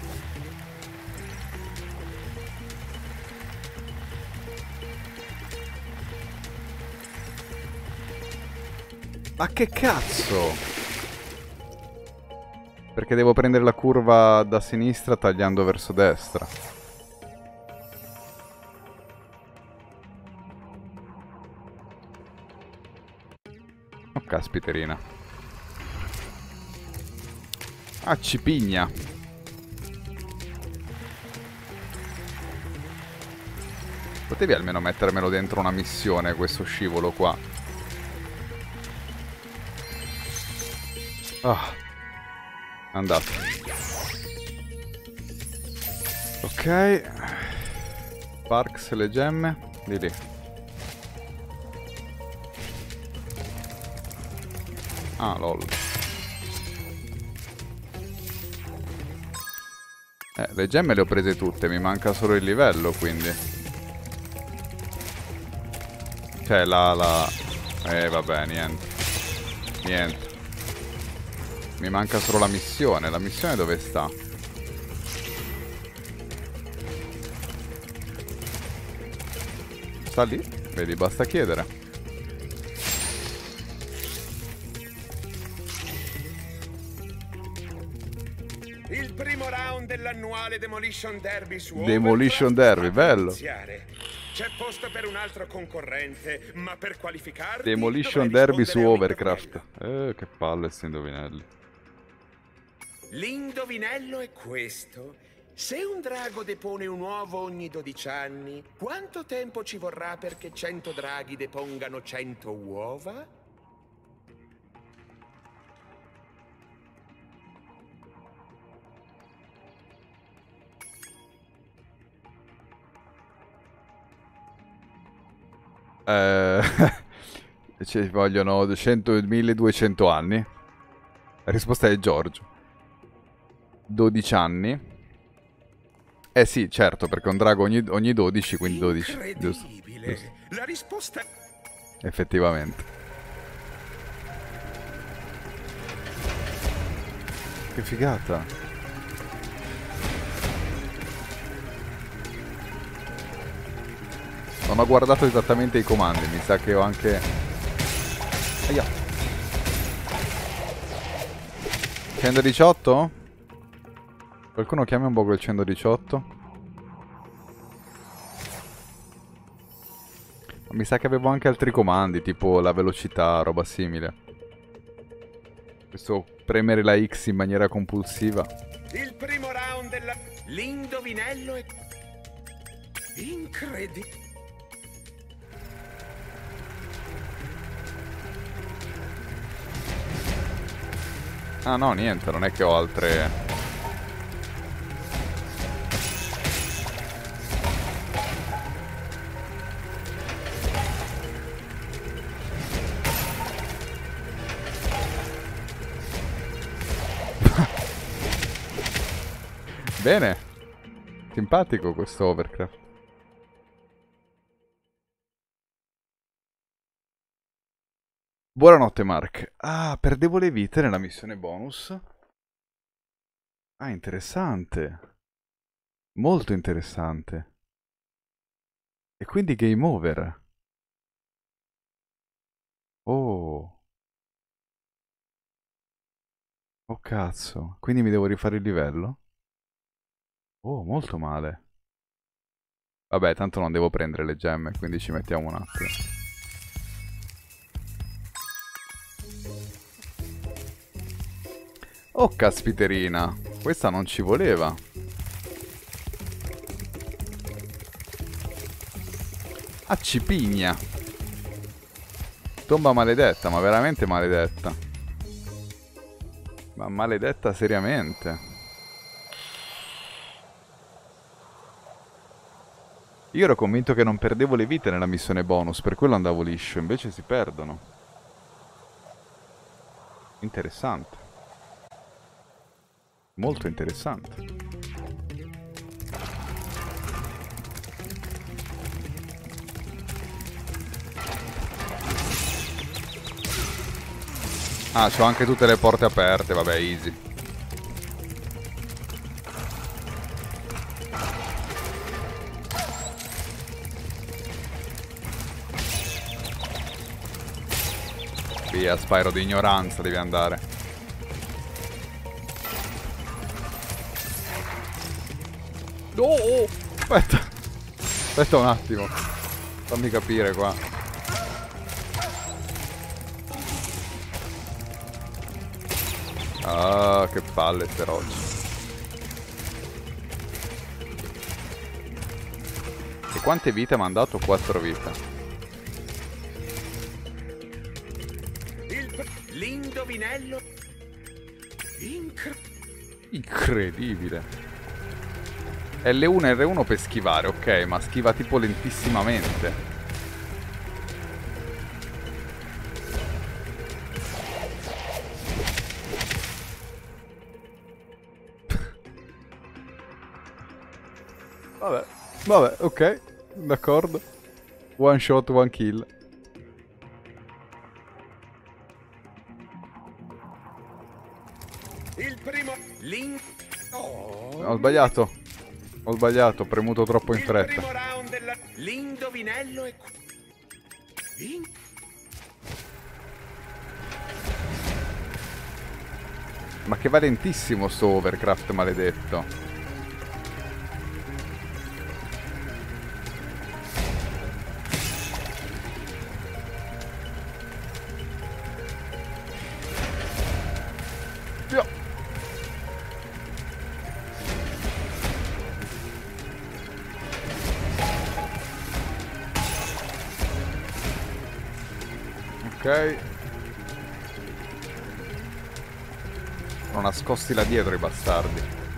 S1: Ma che cazzo? Perché devo prendere la curva da sinistra tagliando verso destra. Oh caspiterina. Ah, cipigna. Potevi almeno mettermelo dentro una missione questo scivolo qua. Ah, andato. Ok. Parks, le gemme. Di lì. Ah, lol. Eh, le gemme le ho prese tutte, mi manca solo il livello, quindi. Cioè, la... la... Eh, vabbè, niente. Niente. Mi manca solo la missione. La missione dove sta? Sta lì? Vedi, basta chiedere.
S11: Il primo round dell'annuale Demolition Derby su
S1: Demolition Derby, bello.
S11: C'è posto per un altro concorrente, ma per qualificarti
S1: Demolition Derby su Overcraft. Eh, che palle sti indovinelli.
S11: L'indovinello è questo. Se un drago depone un uovo ogni dodici anni, quanto tempo ci vorrà perché cento draghi depongano cento uova?
S1: Eh, ci vogliono cento, milleduecento anni. La risposta è Giorgio. dodici anni. Eh sì, certo, perché un drago ogni, ogni dodici, quindi dodici. Giusto.
S11: incredibile. La risposta...
S1: Effettivamente. Che figata. Non ho guardato esattamente i comandi, mi sa che ho anche... Aia. centodiciotto? Qualcuno chiama un po' quel centodiciotto? Mi sa che avevo anche altri comandi, tipo la velocità, roba simile. Questo premere la X in maniera compulsiva.
S11: Il primo round della... L'indovinello è... incredibile.
S1: Ah no, niente, non è che ho altre... Bene. Simpatico questo Overcraft. Buonanotte Mark. Ah, perdevo le vite nella missione bonus. Ah, interessante. Molto interessante. E quindi game over. Oh. Oh cazzo. Quindi mi devo rifare il livello? Oh, molto male. Vabbè, tanto non devo prendere le gemme, quindi ci mettiamo un attimo. Oh, caspiterina. Questa non ci voleva. Ah, cipigna. Tomba maledetta, ma veramente maledetta. Ma maledetta seriamente. Io ero convinto che non perdevo le vite nella missione bonus, per quello andavo liscio, invece si perdono. Interessante. Molto interessante. Ah, c'ho anche tutte le porte aperte, vabbè, easy. Via, Spyro di ignoranza devi andare. No! Aspetta. Aspetta un attimo. Fammi capire qua. Ah, che palle ste rocce. E quante vite mi ha dato? quattro vite.
S11: L'indovinello Incre...
S1: incredibile. L uno e R uno per schivare, ok, ma schiva tipo lentissimamente. Vabbè, vabbè, ok, d'accordo. One shot, one kill.
S11: Il primo link. Oh.
S1: Ho sbagliato. Ho sbagliato, ho premuto troppo in
S11: Il
S1: fretta.
S11: primo round della... L'indovinello è... In...
S1: Ma che va lentissimo sto Overcraft maledetto. Ok. Sono nascosti là dietro i bastardi.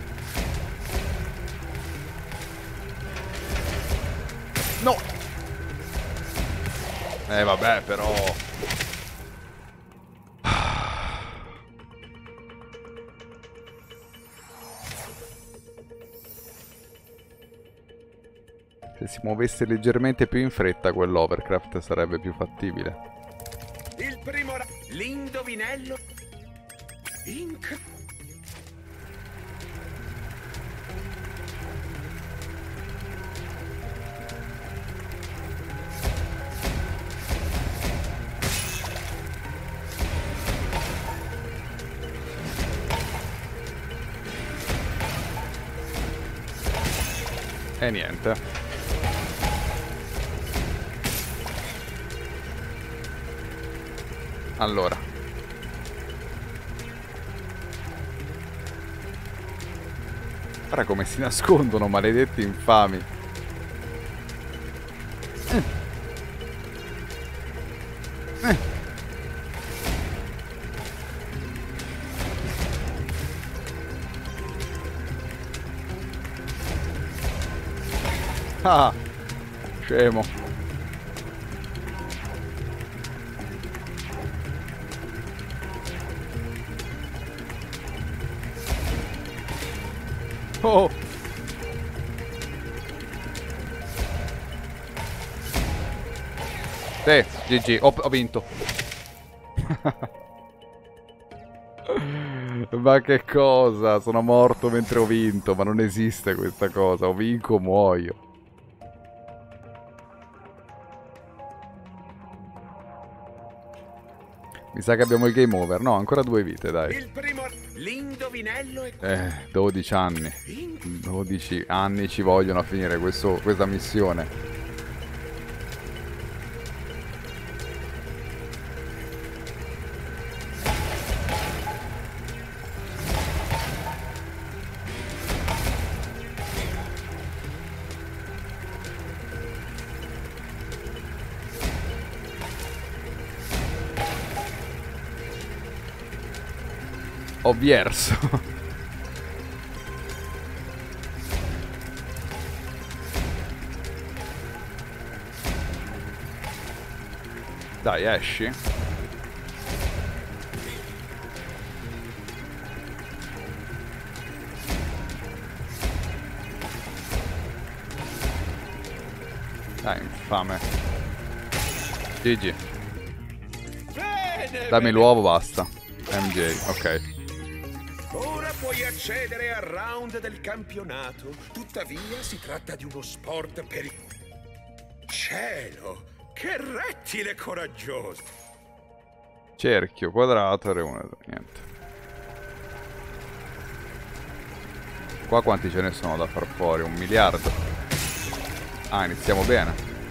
S1: No! Eh vabbè però. Se si muovesse leggermente più in fretta quell'Overcraft sarebbe più fattibile.
S11: Il primo ra- l'indovinello Inc
S1: E niente. Allora. Guarda come si nascondono, maledetti infami. Eh. Eh. Ah, scemo. Oh. Sì, G G, ho, ho vinto. Ma che cosa? Sono morto mentre ho vinto, ma non esiste questa cosa. O vinco o muoio. Mi sa che abbiamo il game over. No, ancora due vite, dai.
S11: Il primo l'indovinello è
S1: Eh, dodici anni. dodici anni ci vogliono a finire questo, questa missione. Ovvierso. Dai, esci. Dai, infame. G G.
S11: bene,
S1: Dammi
S11: bene.
S1: l'uovo, basta. M J, ok.
S11: Ora puoi accedere al round del campionato. Tuttavia si tratta di uno sport per il cielo. Che rettile coraggioso.
S1: Cerchio, quadrato, R uno, niente. Qua quanti ce ne sono da far fuori? Un miliardo. Ah, iniziamo bene.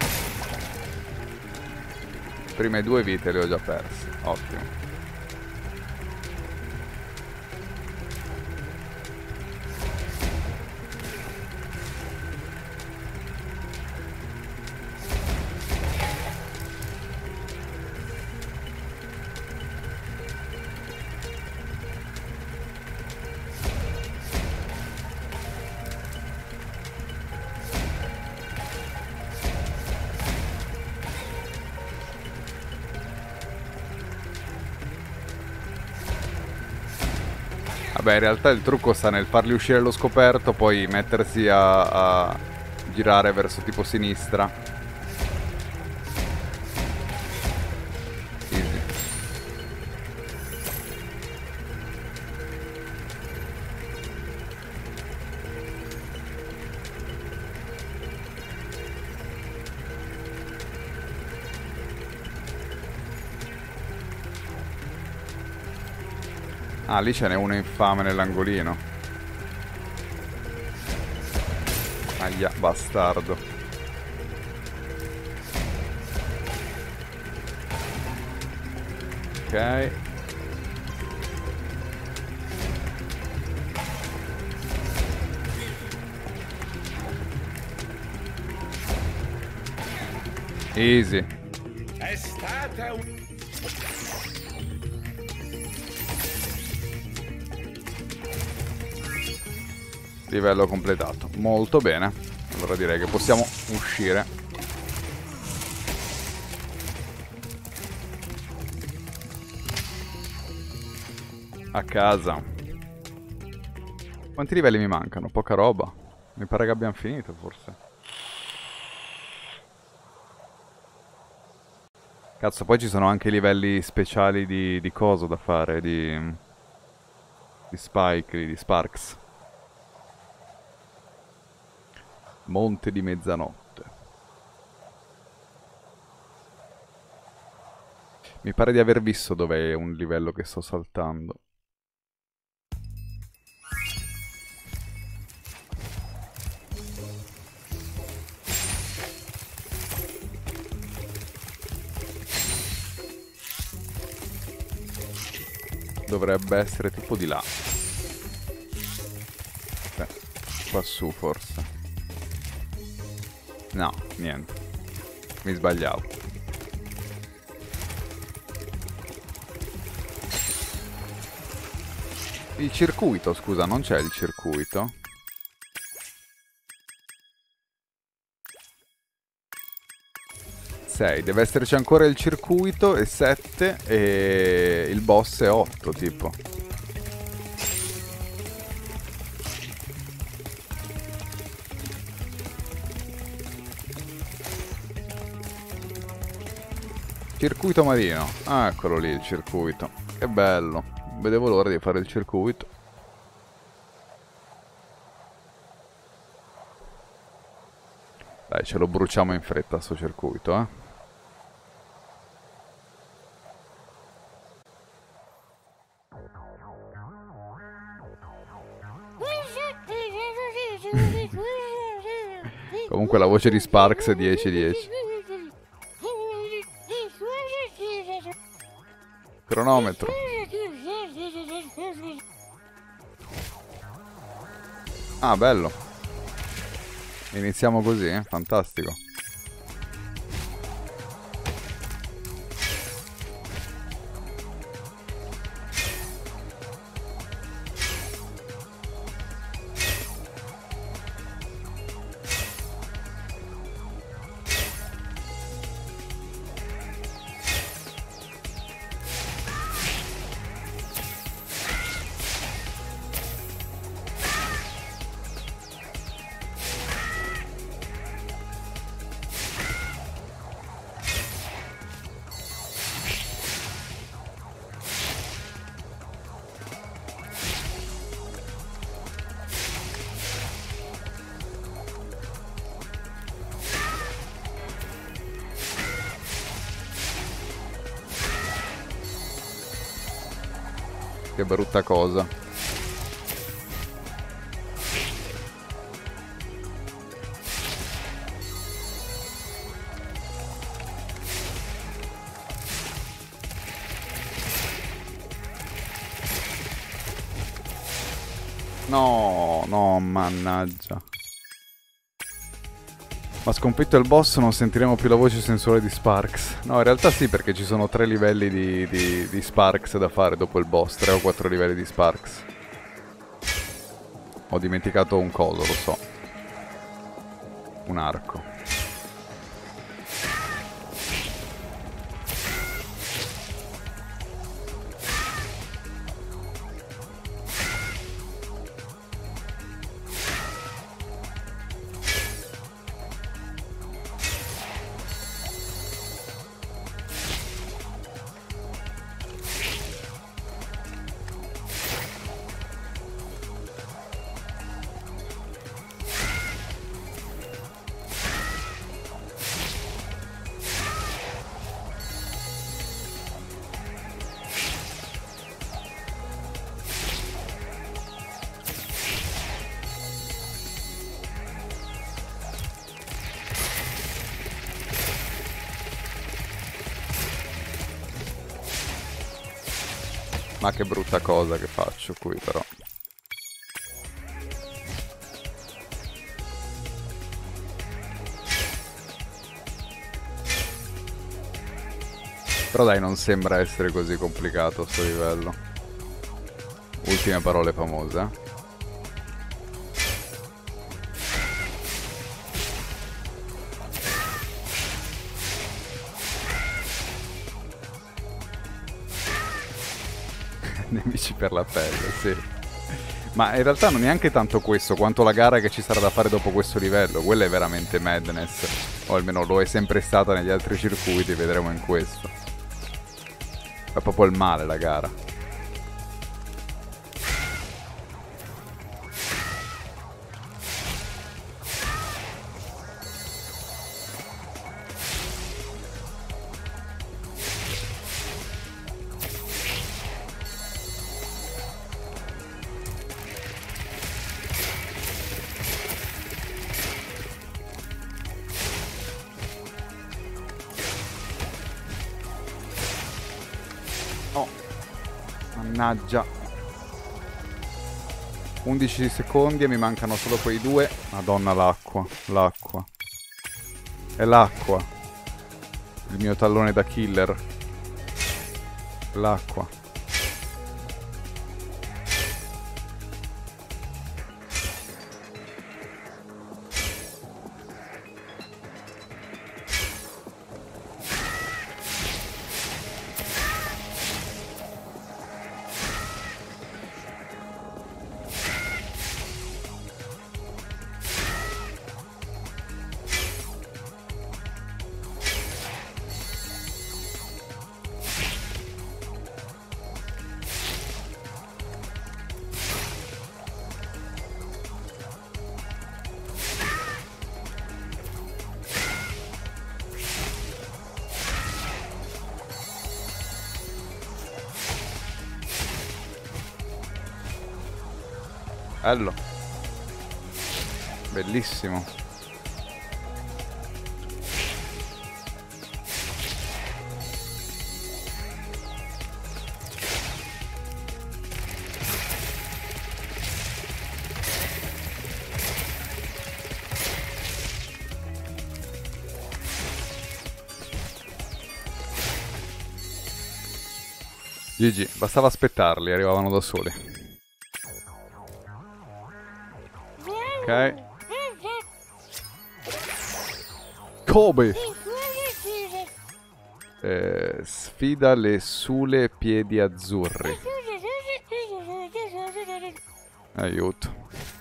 S1: Prime due vite le ho già perse. Ottimo. Vabbè, in realtà il trucco sta nel farli uscire allo scoperto, poi mettersi a, a girare verso tipo sinistra. Easy. Ah, lì ce n'è uno infame nell'angolino. Aia, bastardo. Ok. Easy.
S11: È stata un...
S1: Livello completato. Molto bene. Allora direi che possiamo uscire. A casa. Quanti livelli mi mancano? Poca roba. Mi pare che abbiamo finito forse. Cazzo, poi ci sono anche i livelli speciali di, di coso da fare, di... di Spike, di Sparks. Monte di mezzanotte. Mi pare di aver visto dov'è un livello che sto saltando. Dovrebbe essere tipo di là. Beh, qua su forse. No, niente. Mi sbagliavo. Il circuito, scusa, non c'è il circuito? sei, deve esserci ancora il circuito, e sette, e il boss è otto, tipo. Circuito marino. Ah, eccolo lì il circuito. Che bello. Non vedevo l'ora di fare il circuito. Dai, ce lo bruciamo in fretta sto circuito, eh. Comunque la voce di Sparks è dieci dieci. Cronometro. Ah, bello. Iniziamo così, eh? Fantastico. Che brutta cosa. No, no, mannaggia. Ma sconfitto il boss non sentiremo più la voce sensuale di Sparks. No, in realtà sì, perché ci sono tre livelli di, di, di Sparks da fare dopo il boss. Tre o quattro livelli di Sparks. Ho dimenticato un coso, lo so. Un arco. Ma che brutta cosa che faccio qui, però. Però dai, non sembra essere così complicato sto livello. Ultime parole famose, eh. Nemici per la pelle, sì. Ma in realtà non è neanche tanto questo, quanto la gara che ci sarà da fare dopo questo livello. Quella è veramente madness. O almeno lo è sempre stata negli altri circuiti, vedremo in questo. È proprio il male la gara. Mannaggia. undici secondi e mi mancano solo quei due. Madonna, l'acqua. L'acqua. È l'acqua. Il mio tallone da killer. L'acqua. Bello. Bellissimo. G G, bastava aspettarli, arrivavano da soli. Ok. Kobe. Eh, sfida le Sule Piedi Azzurri. Aiuto.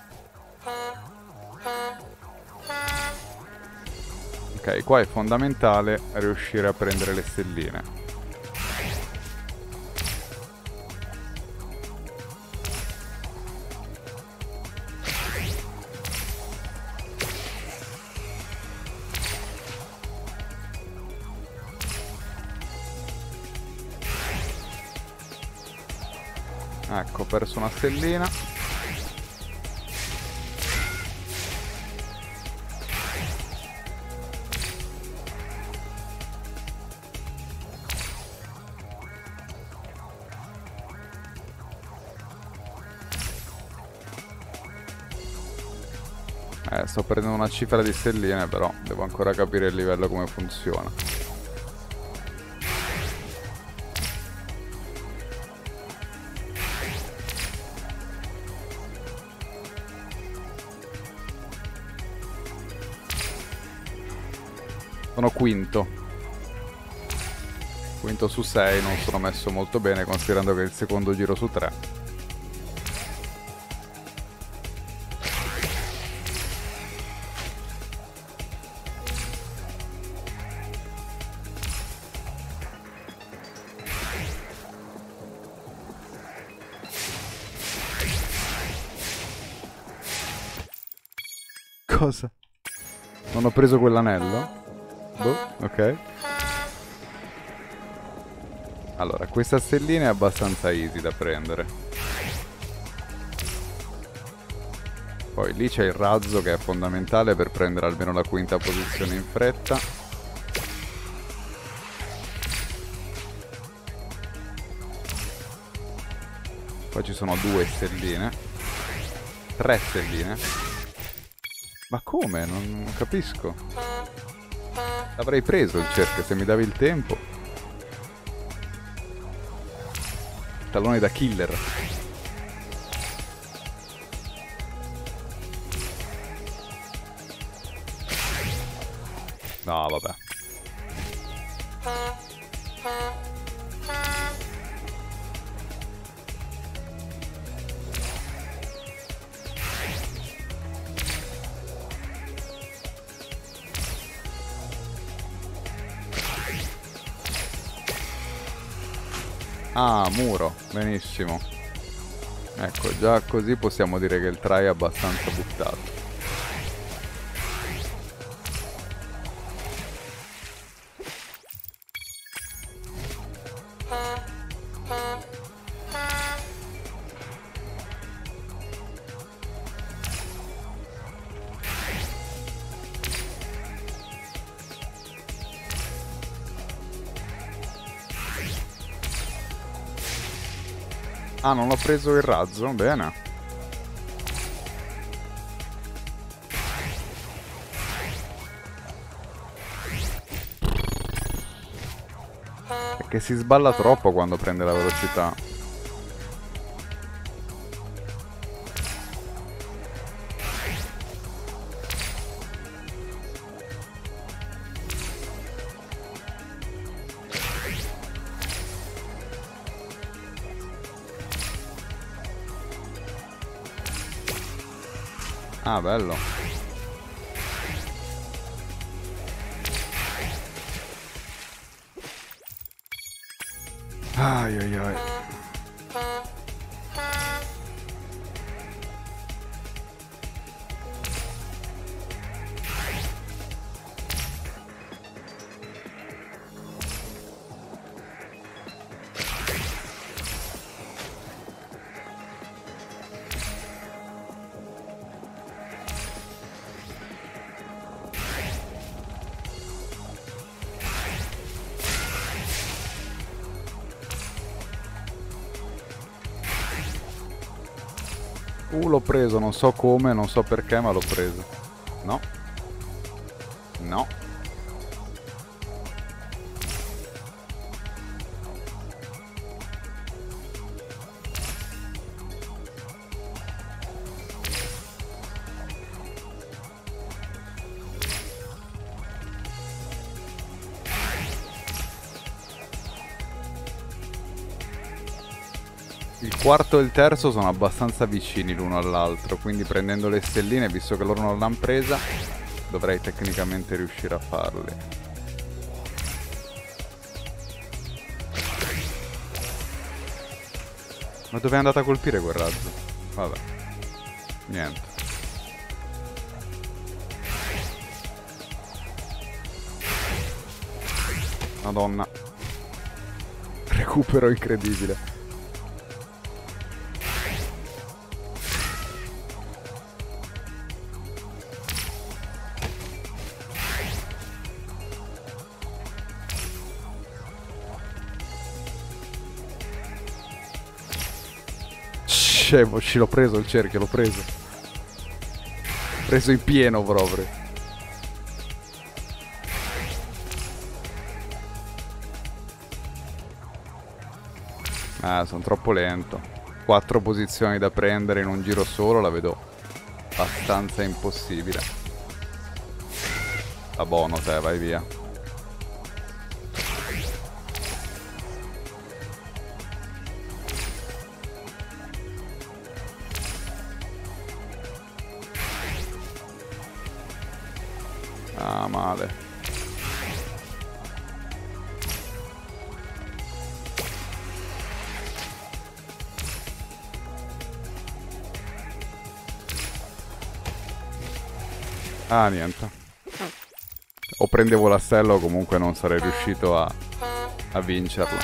S1: Ok, qua è fondamentale riuscire a prendere le stelline. Ecco, ho perso una stellina. Eh, sto prendendo una cifra di stelline, però devo ancora capire il livello come funziona. Sono quinto. Quinto su sei, non sono messo molto bene considerando che è il secondo giro su tre. Cosa? Non ho preso quell'anello? Boh, ok. Allora, questa stellina è abbastanza easy da prendere. Poi lì c'è il razzo che è fondamentale per prendere almeno la quinta posizione in fretta. Poi ci sono due stelline. Tre stelline. Ma come? Non, non capisco. L'avrei preso il cerchio se mi davi il tempo. Tallone da killer. No, vabbè. Ah, muro, benissimo. Ecco, già così possiamo dire che il try è abbastanza buttato. Ah, non ho preso il razzo? Bene. È che si sballa troppo quando prende la velocità. Ah, bello. Ai ai ai. Uh, l'ho preso, non so come, non so perché, ma l'ho preso. No. No. Il quarto e il terzo sono abbastanza vicini l'uno all'altro, quindi prendendo le stelline, visto che loro non l'hanno presa, dovrei tecnicamente riuscire a farle. Ma dove è andato a colpire quel razzo? Vabbè. Niente. Madonna. Recupero incredibile. Scemo, ci l'ho preso il cerchio, l'ho preso. Preso in pieno proprio. Ah, sono troppo lento. Quattro posizioni da prendere in un giro solo, la vedo abbastanza impossibile. A buono te, vai via. Ah, male. Ah, niente. O prendevo la stella o comunque non sarei riuscito a, a vincerla.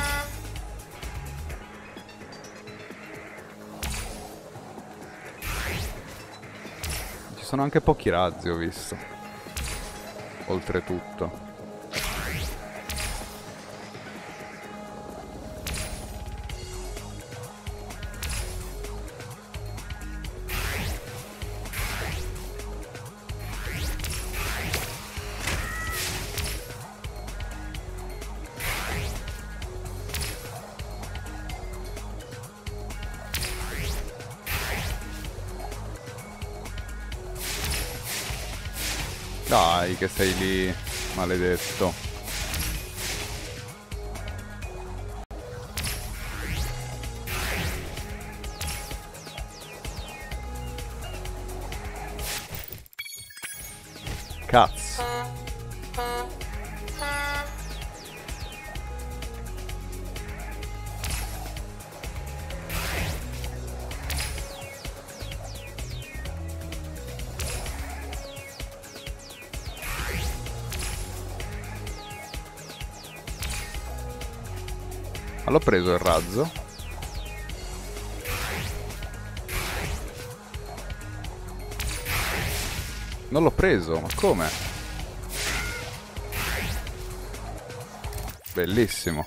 S1: Ci sono anche pochi razzi, ho visto. Oltretutto. Dai, che sei lì, maledetto. Cazzo. Ma l'ho preso il razzo? Non l'ho preso, ma come? Bellissimo.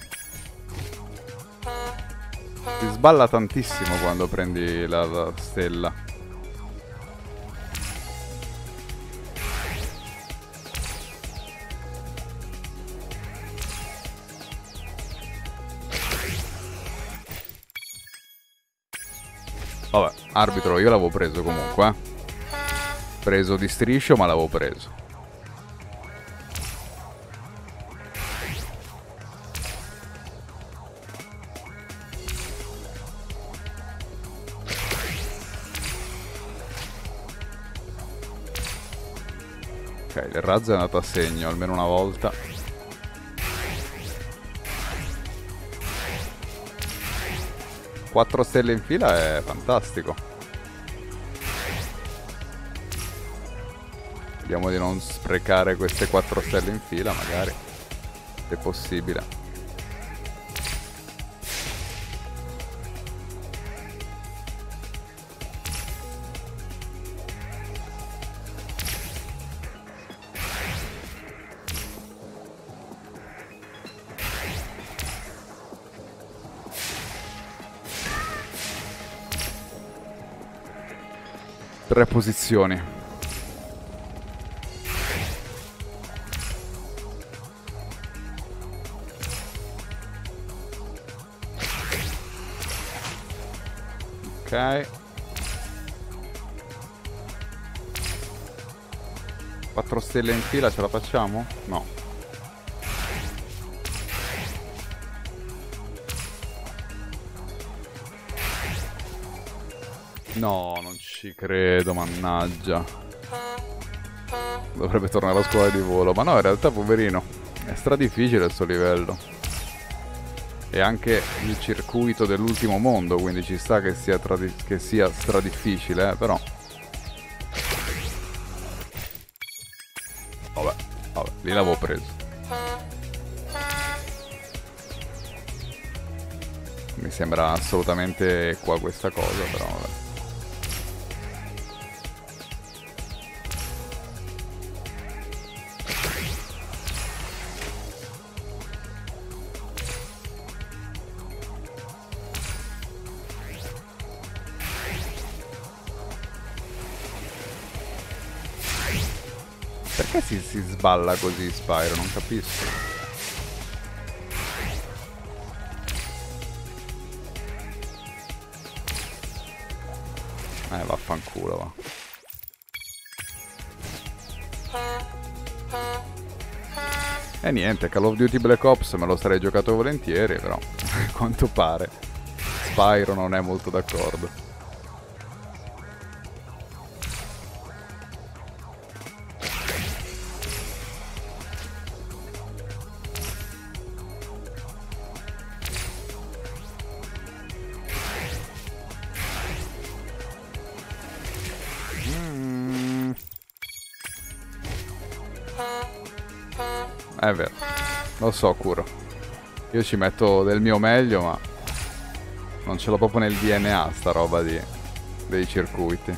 S1: Si sballa tantissimo quando prendi la, la stella. Vabbè, arbitro, io l'avevo preso comunque, eh. Preso di striscio, ma l'avevo preso. Ok, il razzo è andato a segno almeno una volta. Quattro stelle in fila è fantastico. Vediamo di non sprecare queste quattro stelle in fila, magari, se possibile. Tre posizioni. Ok. Quattro stelle in fila ce la facciamo? No. No, non ci credo, mannaggia. Dovrebbe tornare alla scuola di volo. Ma no, in realtà, poverino, è stra difficile questo livello. E anche il circuito dell'ultimo mondo, quindi ci sta che sia, che sia stra difficile, eh, però. Vabbè, vabbè, lì l'avevo preso. Mi sembra assolutamente qua questa cosa, però vabbè. Perché si, si sballa così Spyro? Non capisco. Eh, vaffanculo, va. E niente, Call of Duty Black Ops me lo sarei giocato volentieri, però a quanto pare Spyro non è molto d'accordo. È vero, lo so, Kuro. Io ci metto del mio meglio, ma non ce l'ho proprio nel D N A sta roba di, dei circuiti.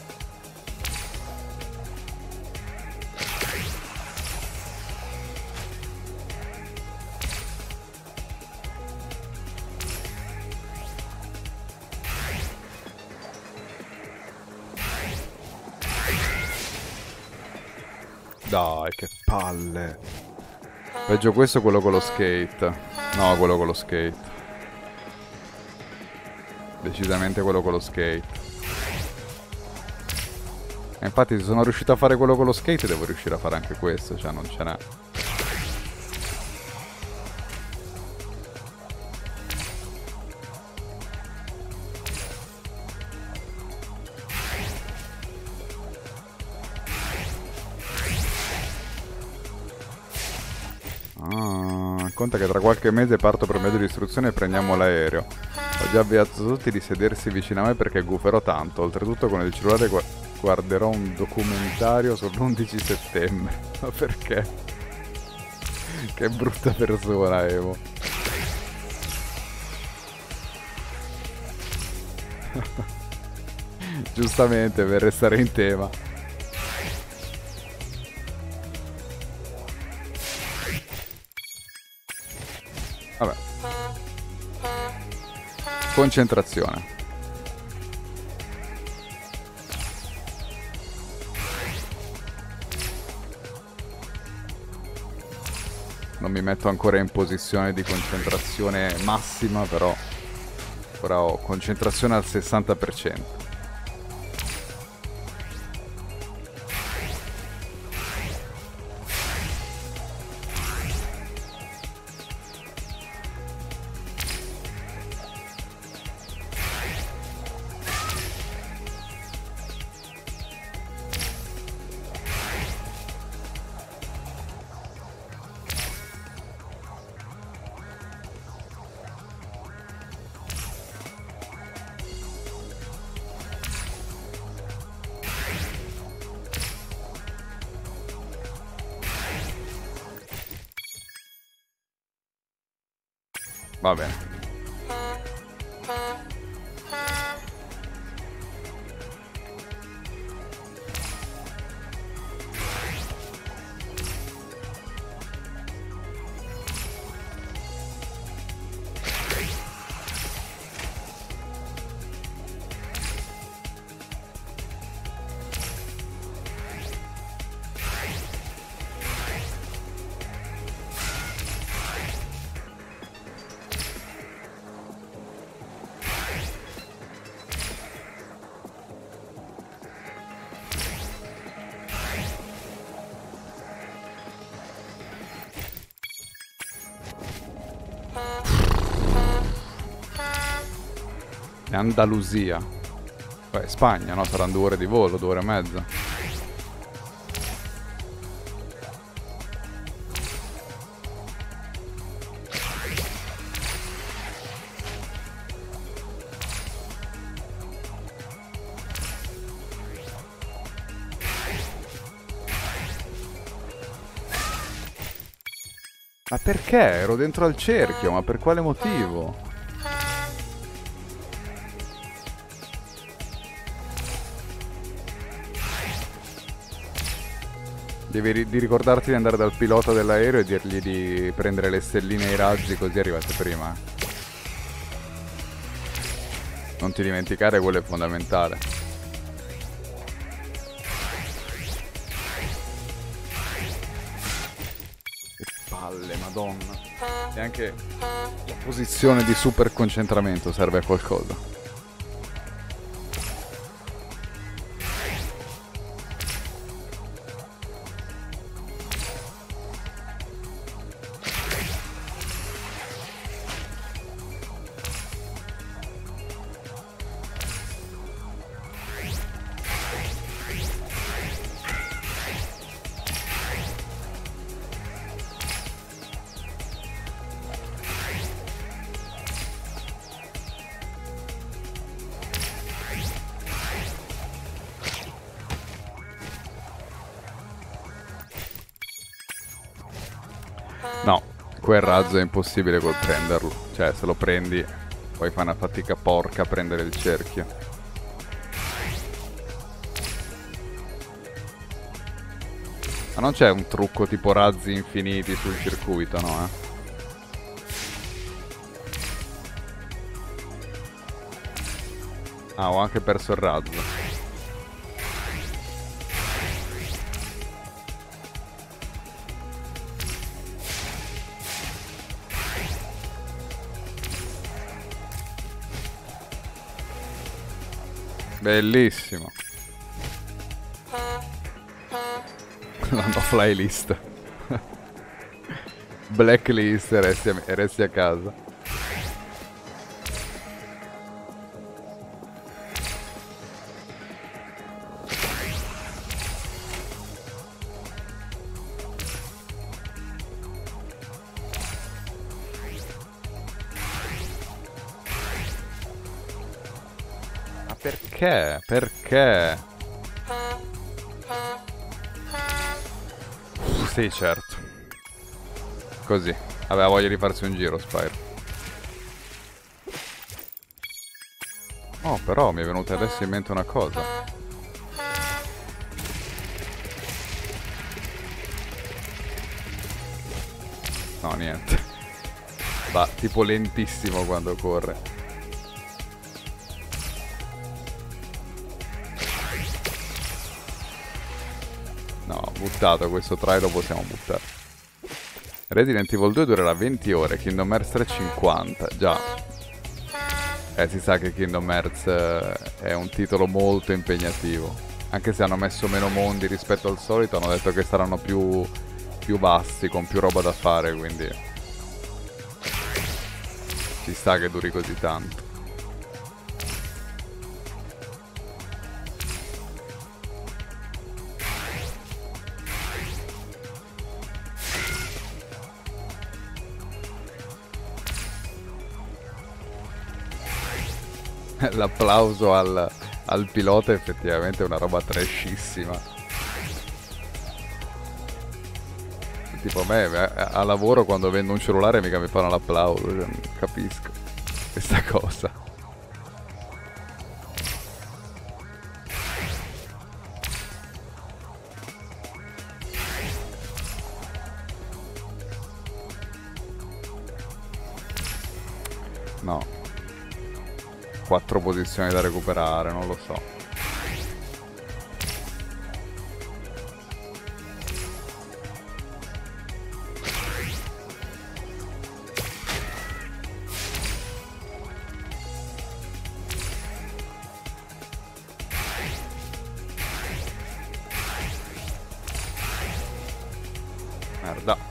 S1: Dai, che palle. Peggio questo o quello con lo skate? No, quello con lo skate. Decisamente quello con lo skate. E infatti se sono riuscito a fare quello con lo skate devo riuscire a fare anche questo, cioè non ce n'è. Conta che tra qualche mese parto per mezzo di istruzione e prendiamo l'aereo. Ho già avviato tutti di sedersi vicino a me perché guferò tanto. Oltretutto con il cellulare gu guarderò un documentario sull'undici settembre. Ma perché? Che brutta persona, Evo. Giustamente, per restare in tema. Vabbè. Concentrazione. Non mi metto ancora in posizione di concentrazione massima, però ora ho concentrazione al sessanta per cento. Va bene. Andalusia. Beh, Spagna, no? Saranno due ore di volo, due ore e mezza. Ma perché? Ero dentro al cerchio, ma per quale motivo? Devi ri di ricordarti di andare dal pilota dell'aereo e dirgli di prendere le stelline e i razzi, così arrivate prima. Non ti dimenticare, quello è fondamentale. Che palle, madonna. E anche la posizione di super concentramento serve a qualcosa. No, quel razzo è impossibile col prenderlo. Cioè, se lo prendi, poi fai una fatica porca a prendere il cerchio. Ma non c'è un trucco tipo razzi infiniti sul circuito, no, eh? Ah, ho anche perso il razzo. Bellissimo. La no fly list. Blacklist e resti a, e resti a casa. Perché? Perché? Sì, certo. Così. Aveva voglia di farsi un giro, Spyro. Oh, però mi è venuta adesso in mente una cosa. No, niente. Va tipo lentissimo quando corre. No, buttato, questo try lo possiamo buttare. Resident Evil due durerà venti ore, Kingdom Hearts tre cinquanta, già. Eh, si sa che Kingdom Hearts eh, è un titolo molto impegnativo. Anche se hanno messo meno mondi rispetto al solito, hanno detto che saranno più, più vasti, con più roba da fare, quindi ci sta che duri così tanto. L'applauso al, al pilota effettivamente è una roba trashissima. Tipo a me a, a lavoro quando vendo un cellulare mica mi fanno l'applauso, cioè, non capisco questa cosa. No. Quattro posizioni da recuperare, non lo so. Merda.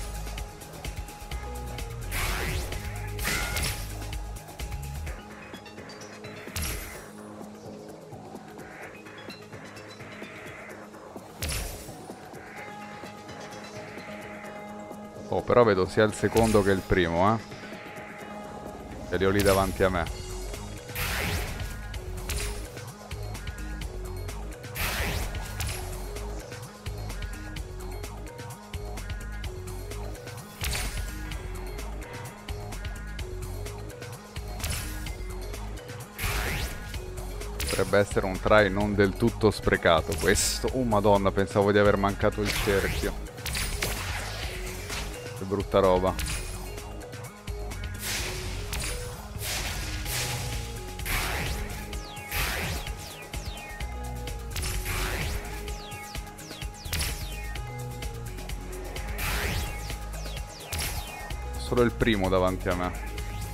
S1: Oh, però vedo sia il secondo che il primo, eh. E li ho lì davanti a me. Potrebbe essere un try non del tutto sprecato questo. Oh madonna, pensavo di aver mancato il cerchio. Che brutta roba. Solo il primo davanti a me.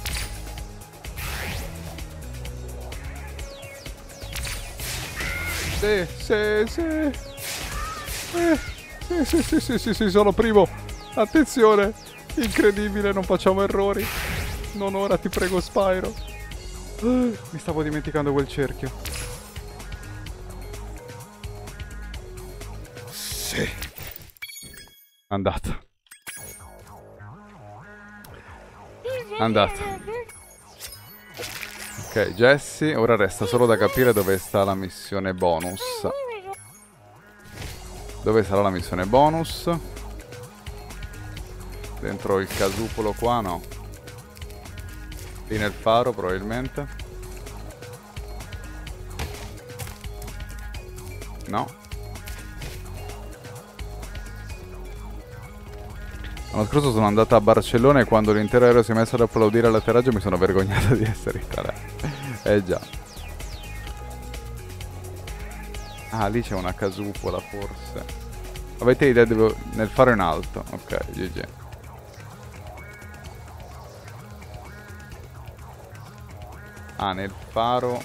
S1: Sì, sì, sì. Eh, sì, sì, sì, sì, sì, sì, sono primo. Attenzione, incredibile, non facciamo errori. Non ora, ti prego, Spyro. Uh, mi stavo dimenticando quel cerchio. Sì. Andata. Andata. Ok, Jessie, ora resta solo da capire dove sta la missione bonus. Dove sarà la missione bonus? Dentro il casupolo qua, no. Lì nel faro probabilmente. No. L'anno scorso sono andata a Barcellona e quando l'intero aereo si è messo ad applaudire all'atterraggio mi sono vergognata di essere italiano. Eh già. Ah, lì c'è una casupola forse. Avete idea dove... nel faro in alto. Ok, G G. Ah, nel faro...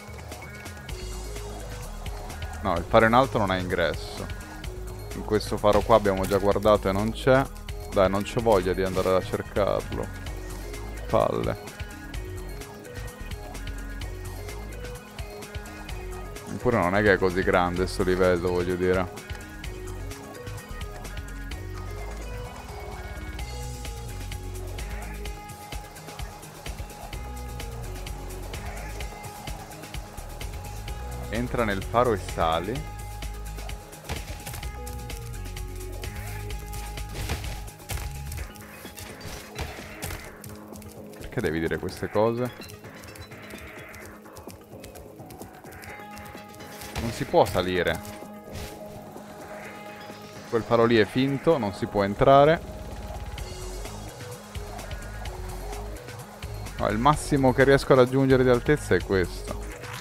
S1: No, il faro in alto non ha ingresso. In questo faro qua abbiamo già guardato e non c'è. Dai, non c'ho voglia di andare a cercarlo. Palle. Eppure non è che è così grande sto livello, voglio dire. Entra nel faro e sali. Perché devi dire queste cose? Non si può salire. Quel faro lì è finto, non si può entrare. No, il massimo che riesco a raggiungere di altezza è questo.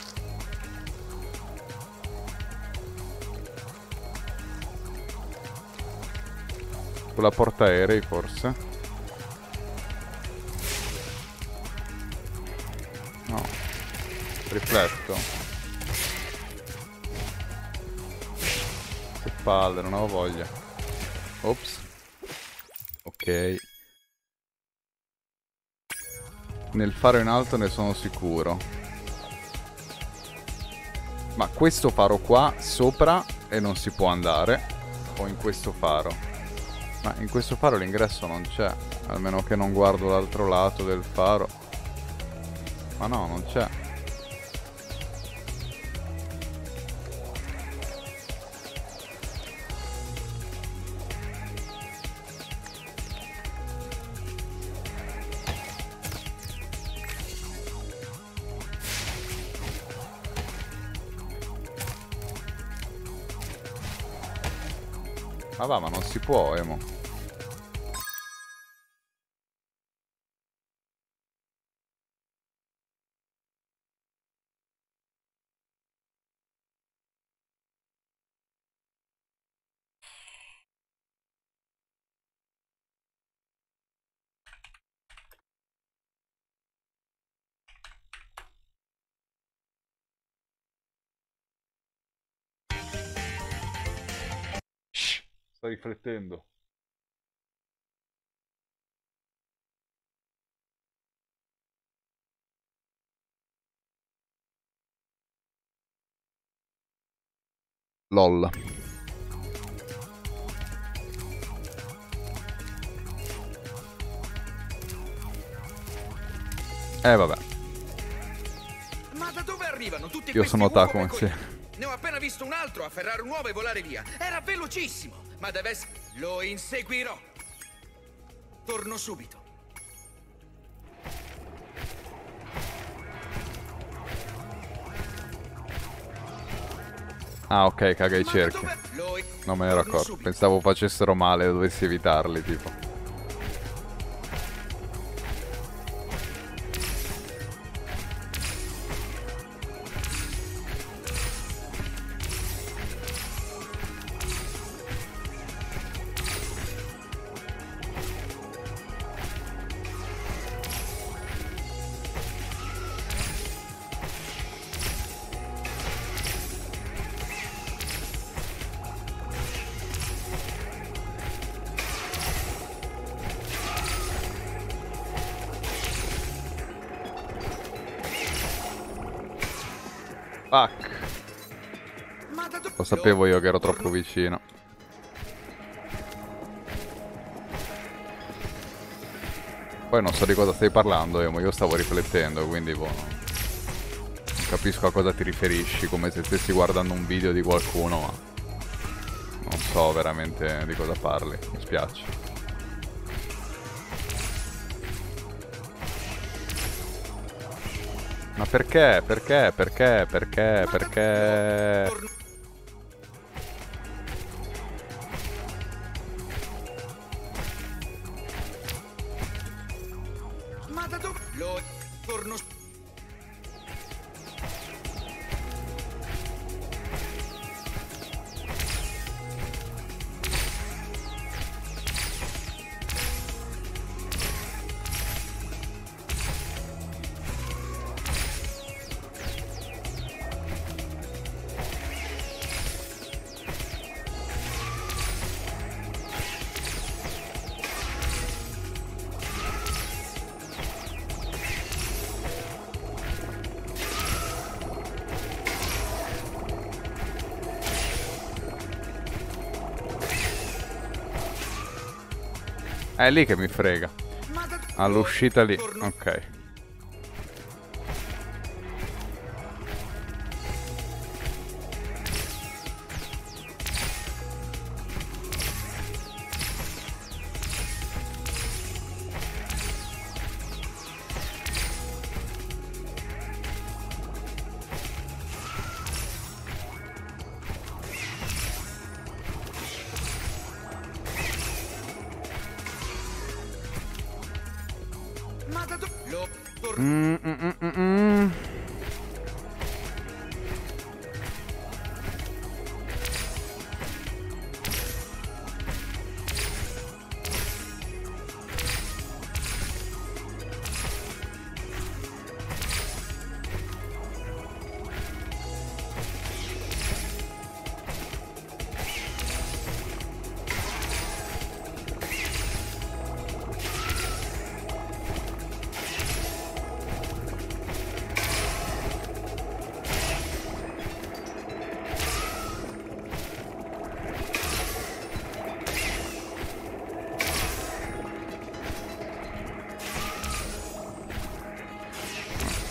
S1: Sulla portaerei forse. No. Rifletto. Che palle, non avevo voglia. Ops. Ok. Nel faro in alto ne sono sicuro. Ma questo faro qua sopra e non si può andare. O in questo faro. Ma in questo faro l'ingresso non c'è. Almeno che non guardo l'altro lato del faro. Ma no, non c'è. Ma va, ma non si può, Emo. Sto riflettendo. LOL. Eh vabbè.
S6: Ma da dove arrivano tutti
S1: Io
S6: questi
S1: sono otaku,
S6: uomini?
S1: sì.
S6: Ne ho appena visto un altro afferrare un uovo e volare via. Era velocissimo, ma deve essere... Lo inseguirò. Torno subito.
S1: Ah, ok, caga i cerchi.
S6: Lo...
S1: Non me ne ero accorto. Pensavo facessero male e dovessi evitarli, tipo. Fuck. Lo sapevo io che ero troppo vicino. Poi non so di cosa stai parlando, Emo. Io stavo riflettendo, quindi boh, non capisco a cosa ti riferisci, come se stessi guardando un video di qualcuno, ma non so veramente di cosa parli. Mi spiace. Ma perché? Perché? Perché? Perché? Perché?
S6: Ma da dove... Lo... Torno...
S1: È lì che mi frega. All'uscita lì. Ok.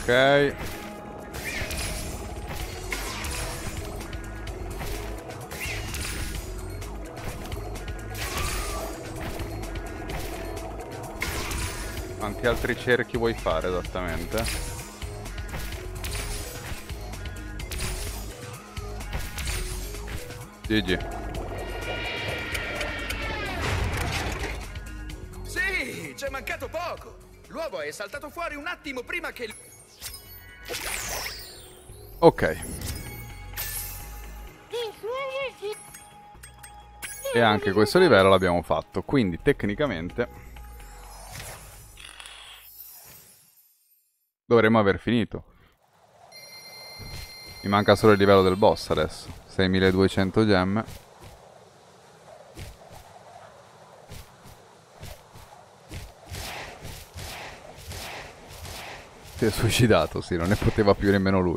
S1: Ok. Quanti altri cerchi vuoi fare esattamente? G G.
S6: Sì, c'è mancato poco. L'uovo è saltato fuori un attimo prima che...
S1: Ok. E anche questo livello l'abbiamo fatto, quindi tecnicamente dovremmo aver finito. Mi manca solo il livello del boss adesso. seimiladuecento gemme. Si è suicidato, sì, non ne poteva più nemmeno lui.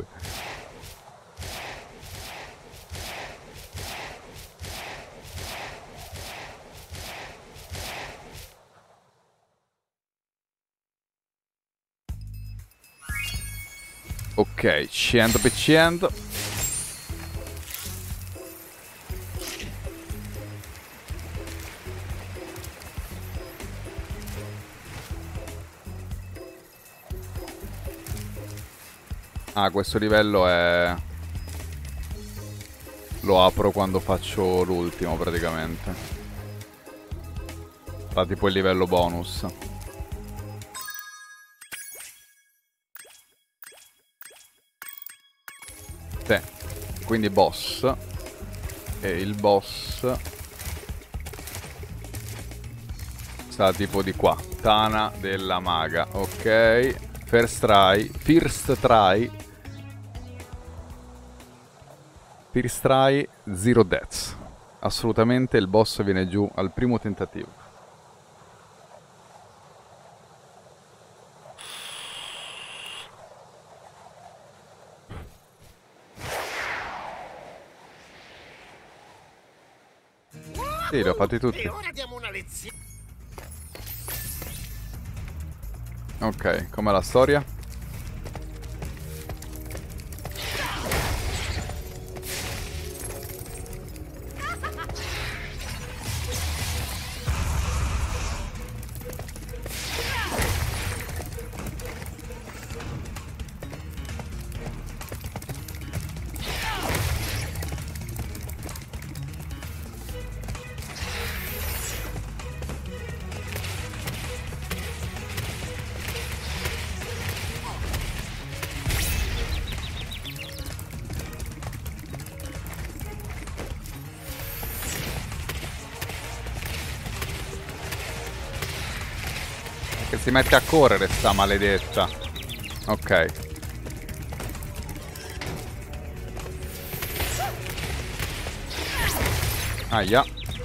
S1: Ok, cento per cento. Ah, questo livello è... lo apro quando faccio l'ultimo praticamente. Fa tipo il livello bonus. Sì. Quindi boss. E il boss sta tipo di qua. Tana della maga. Ok. First try. First try. First try, zero deaths. Assolutamente il boss viene giù al primo tentativo. Sì, li ho fatti tutti.
S10: E ora diamo una lezione.
S1: Ok, com'è la storia? Che si mette a correre sta maledetta. Ok. Aia.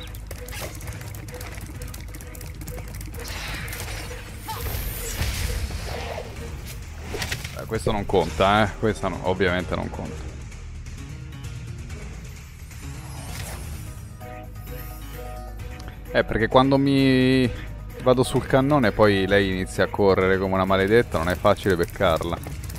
S1: Eh, questo non conta, eh. Questo no, ovviamente non conta. Eh, perché quando mi... vado sul cannone e poi lei inizia a correre come una maledetta, non è facile beccarla.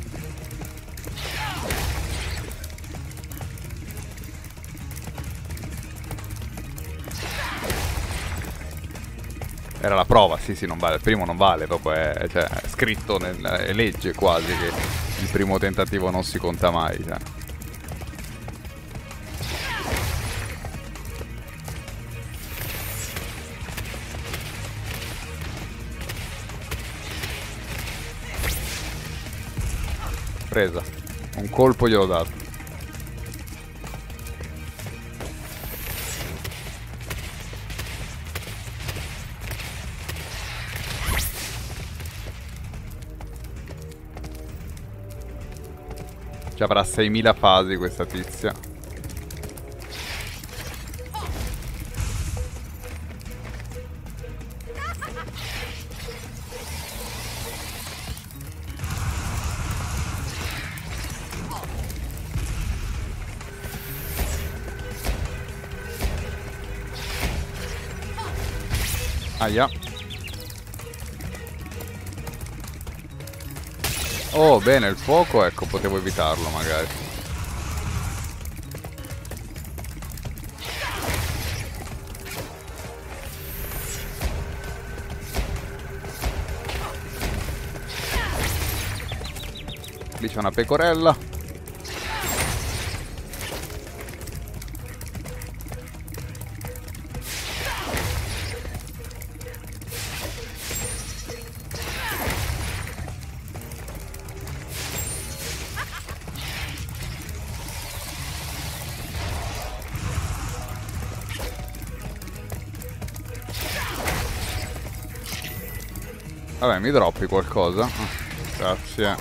S1: Era la prova, sì sì, non vale, il primo non vale, dopo è, cioè, è scritto, nel, è legge quasi che il primo tentativo non si conta mai, cioè. Presa. Un colpo gliel'ho dato. Ci avrà seimila fasi questa tizia. Aia. Oh, bene, il fuoco, ecco, potevo evitarlo magari. Lì c'è una pecorella. Vabbè, mi droppi qualcosa? Grazie.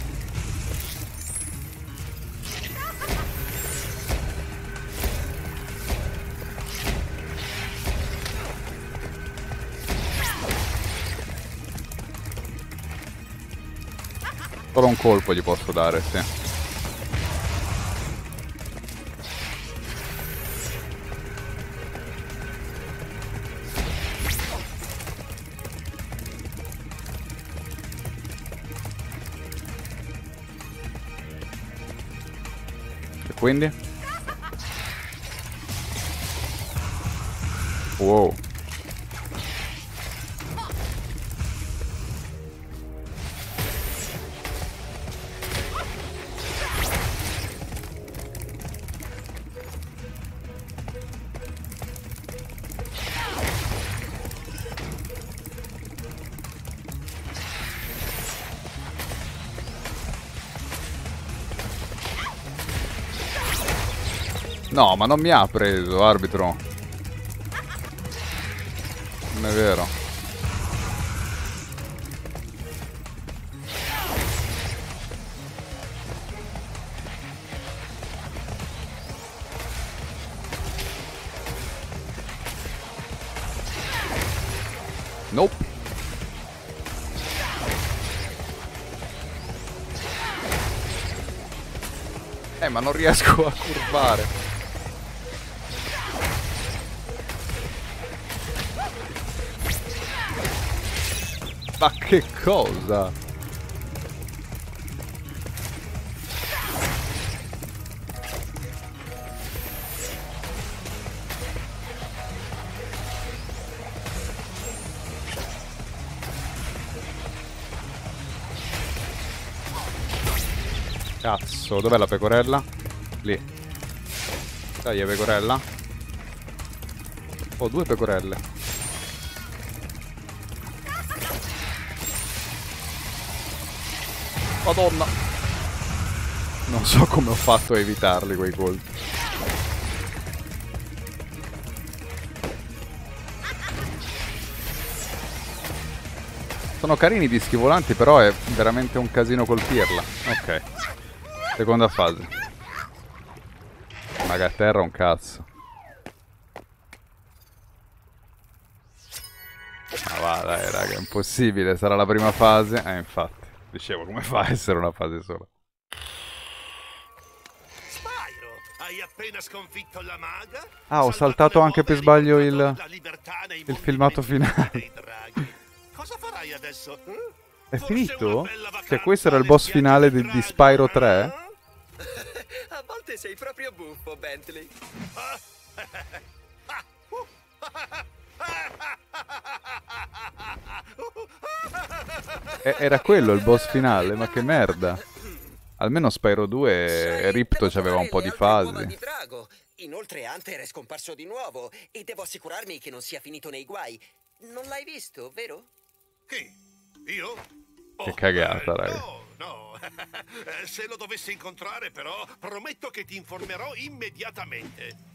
S1: Solo un colpo gli posso dare, sì. Quindi? Wow. No, ma non mi ha preso, arbitro. Non è vero. Nope. Eh, ma non riesco a curvare. Ma che cosa? Cazzo, dov'è la pecorella? Lì. Dai, pecorella. Ho due pecorelle. Madonna. Non so come ho fatto a evitarli quei colpi. Sono carini i dischi volanti, però è veramente un casino colpirla. Ok. Seconda fase. Maga a terra un cazzo. Ma va, dai, raga, è impossibile. Sarà la prima fase. Eh, infatti. Dicevo, come fa a essere una fase sola?
S5: Spyro, hai appena sconfitto la maga?
S1: Ah, ho saltato anche per sbaglio il, il filmato finale.
S5: Cosa farai adesso?
S1: È finito? Cioè, questo era il boss finale di, di Spyro tre?
S11: A volte sei proprio buffo, Bentley.
S1: E era quello il boss finale, ma che merda. Almeno Spyro due Ripto c'aveva un po' di fasi.
S11: Di drago. Inoltre Hunter è scomparso di nuovo e devo assicurarmi che non sia finito nei guai. Non l'hai visto, vero?
S5: Chi? Io?
S1: Che cagata,
S5: eh,
S1: raga.
S5: No, no. Se lo dovessi incontrare, però, prometto che ti informerò immediatamente.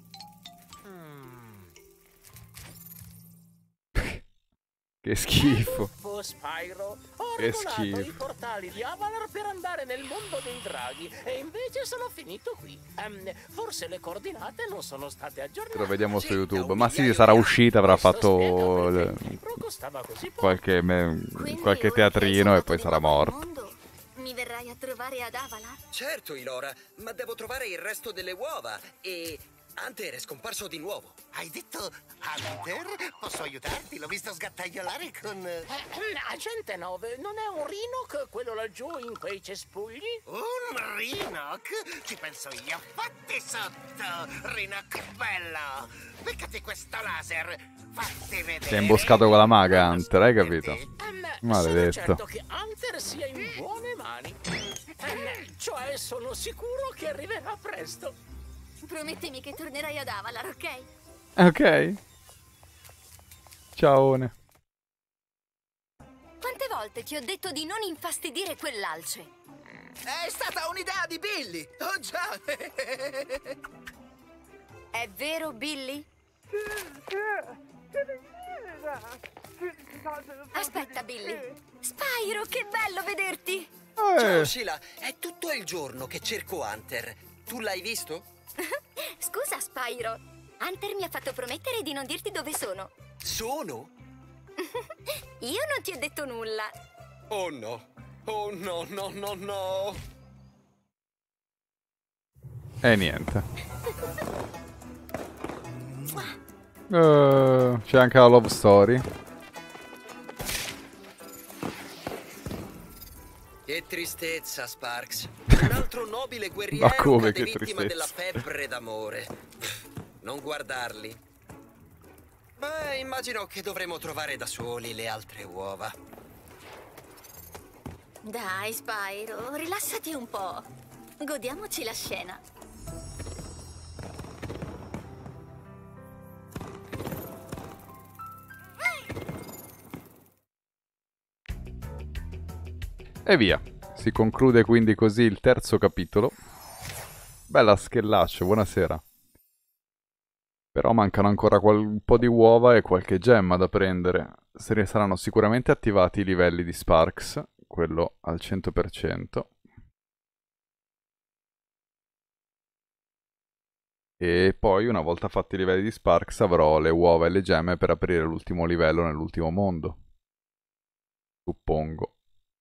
S1: Che schifo.
S2: Uffo, Spyro. Ho
S1: Che
S2: regolato
S1: schifo.
S2: i portali di Avalar per andare nel mondo dei draghi e invece sono finito qui. Um, forse le coordinate non sono state aggiornate.
S1: Lo vediamo su YouTube. Ma sì, sarà uscita, avrà fatto le- qualche, me- qualche teatrino e poi sarà morto.
S8: Mi verrai a trovare ad Avalar?
S11: Certo, Ilora, ma devo trovare il resto delle uova e
S12: Hunter è scomparso di nuovo.
S10: Hai detto Hunter? Posso aiutarti? L'ho visto sgattaiolare con...
S2: Eh, agente nove, non è un Rhinoc quello laggiù in quei cespugli?
S10: Un Rhinoc? Ci penso io. Fatti sotto, Rhinoc bello. Beccati questo laser. Fatti vedere.
S1: Si è imboscato con la maga, Hunter, hai capito?
S2: Ehm,
S1: Maledetto.
S2: Sono certo che Hunter sia in buone mani. Ehm, cioè, sono sicuro che arriverà presto.
S8: Promettimi che tornerai ad Avalar, ok?
S1: Ok. Ciaone.
S8: Quante volte ti ho detto di non infastidire quell'alce?
S6: È stata un'idea di Billy! Oh già!
S8: È vero, Billy? Aspetta, Billy. Spyro, che bello vederti!
S1: Eh.
S12: Ciao, Sheila. È tutto il giorno che cerco Hunter. Tu l'hai visto?
S8: Scusa, Spyro. Hunter mi ha fatto promettere di non dirti dove sono.
S12: Sono?
S8: Io non ti ho detto nulla.
S12: Oh no. Oh no, no, no, no.
S1: E niente. Uh, c'è anche la love story.
S12: Che tristezza, Sparks. Un altro nobile guerriero
S1: Ma come,
S12: cade
S1: che
S12: vittima della
S1: tristezza?
S12: febbre d'amore. Non guardarli. Beh, immagino che dovremo trovare da soli le altre uova.
S8: Dai, Spyro, rilassati un po'. Godiamoci la scena.
S1: E via. Si conclude quindi così il terzo capitolo. Bella schellaccia, buonasera. Però mancano ancora un po' di uova e qualche gemma da prendere. Se ne saranno sicuramente attivati i livelli di Sparks, quello al cento per cento. E poi, una volta fatti i livelli di Sparks, avrò le uova e le gemme per aprire l'ultimo livello nell'ultimo mondo. Suppongo.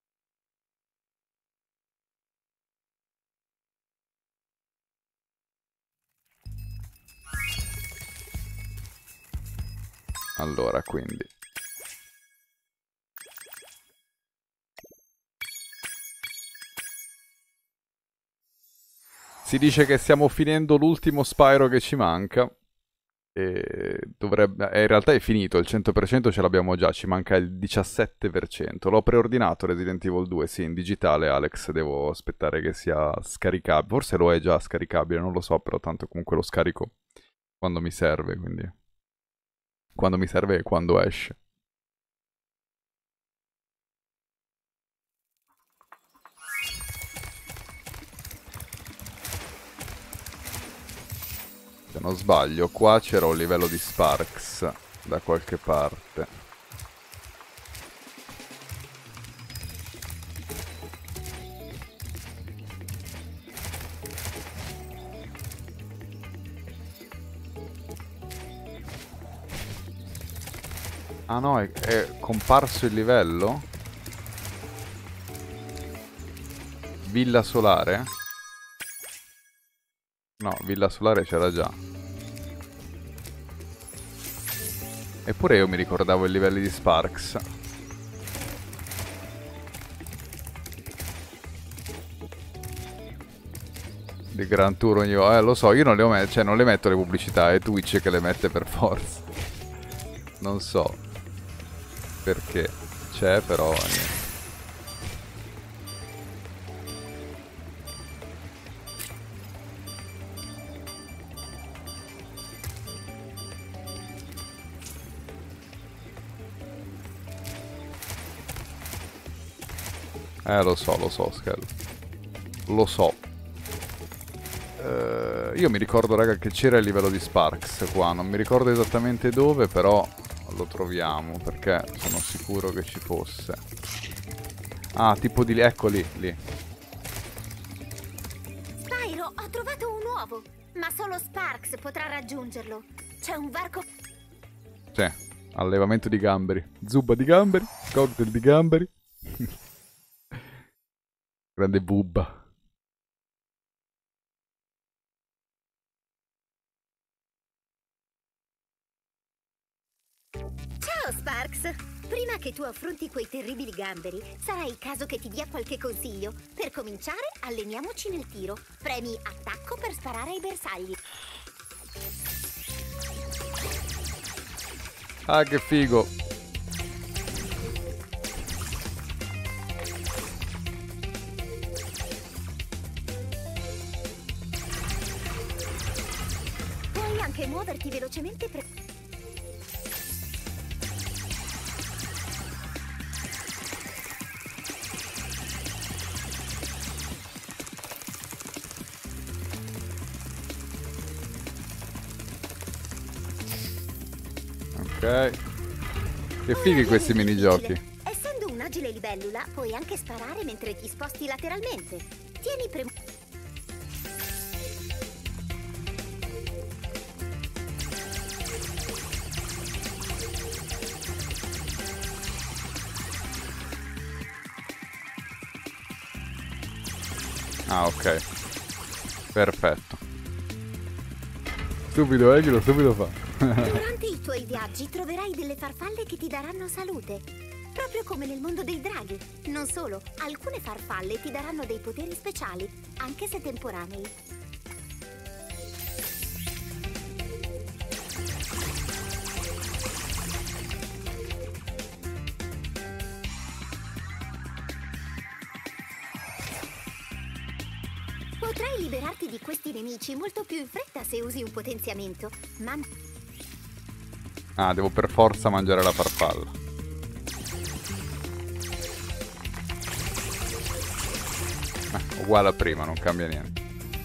S1: Allora, quindi... Si dice che stiamo finendo l'ultimo Spyro che ci manca. E dovrebbe... eh, in realtà è finito, il cento per cento ce l'abbiamo già, ci manca il diciassette per cento. L'ho preordinato Resident Evil due, sì, in digitale, Alex, devo aspettare che sia scaricabile. Forse lo è già scaricabile, non lo so, però tanto comunque lo scarico quando mi serve, quindi... Quando mi serve e quando esce. Se non sbaglio, qua c'era un livello di Sparks da qualche parte. Ah no, è, è comparso il livello? Villa Solare? No, Villa Solare c'era già. Eppure io mi ricordavo i livelli di Sparks. Di Gran Tour ogni volta. Eh, lo so, io non le ho messe, cioè non le metto le pubblicità, è Twitch che le mette per forza. Non so perché c'è, però niente. Eh, lo so, lo so, Skell. Lo so. Uh, io mi ricordo, raga, che c'era il livello di Sparks qua. Non mi ricordo esattamente dove, però lo troviamo, perché sono sicuro che ci fosse. Ah, tipo di lì. Ecco lì, lì.
S13: Spyro, ho trovato un uovo, ma solo Sparks potrà raggiungerlo. C'è un varco...
S1: Sì, allevamento di gamberi. Zuppa di gamberi, cocktail di gamberi. Grande bubba.
S13: Ciao Sparks! Prima che tu affronti quei terribili gamberi, sarà il caso che ti dia qualche consiglio. Per cominciare, alleniamoci nel tiro. Premi attacco per sparare ai bersagli.
S1: Ah, che figo!
S13: Puoi anche muoverti velocemente per...
S1: Ok. Che fighi questi minigiochi.
S13: Essendo un agile libellula, puoi anche sparare mentre ti sposti lateralmente. Tieni premuto.
S1: Ah, ok. Perfetto. Stupido, eh, che lo stupido fa.
S13: Durante i tuoi viaggi troverai delle farfalle che ti daranno salute. Proprio come nel mondo dei draghi. Non solo, alcune farfalle ti daranno dei poteri speciali, anche se temporanei. Potrai liberarti di questi nemici molto più in fretta se usi un potenziamento. Ma...
S1: Ah, devo per forza mangiare la farfalla. Eh, uguale a prima, non cambia niente.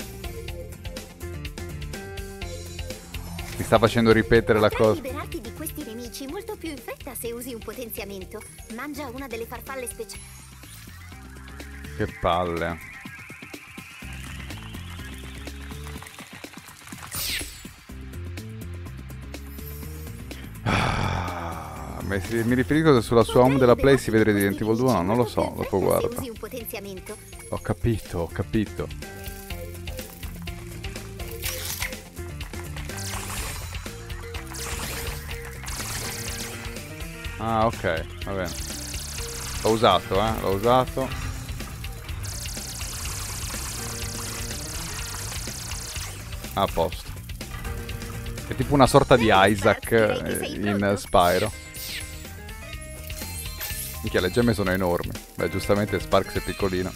S1: Mi sta facendo ripetere la cosa.
S13: Potrai liberarti di questi nemici molto più in fretta se usi un potenziamento. Mangia una delle farfalle speciali.
S1: Che palle. Ah, mi, mi riferisco se sulla sua home della Play si vede Resident Evil due, no, non lo so, dopo guardo. Ho capito, ho capito. Ah, ok, va bene. L'ho usato, eh, l'ho usato. A posto. È tipo una sorta di Isaac eh, in Spyro. Minchia, le gemme sono enormi. Beh, giustamente Sparks è piccolino.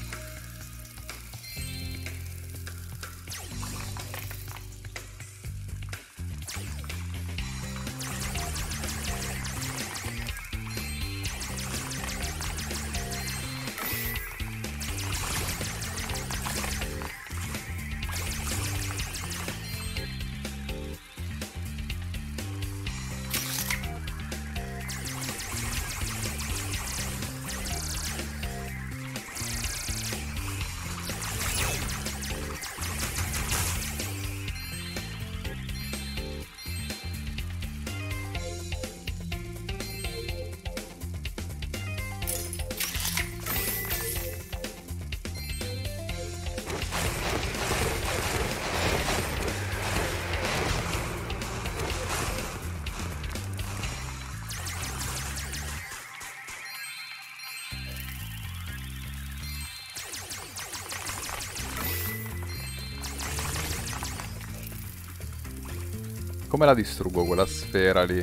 S1: Come la distruggo quella sfera lì?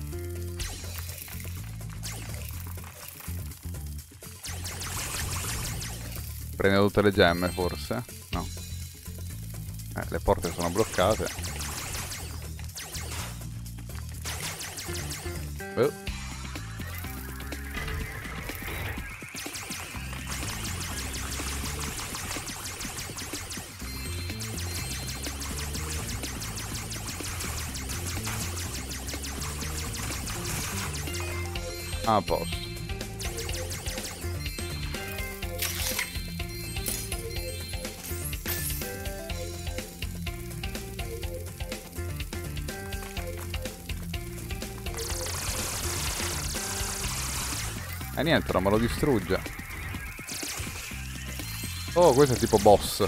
S1: Prendo tutte le gemme forse? No. Eh, le porte sono bloccate. Oh. A posto. E niente, non me lo distrugge. Oh, questo è tipo boss.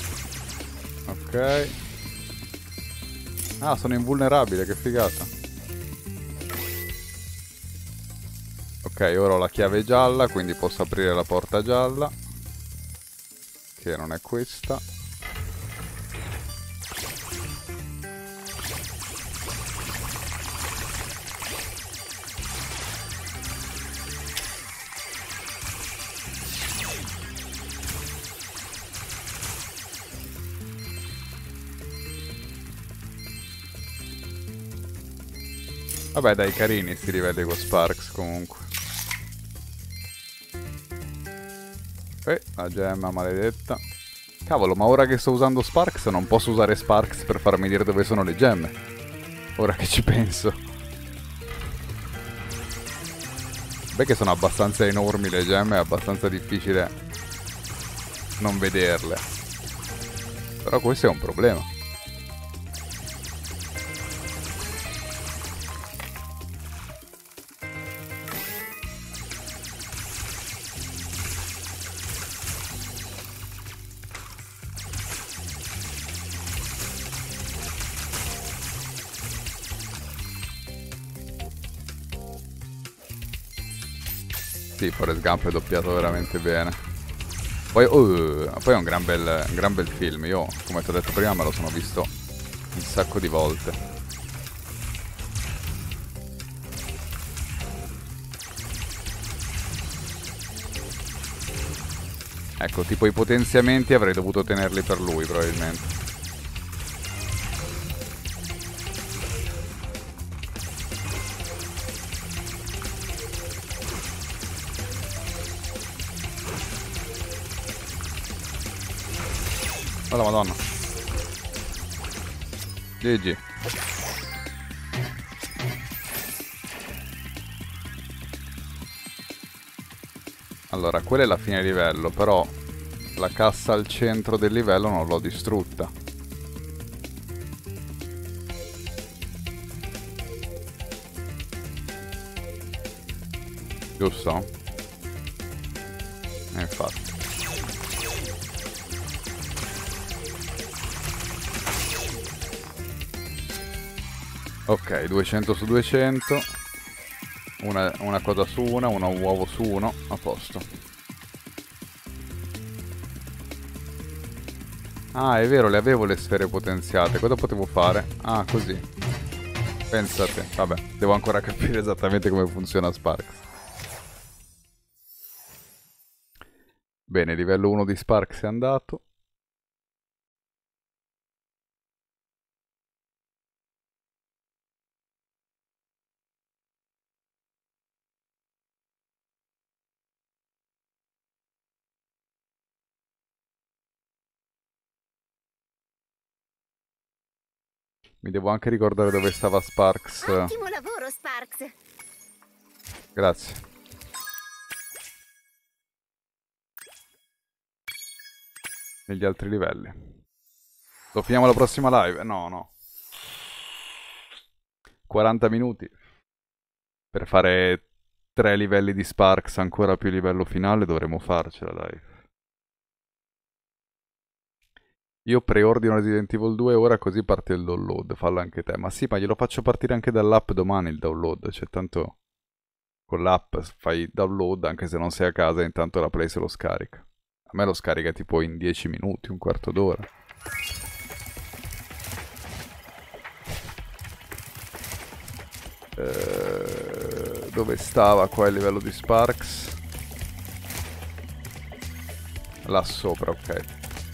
S1: Ok. Ah, sono invulnerabile, che figata. Ok, ora ho la chiave gialla, quindi posso aprire la porta gialla, che non è questa. Vabbè dai, carini sti livelli con Sparks comunque. Eh, la gemma maledetta. Cavolo, ma ora che sto usando Sparks non posso usare Sparks per farmi dire dove sono le gemme. Ora che ci penso. Beh, che sono abbastanza enormi le gemme, è abbastanza difficile non vederle. Però questo è un problema. Sì, Forrest Gump è doppiato veramente bene. Poi, uh, poi è un gran, bel, un gran bel film. Io, come ti ho detto prima, me lo sono visto un sacco di volte. Ecco, tipo i potenziamenti avrei dovuto tenerli per lui, probabilmente. Oh la madonna. G G. Allora, quella è la fine livello, però la cassa al centro del livello non l'ho distrutta. Giusto? E infatti. Ok, duecento su duecento. Una, una cosa su una, una uovo su uno, a posto. Ah, è vero, le avevo le sfere potenziate. Cosa potevo fare? Ah, così. Pensa a te. Vabbè, devo ancora capire esattamente come funziona Sparks. Bene, livello uno di Sparks è andato. Mi devo anche ricordare dove stava Sparks.
S13: Ottimo lavoro, Sparks.
S1: Grazie. Negli altri livelli. Lo finiamo la prossima live? No, no. quaranta minuti. Per fare tre livelli di Sparks, ancora più livello finale, dovremo farcela, dai. Io preordino Resident Evil due ora, così parte il download. Fallo anche te. Ma sì, ma glielo faccio partire anche dall'app domani il download. Cioè, tanto con l'app fai download anche se non sei a casa, intanto la Play se lo scarica. A me lo scarica tipo in dieci minuti, un quarto d'ora. Eh, dove stava qua il livello di Sparks? Là sopra, ok.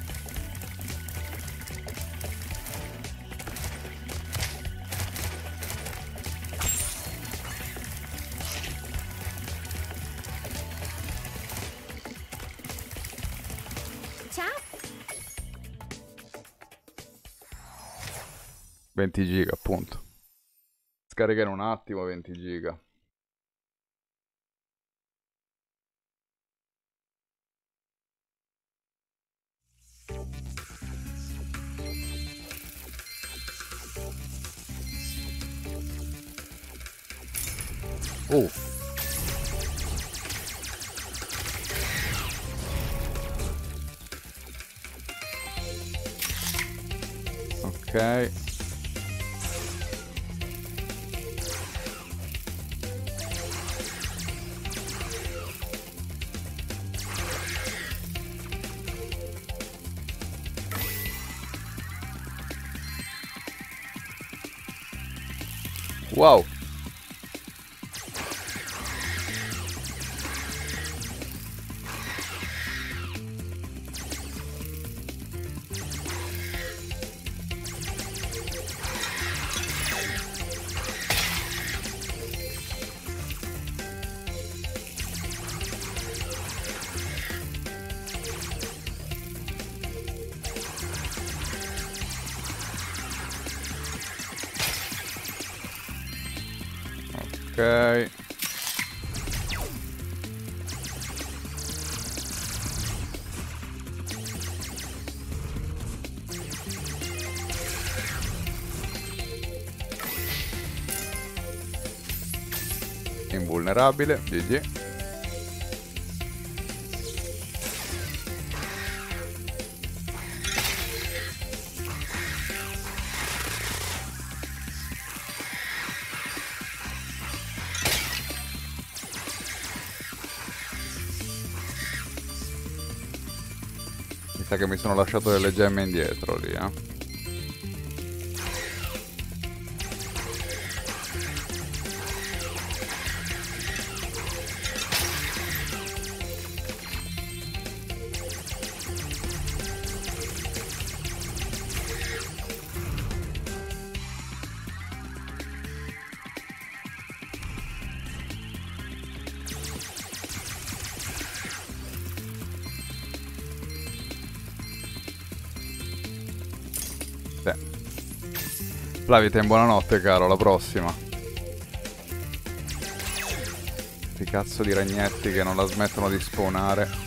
S1: venti giga, appunto. Scarica in un attimo venti giga. Oh. Ok. Wow. Ok. Invulnerabile, G G. Mi sa che mi sono lasciato delle gemme indietro lì, eh. Flaviten, buonanotte caro, alla prossima. Sti cazzo di ragnetti che non la smettono di spawnare.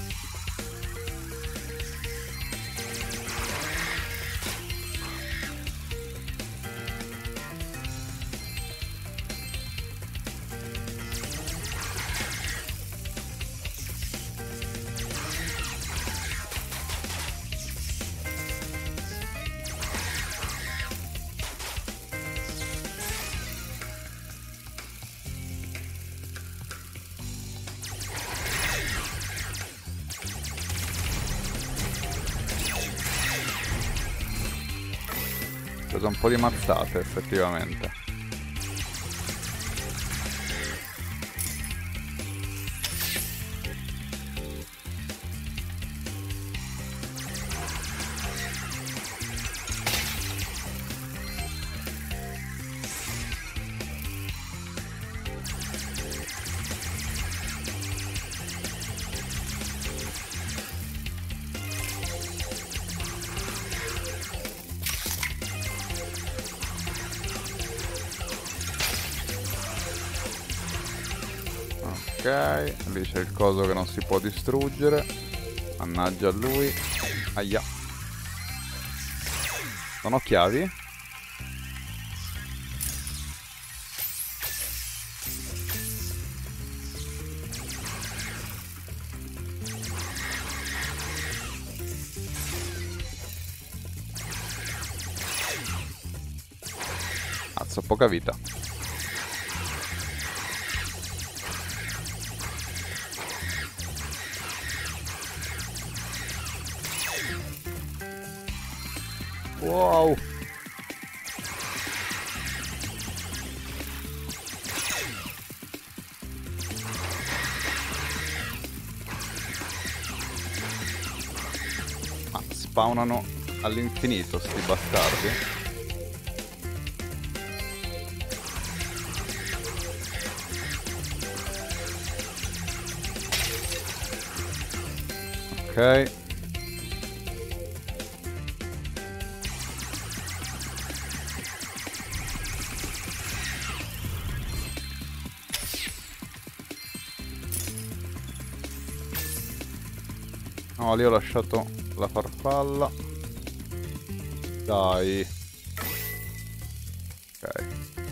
S1: Ho preso un po' di mazzate effettivamente. Ok, lì c'è il coso che non si può distruggere. Mannaggia a lui. Aia. Non ho chiavi? Mazza, poca vita. Wow. Ma spawnano all'infinito sti bastardi. Ok. No, lì ho lasciato la farfalla. Dai. Ok.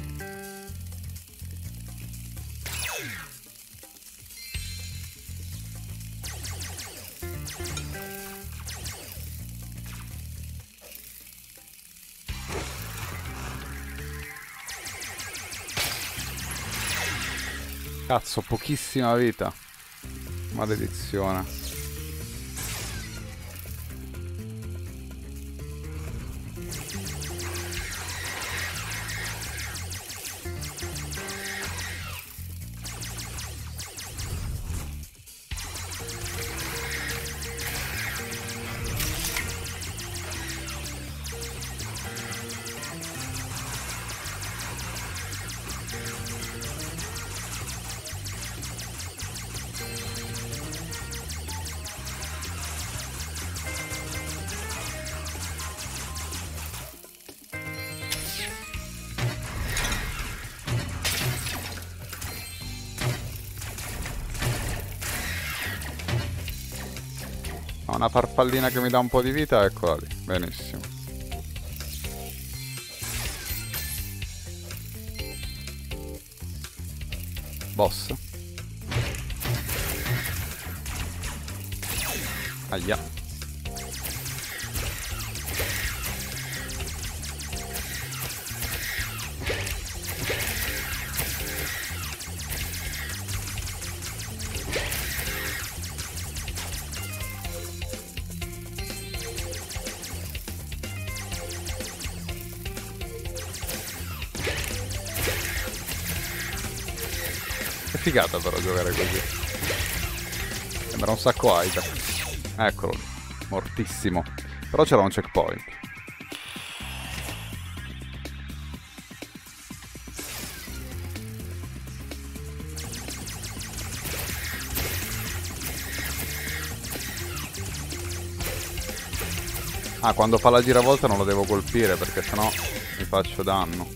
S1: Cazzo, pochissima vita. Maledizione. Ho una farfallina che mi dà un po' di vita, eccola lì. Benissimo. Boss. Aia. È figata però giocare così. Sembra un sacco Aida. Eccolo lì. Mortissimo. Però c'era un checkpoint. Ah, quando fa la giravolta non lo devo colpire perché sennò mi faccio danno.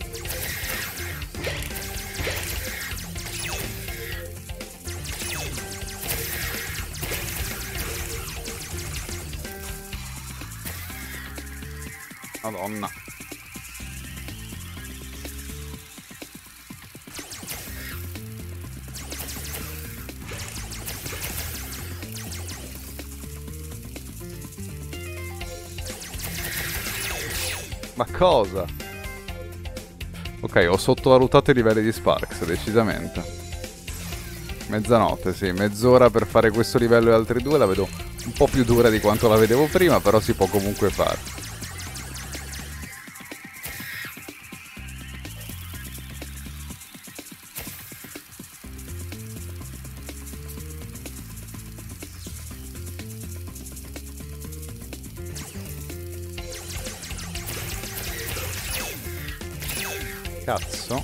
S1: Madonna. Ma cosa? Ok, ho sottovalutato i livelli di Sparx, decisamente. Mezzanotte, sì, mezz'ora per fare questo livello e altri due, la vedo un po' più dura di quanto la vedevo prima, però si può comunque fare. Cazzo.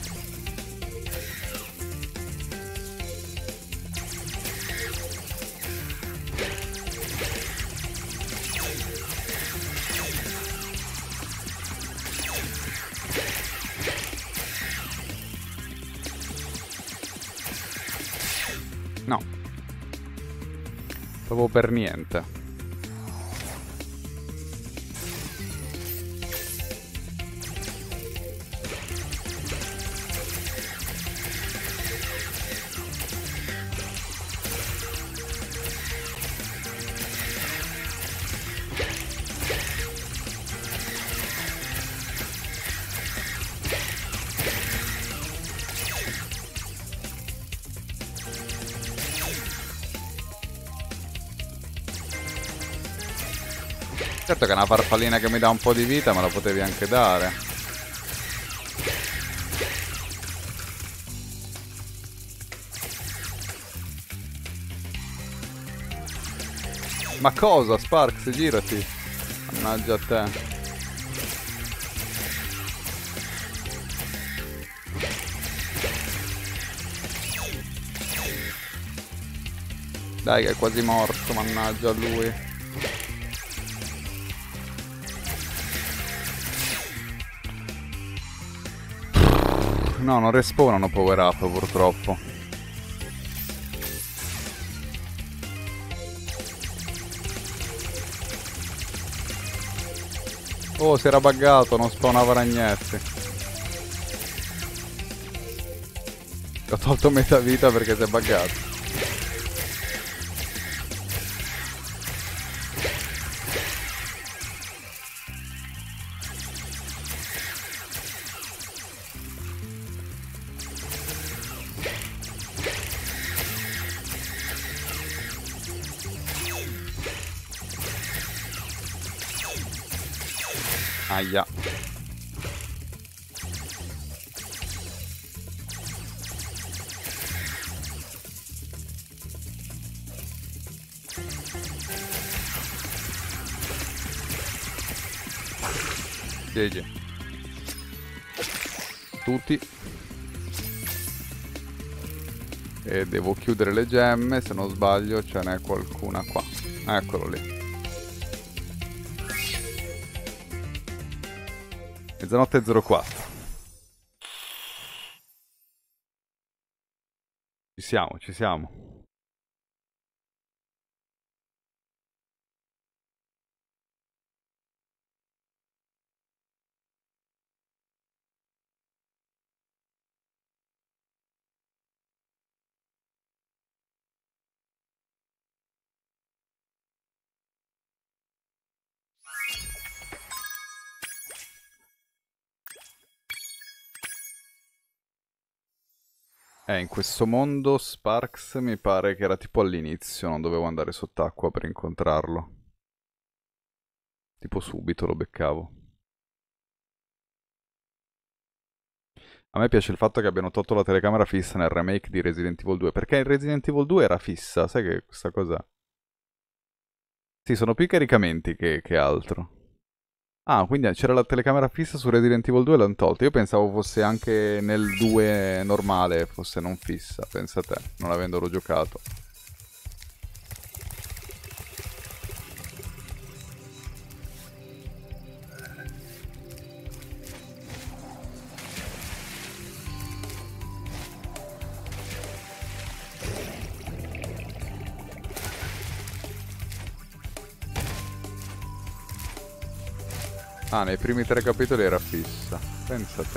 S1: No. Proprio per niente. Certo che è una farfallina che mi dà un po' di vita, me la potevi anche dare. Ma cosa, Sparx, girati. Mannaggia a te. Dai che è quasi morto, mannaggia a lui. No, non respawnano power up purtroppo. Oh, si era buggato, non spawnava ragnetti. Ho tolto metà vita perché si è buggato. Aia. G G. Tutti. E devo chiudere le gemme, se non sbaglio ce n'è qualcuna qua. Eccolo lì. Mezzanotte e zero quattro. Ci siamo, ci siamo. Eh, in questo mondo Sparks mi pare che era tipo all'inizio, non dovevo andare sott'acqua per incontrarlo. Tipo subito lo beccavo. A me piace il fatto che abbiano tolto la telecamera fissa nel remake di Resident Evil due, perché in Resident Evil due era fissa, sai che questa cosa... Sì, sono più caricamenti che, che altro. Ah, quindi c'era la telecamera fissa su Resident Evil due e l'hanno tolta. Io pensavo fosse anche nel due normale, fosse non fissa, pensa a te, non avendolo giocato. Ah, nei primi tre capitoli era fissa. Pensa a te.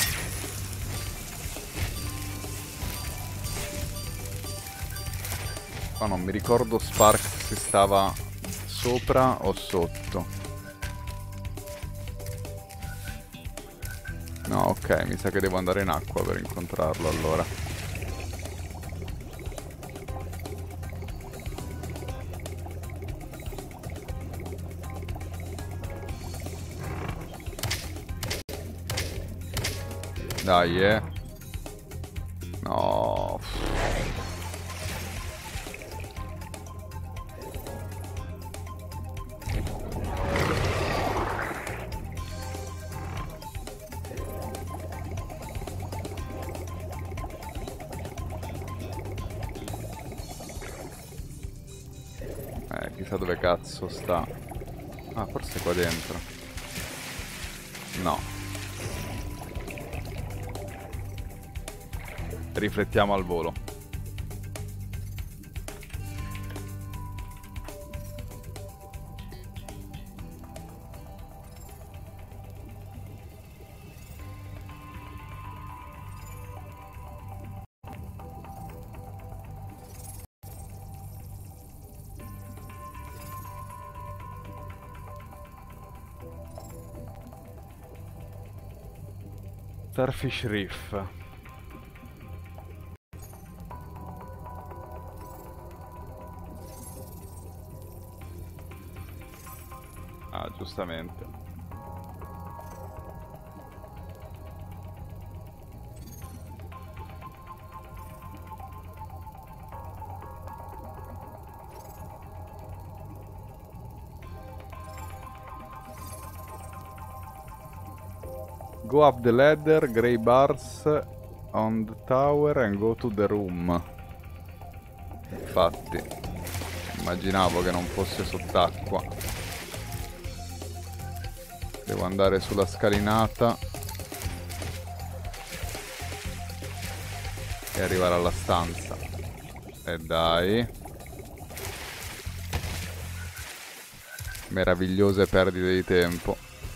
S1: Oh, non mi ricordo Sparks se stava sopra o sotto. No, ok, mi sa che devo andare in acqua per incontrarlo allora. Dai, eh. No. Eh, chissà dove cazzo sta. Ah, forse qua dentro. No. Riflettiamo al volo. Starfish Reef. Ah, giustamente. Go up the ladder, grey bars on the tower and go to the room. Infatti, immaginavo che non fosse sott'acqua. Devo andare sulla scalinata e arrivare alla stanza. E dai. Meravigliose perdite di tempo.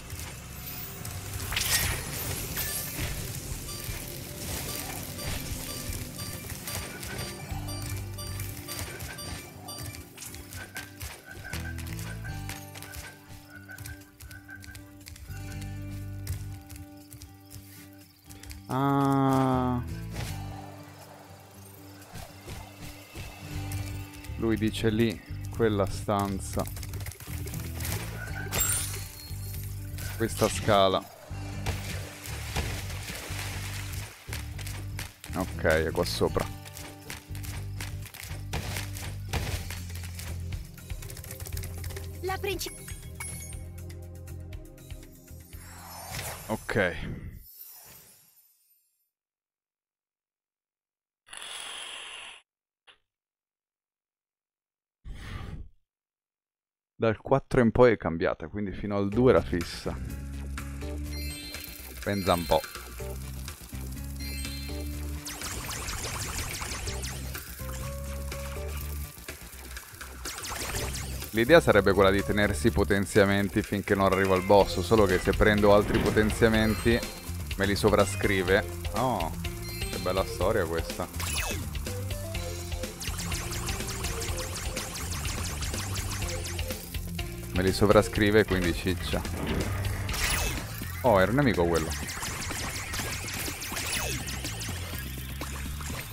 S1: Ah. Lui dice lì, quella stanza. Questa scala. Ok, è qua sopra.
S13: La principessa.
S1: Ok. Dal quattro in poi è cambiata, quindi fino al due era fissa. Pensa un po'. L'idea sarebbe quella di tenersi i potenziamenti finché non arrivo al boss, solo che se prendo altri potenziamenti me li sovrascrive. Oh, che bella storia questa. Me li sovrascrive, quindi ciccia. Oh, era un nemico quello.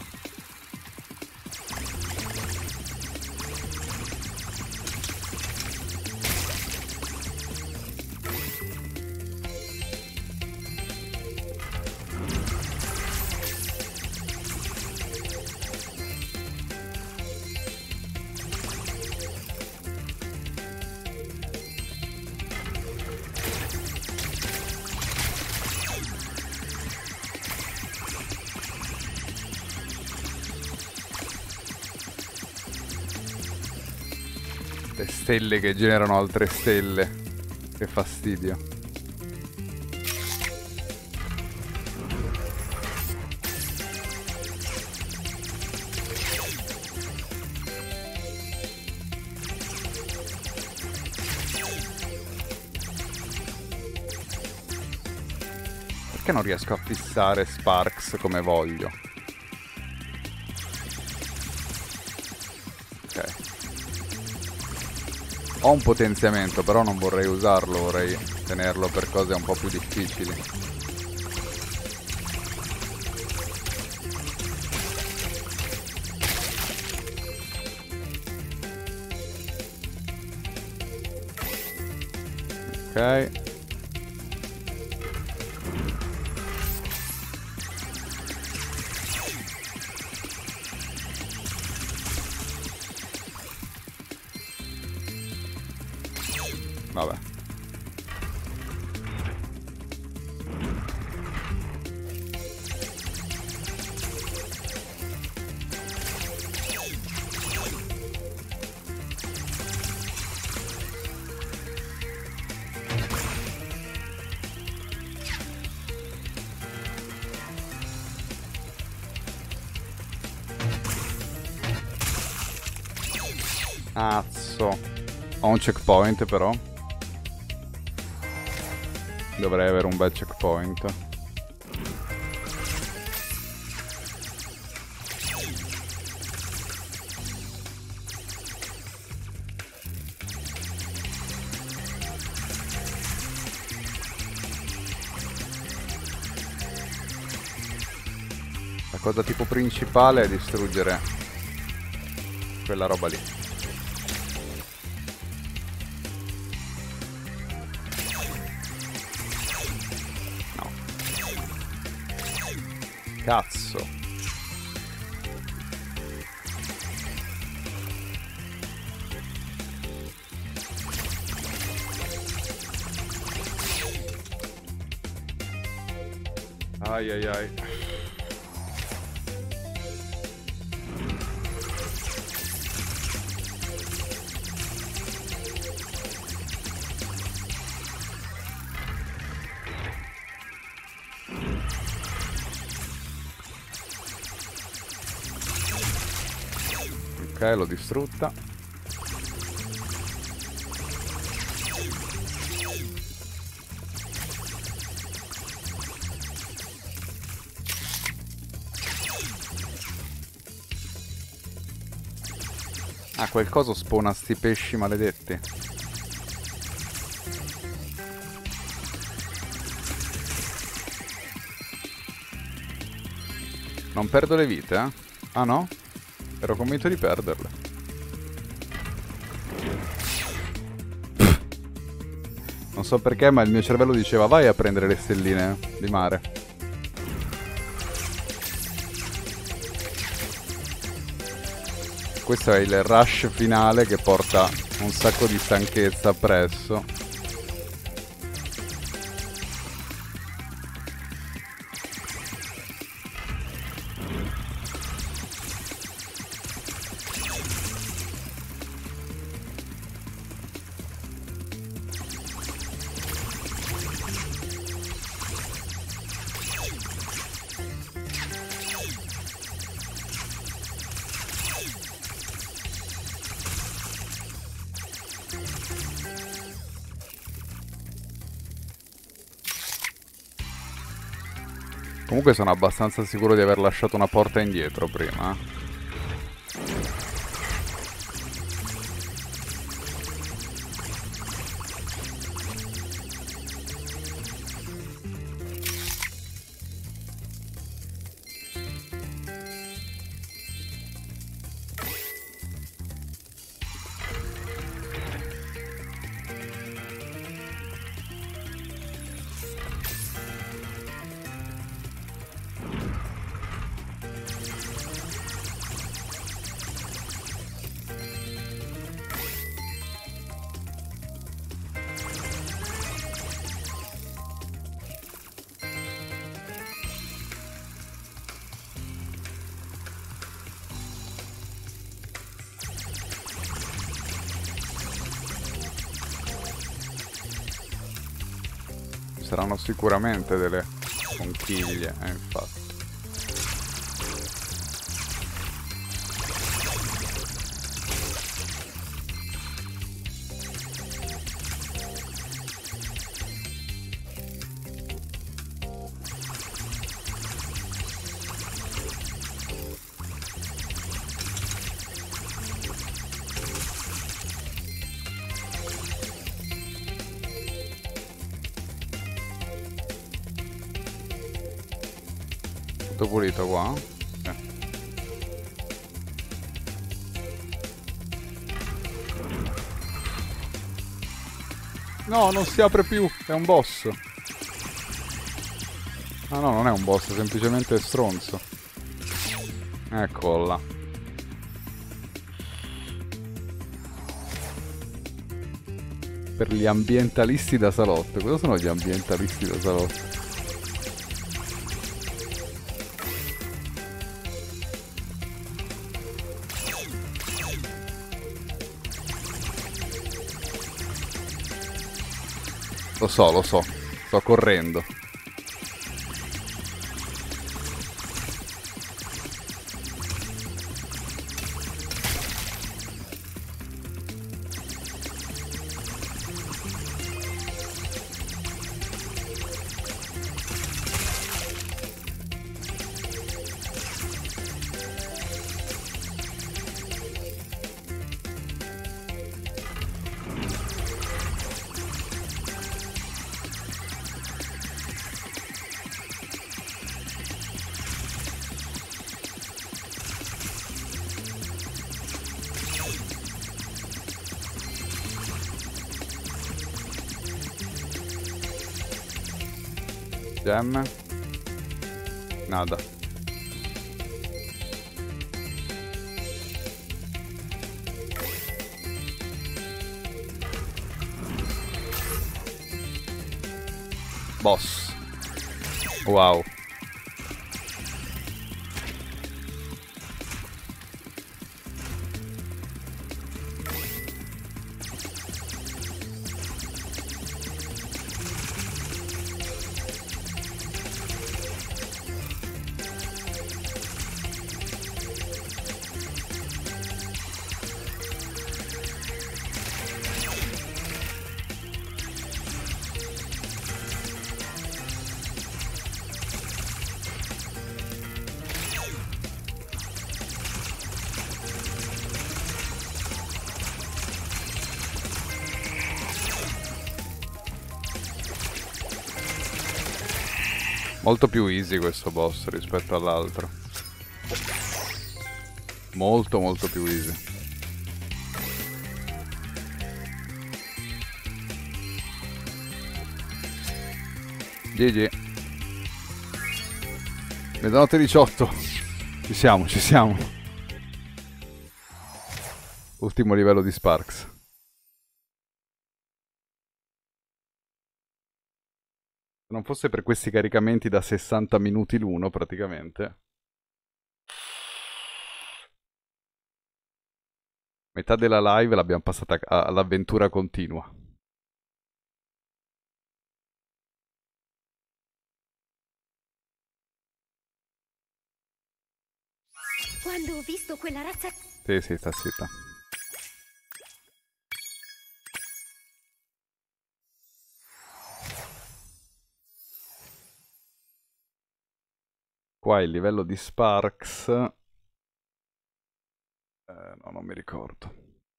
S1: Le stelle che generano altre stelle. Che fastidio. Perché non riesco a fissare Sparks come voglio? Ok. Ho un potenziamento, però non vorrei usarlo, vorrei tenerlo per cose un po' più difficili. Ok. Vabbè. Cazzo. Ho un checkpoint però. Dovrei avere un bel checkpoint. La cosa tipo principale è distruggere quella roba lì. Cazzo. Ai ai ai. Ok, l'ho distrutta. Ah, quel coso spawna sti pesci maledetti. Non perdo le vite, eh? Ah no? Ero convinto di perderle. Non so perché, ma il mio cervello diceva vai a prendere le stelline di mare. Questo è il rush finale che porta un sacco di stanchezza appresso. Comunque sono abbastanza sicuro di aver lasciato una porta indietro prima. saranno sicuramente delle conchiglie, eh, infatti. Tutto pulito qua? Eh. No, non si apre più, è un boss. Ah no, non è un boss, è semplicemente stronzo. Eccolo là. Per gli ambientalisti da salotto. Cosa sono gli ambientalisti da salotto? Lo so, lo so, sto correndo. Gem. Nada. Boss. Wow. Molto più easy questo boss rispetto all'altro. Molto molto più easy. G G. Mezzanotte diciotto. Ci siamo, ci siamo. Ultimo livello di Sparks. Se non fosse per questi caricamenti da sessanta minuti l'uno, praticamente. Metà della live l'abbiamo passata all'avventura continua.
S13: Quando ho visto quella razza...
S1: Sì, sì, sta zitta. Qua il livello di Sparks. Eh, no, non mi ricordo.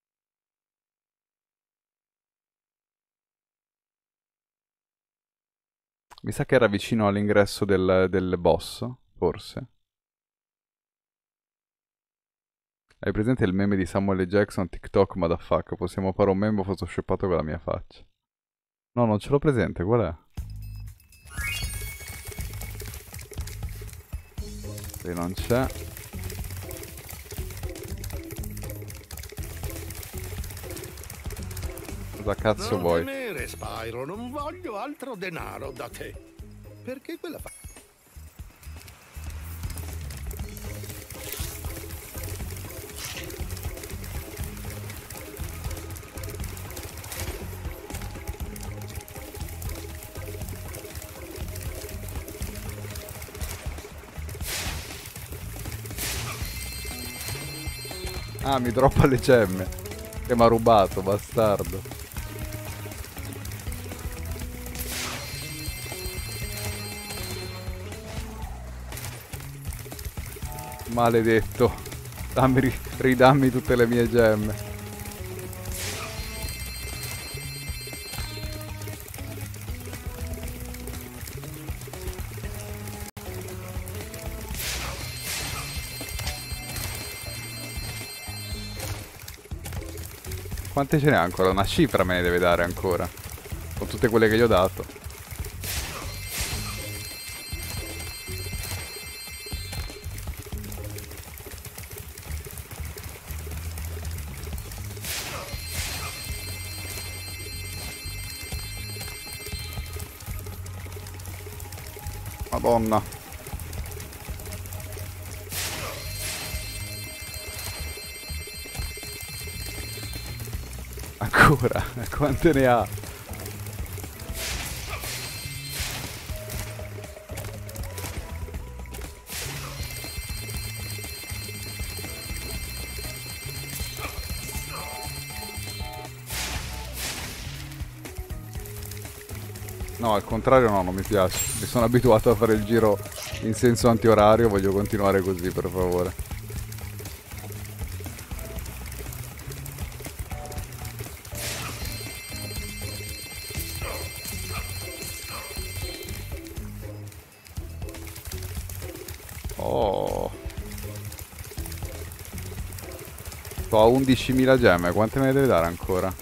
S1: Mi sa che era vicino all'ingresso del, del boss, forse. Hai presente il meme di Samuel L. Jackson, TikTok, motherfucker? Possiamo fare un meme photoshoppato con la mia faccia. No, non ce l'ho presente, qual è? Qui non c'è. Cosa cazzo
S5: non
S1: vuoi?
S5: temere, Spyro, non voglio altro denaro da te. Perché quella fa...
S1: Ah, mi droppa le gemme. Che mi ha rubato, bastardo. Maledetto. Dammi, ridammi tutte le mie gemme. Quante ce n'è ancora? Una cifra me ne deve dare ancora. Con tutte quelle che gli ho dato. Madonna. Ancora? Quante ne ha? No, al contrario no, non mi piace. Mi sono abituato a fare il giro in senso antiorario, voglio continuare così, per favore. Oh. Sto a undicimila gemme, quante me ne deve dare ancora?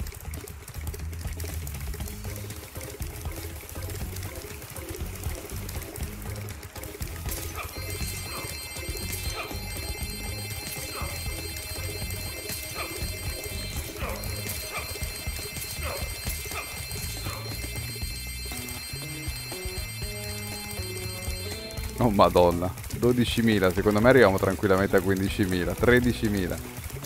S1: Oh madonna, dodicimila, secondo me arriviamo tranquillamente a quindicimila, tredicimila.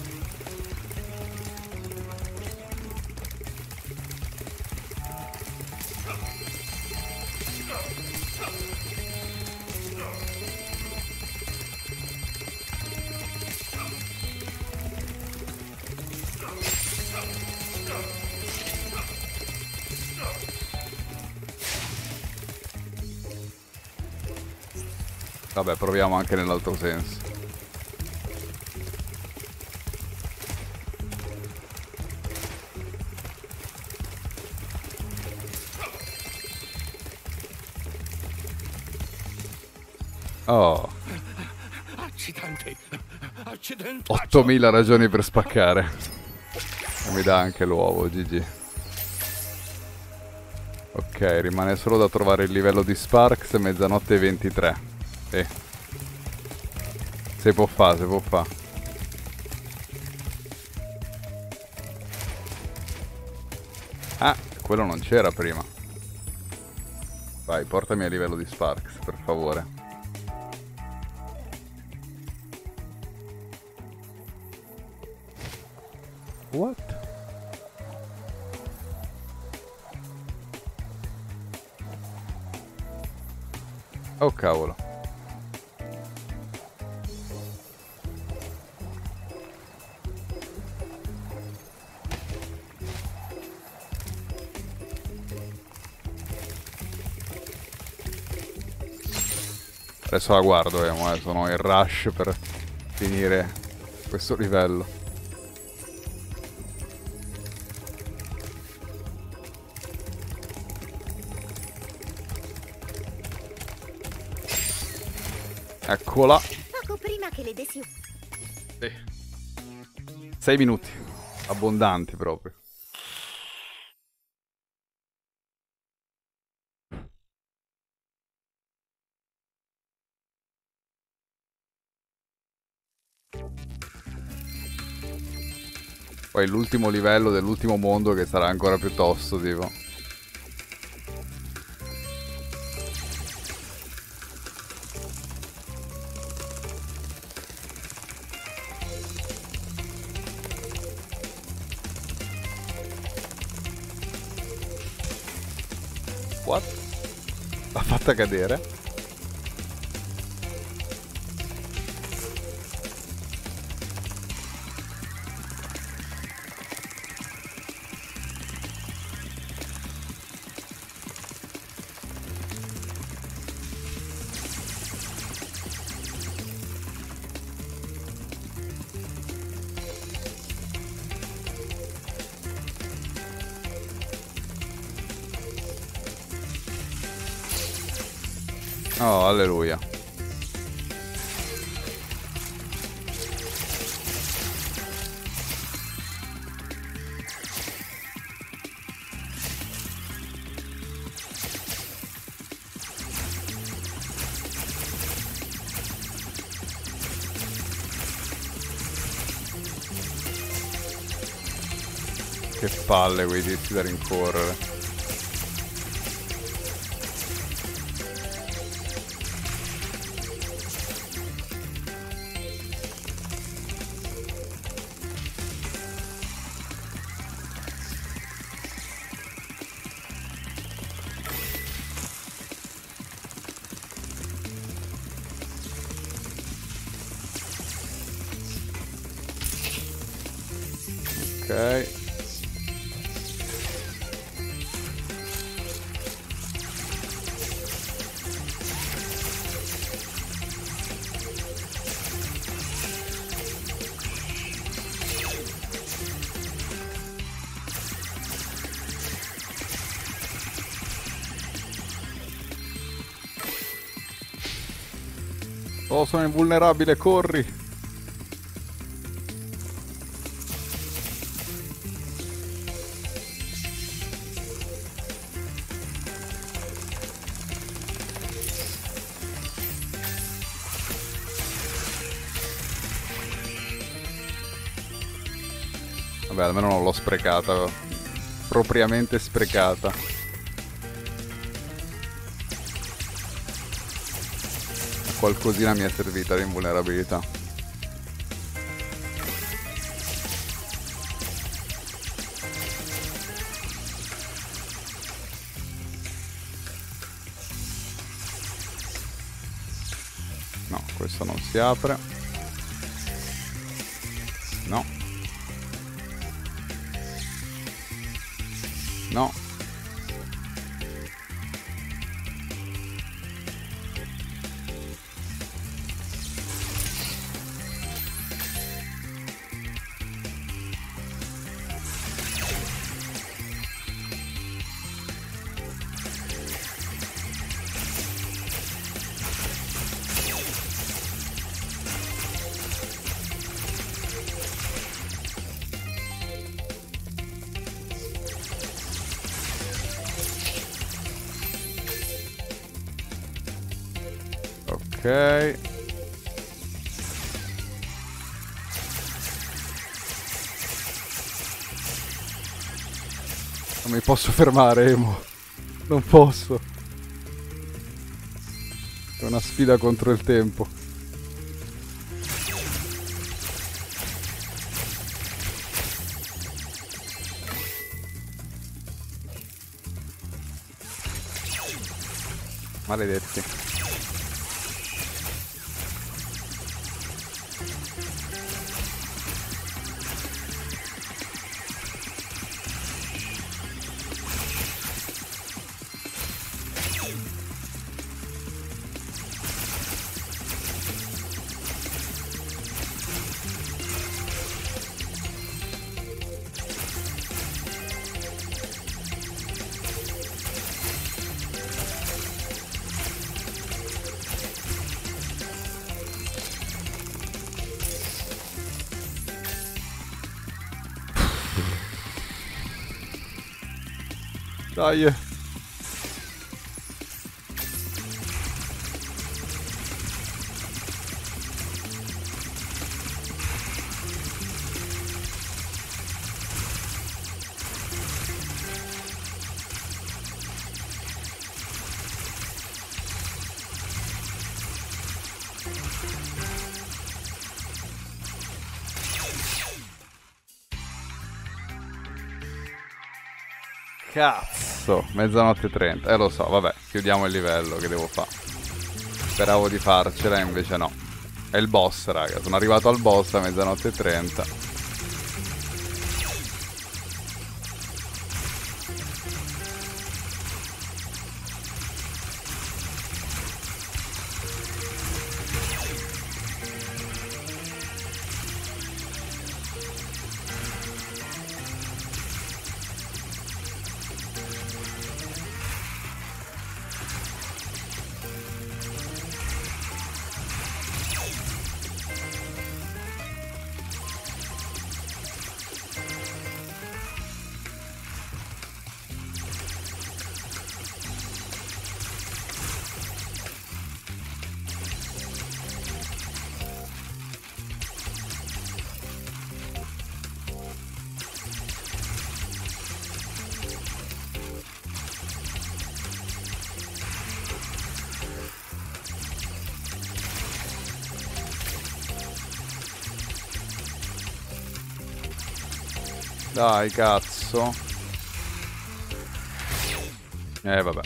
S1: Vabbè, proviamo anche nell'altro senso. Oh.
S5: Accidenti. Accidenti.
S1: ottomila ragioni per spaccare. E mi dà anche l'uovo, G G. Ok, rimane solo da trovare il livello di Sparks, mezzanotte e ventitré. Eh. Se può fa, se può fa. Ah, quello non c'era prima. Vai, portami a livello di Sparks, per favore. What? Oh cavolo. Adesso la guardo, vediamo, eh, sono in rush per finire questo livello. Eccola.
S13: Poco prima che le dessi...
S1: Sì. Sei minuti. Abbondanti proprio. Poi l'ultimo livello dell'ultimo mondo che sarà ancora più tosto, tipo. What? L'ha fatta cadere? Oh, alleluia. Che palle quei tizi da rincorrere. Ok. Oh, sono invulnerabile, corri! Vabbè, almeno non l'ho sprecata, propriamente sprecata. Qualcosina mi è servita di invulnerabilità. No, questo non si apre. No. No. Ok. Non mi posso fermare, Emo. Non posso. È una sfida contro il tempo. Maledetti. Dai. Cazzo, mezzanotte e trenta. Eh, lo so, vabbè, chiudiamo il livello, che devo fare? Speravo di farcela, invece no. È il boss, raga. Sono arrivato al boss a mezzanotte e trenta. Dai, cazzo. Eh, vabbè.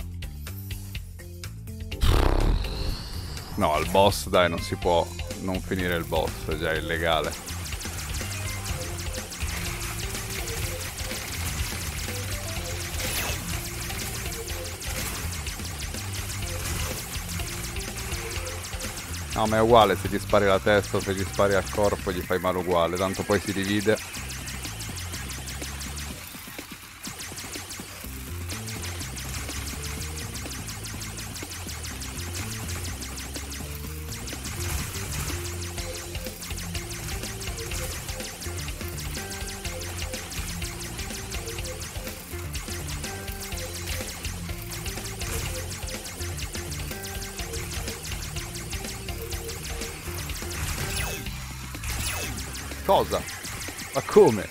S1: No, il boss, dai, non si può non finire il boss, è già illegale. No, ma è uguale, se gli spari la testa o se gli spari al corpo gli fai male uguale, tanto poi si divide. Cosa? Ma come?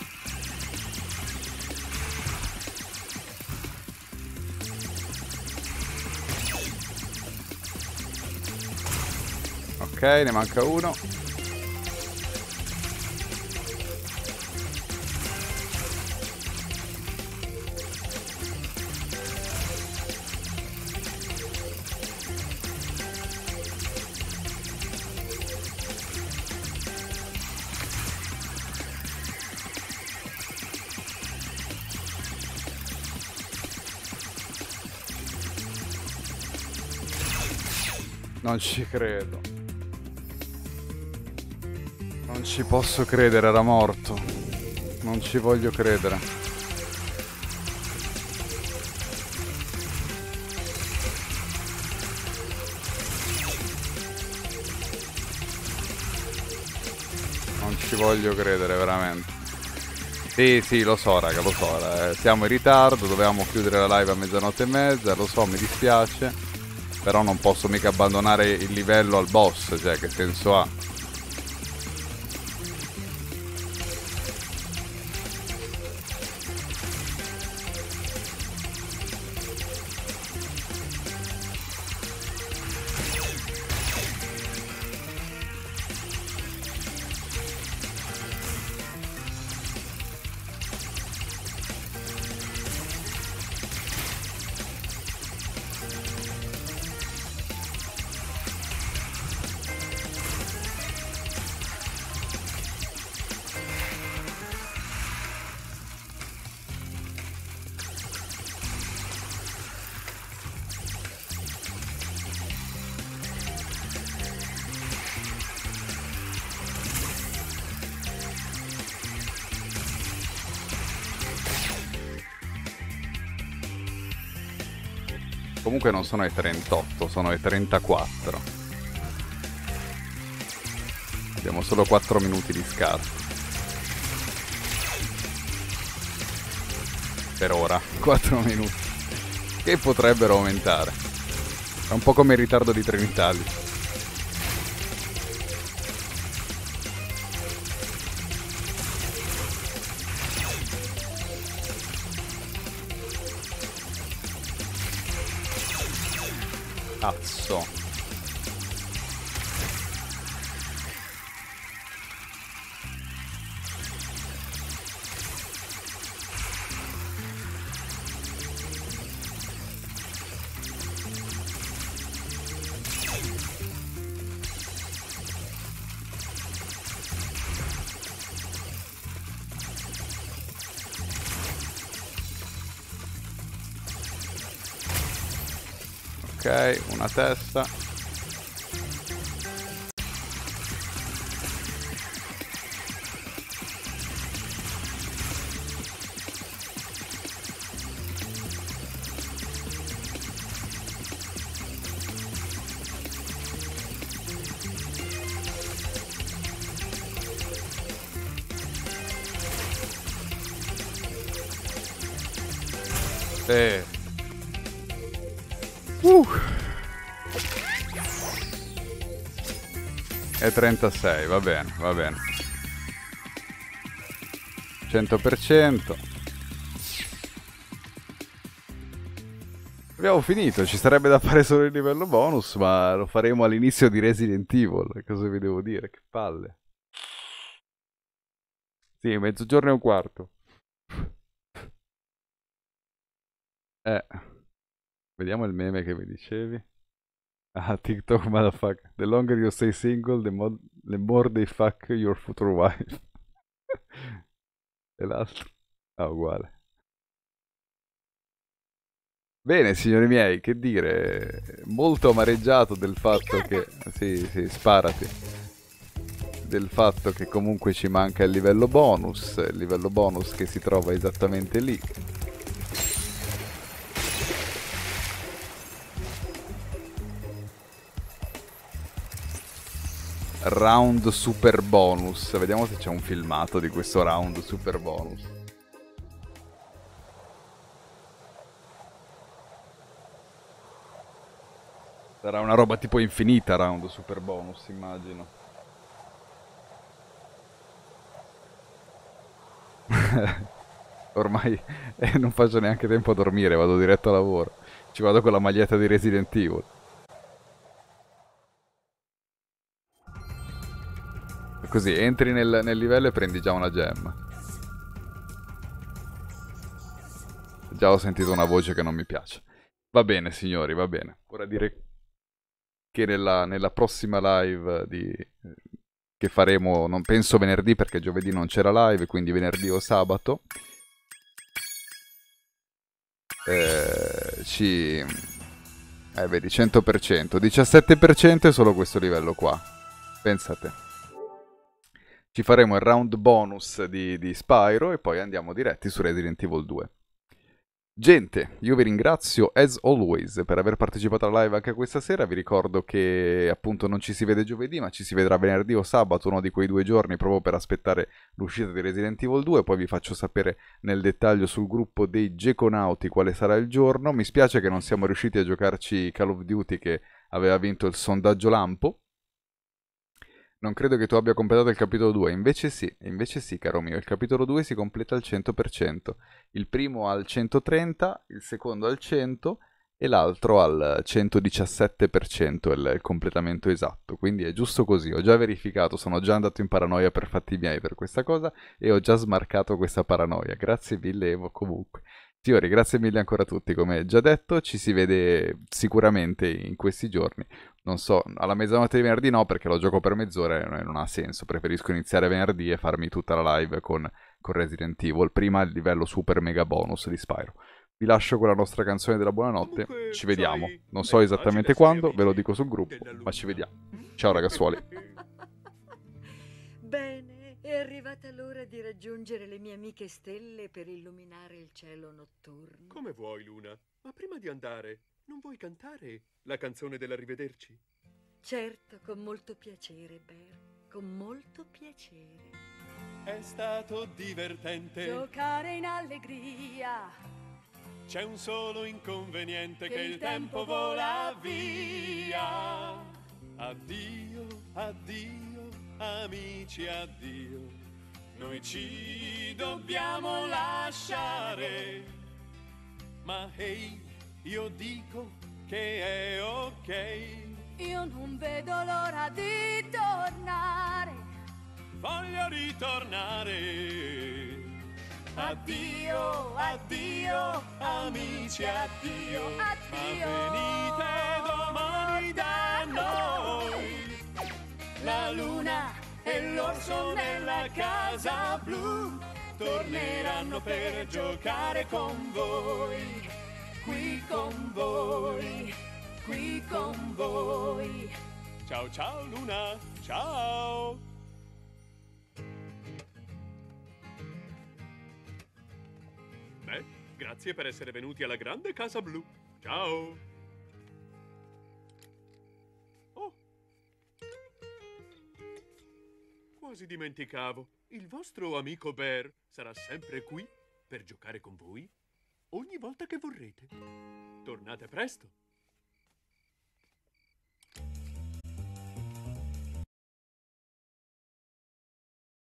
S1: Ok, ne manca uno. Non ci credo. Non ci posso credere, era morto. Non ci voglio credere. Non ci voglio credere, veramente. Sì, sì, lo so, raga, lo so. Eh, siamo in ritardo, dovevamo chiudere la live a mezzanotte e mezza, lo so, mi dispiace. Però non posso mica abbandonare il livello al boss, cioè che senso ha? Comunque non sono ai trentotto, sono ai trentaquattro. Abbiamo solo quattro minuti di scarto. Per ora, quattro minuti. Che potrebbero aumentare. È un po' come il ritardo di Trenitalia. Cazzo. Ok, una testa. Sì. Uh. E trentasei, va bene, va bene. cento per cento. Abbiamo finito, ci sarebbe da fare solo il livello bonus, ma lo faremo all'inizio di Resident Evil. Cosa vi devo dire? Che palle. Sì, mezzogiorno e un quarto. Eh, vediamo il meme che mi dicevi. Ah, TikTok motherfucker. The longer you stay single, the, mo the more they fuck your future wife. E l'altro? Ah, uguale. Bene, signori miei, che dire, molto amareggiato del fatto che... Sì, sì, sparati. Del fatto che comunque ci manca il livello bonus, il livello bonus che si trova esattamente lì. Round super bonus, vediamo se c'è un filmato di questo round super bonus. Sarà una roba tipo infinita round super bonus, immagino. Ormai eh, non faccio neanche tempo a dormire, vado diretto a lavoro. Ci vado con la maglietta di Resident Evil. Così, entri nel, nel livello e prendi già una gemma. Già ho sentito una voce che non mi piace. Va bene, signori, va bene. Ora dire che nella, nella prossima live di, che faremo, non penso venerdì perché giovedì non c'era live, quindi venerdì o sabato, eh, ci... Eh, vedi, cento per cento. diciassette per cento è solo questo livello qua. Pensate. Ci faremo il round bonus di, di Spyro e poi andiamo diretti su Resident Evil due. Gente, io vi ringrazio as always per aver partecipato alla live anche questa sera. Vi ricordo che appunto non ci si vede giovedì, ma ci si vedrà venerdì o sabato, uno di quei due giorni, proprio per aspettare l'uscita di Resident Evil due. Poi vi faccio sapere nel dettaglio sul gruppo dei Geconauti quale sarà il giorno. Mi spiace che non siamo riusciti a giocarci Call of Duty, che aveva vinto il sondaggio lampo. Non credo che tu abbia completato il capitolo due, invece sì, invece sì, caro mio, il capitolo due si completa al cento per cento. Il primo al centotrenta, il secondo al cento e l'altro al centodiciassette per cento è il, il completamento esatto. Quindi è giusto così, ho già verificato, sono già andato in paranoia per fatti miei per questa cosa e ho già smarcato questa paranoia. Grazie mille, Evo, comunque. Signori, grazie mille ancora a tutti, come già detto, ci si vede sicuramente in questi giorni. Non so, alla mezzanotte di venerdì no, perché lo gioco per mezz'ora e non ha senso. Preferisco iniziare venerdì e farmi tutta la live con, con Resident Evil. Prima il livello super mega bonus di Spyro. Vi lascio con la nostra canzone della buonanotte.
S14: Comunque,
S1: ci vediamo.
S14: sai,
S1: Non so esattamente quando, ve lo dico sul gruppo, ma ci vediamo. Ciao ragazzuoli.
S15: Bene, è arrivata l'ora di raggiungere le mie amiche stelle per illuminare il cielo notturno.
S14: Come vuoi, Luna. Ma prima di andare, non vuoi cantare la canzone dell'arrivederci?
S15: Certo, con molto piacere, Bear. Con molto piacere.
S14: È stato divertente.
S15: Giocare in allegria.
S14: C'è un solo inconveniente, che, che il tempo vola via. Addio, addio, amici, addio. Noi ci dobbiamo lasciare. Ma hey, io dico che è ok.
S15: Io non vedo l'ora di tornare.
S14: Voglio ritornare.
S15: Addio, addio, amici, addio, addio.
S14: Ma venite domani da noi.
S15: La luna e l'orso nella casa blu torneranno per giocare con voi. Qui con voi, qui con voi.
S14: Ciao ciao Luna, ciao. Beh, grazie per essere venuti alla grande casa blu. Ciao. Oh. Quasi dimenticavo. Il vostro amico Bear sarà sempre qui per giocare con voi ogni volta che vorrete. Tornate presto.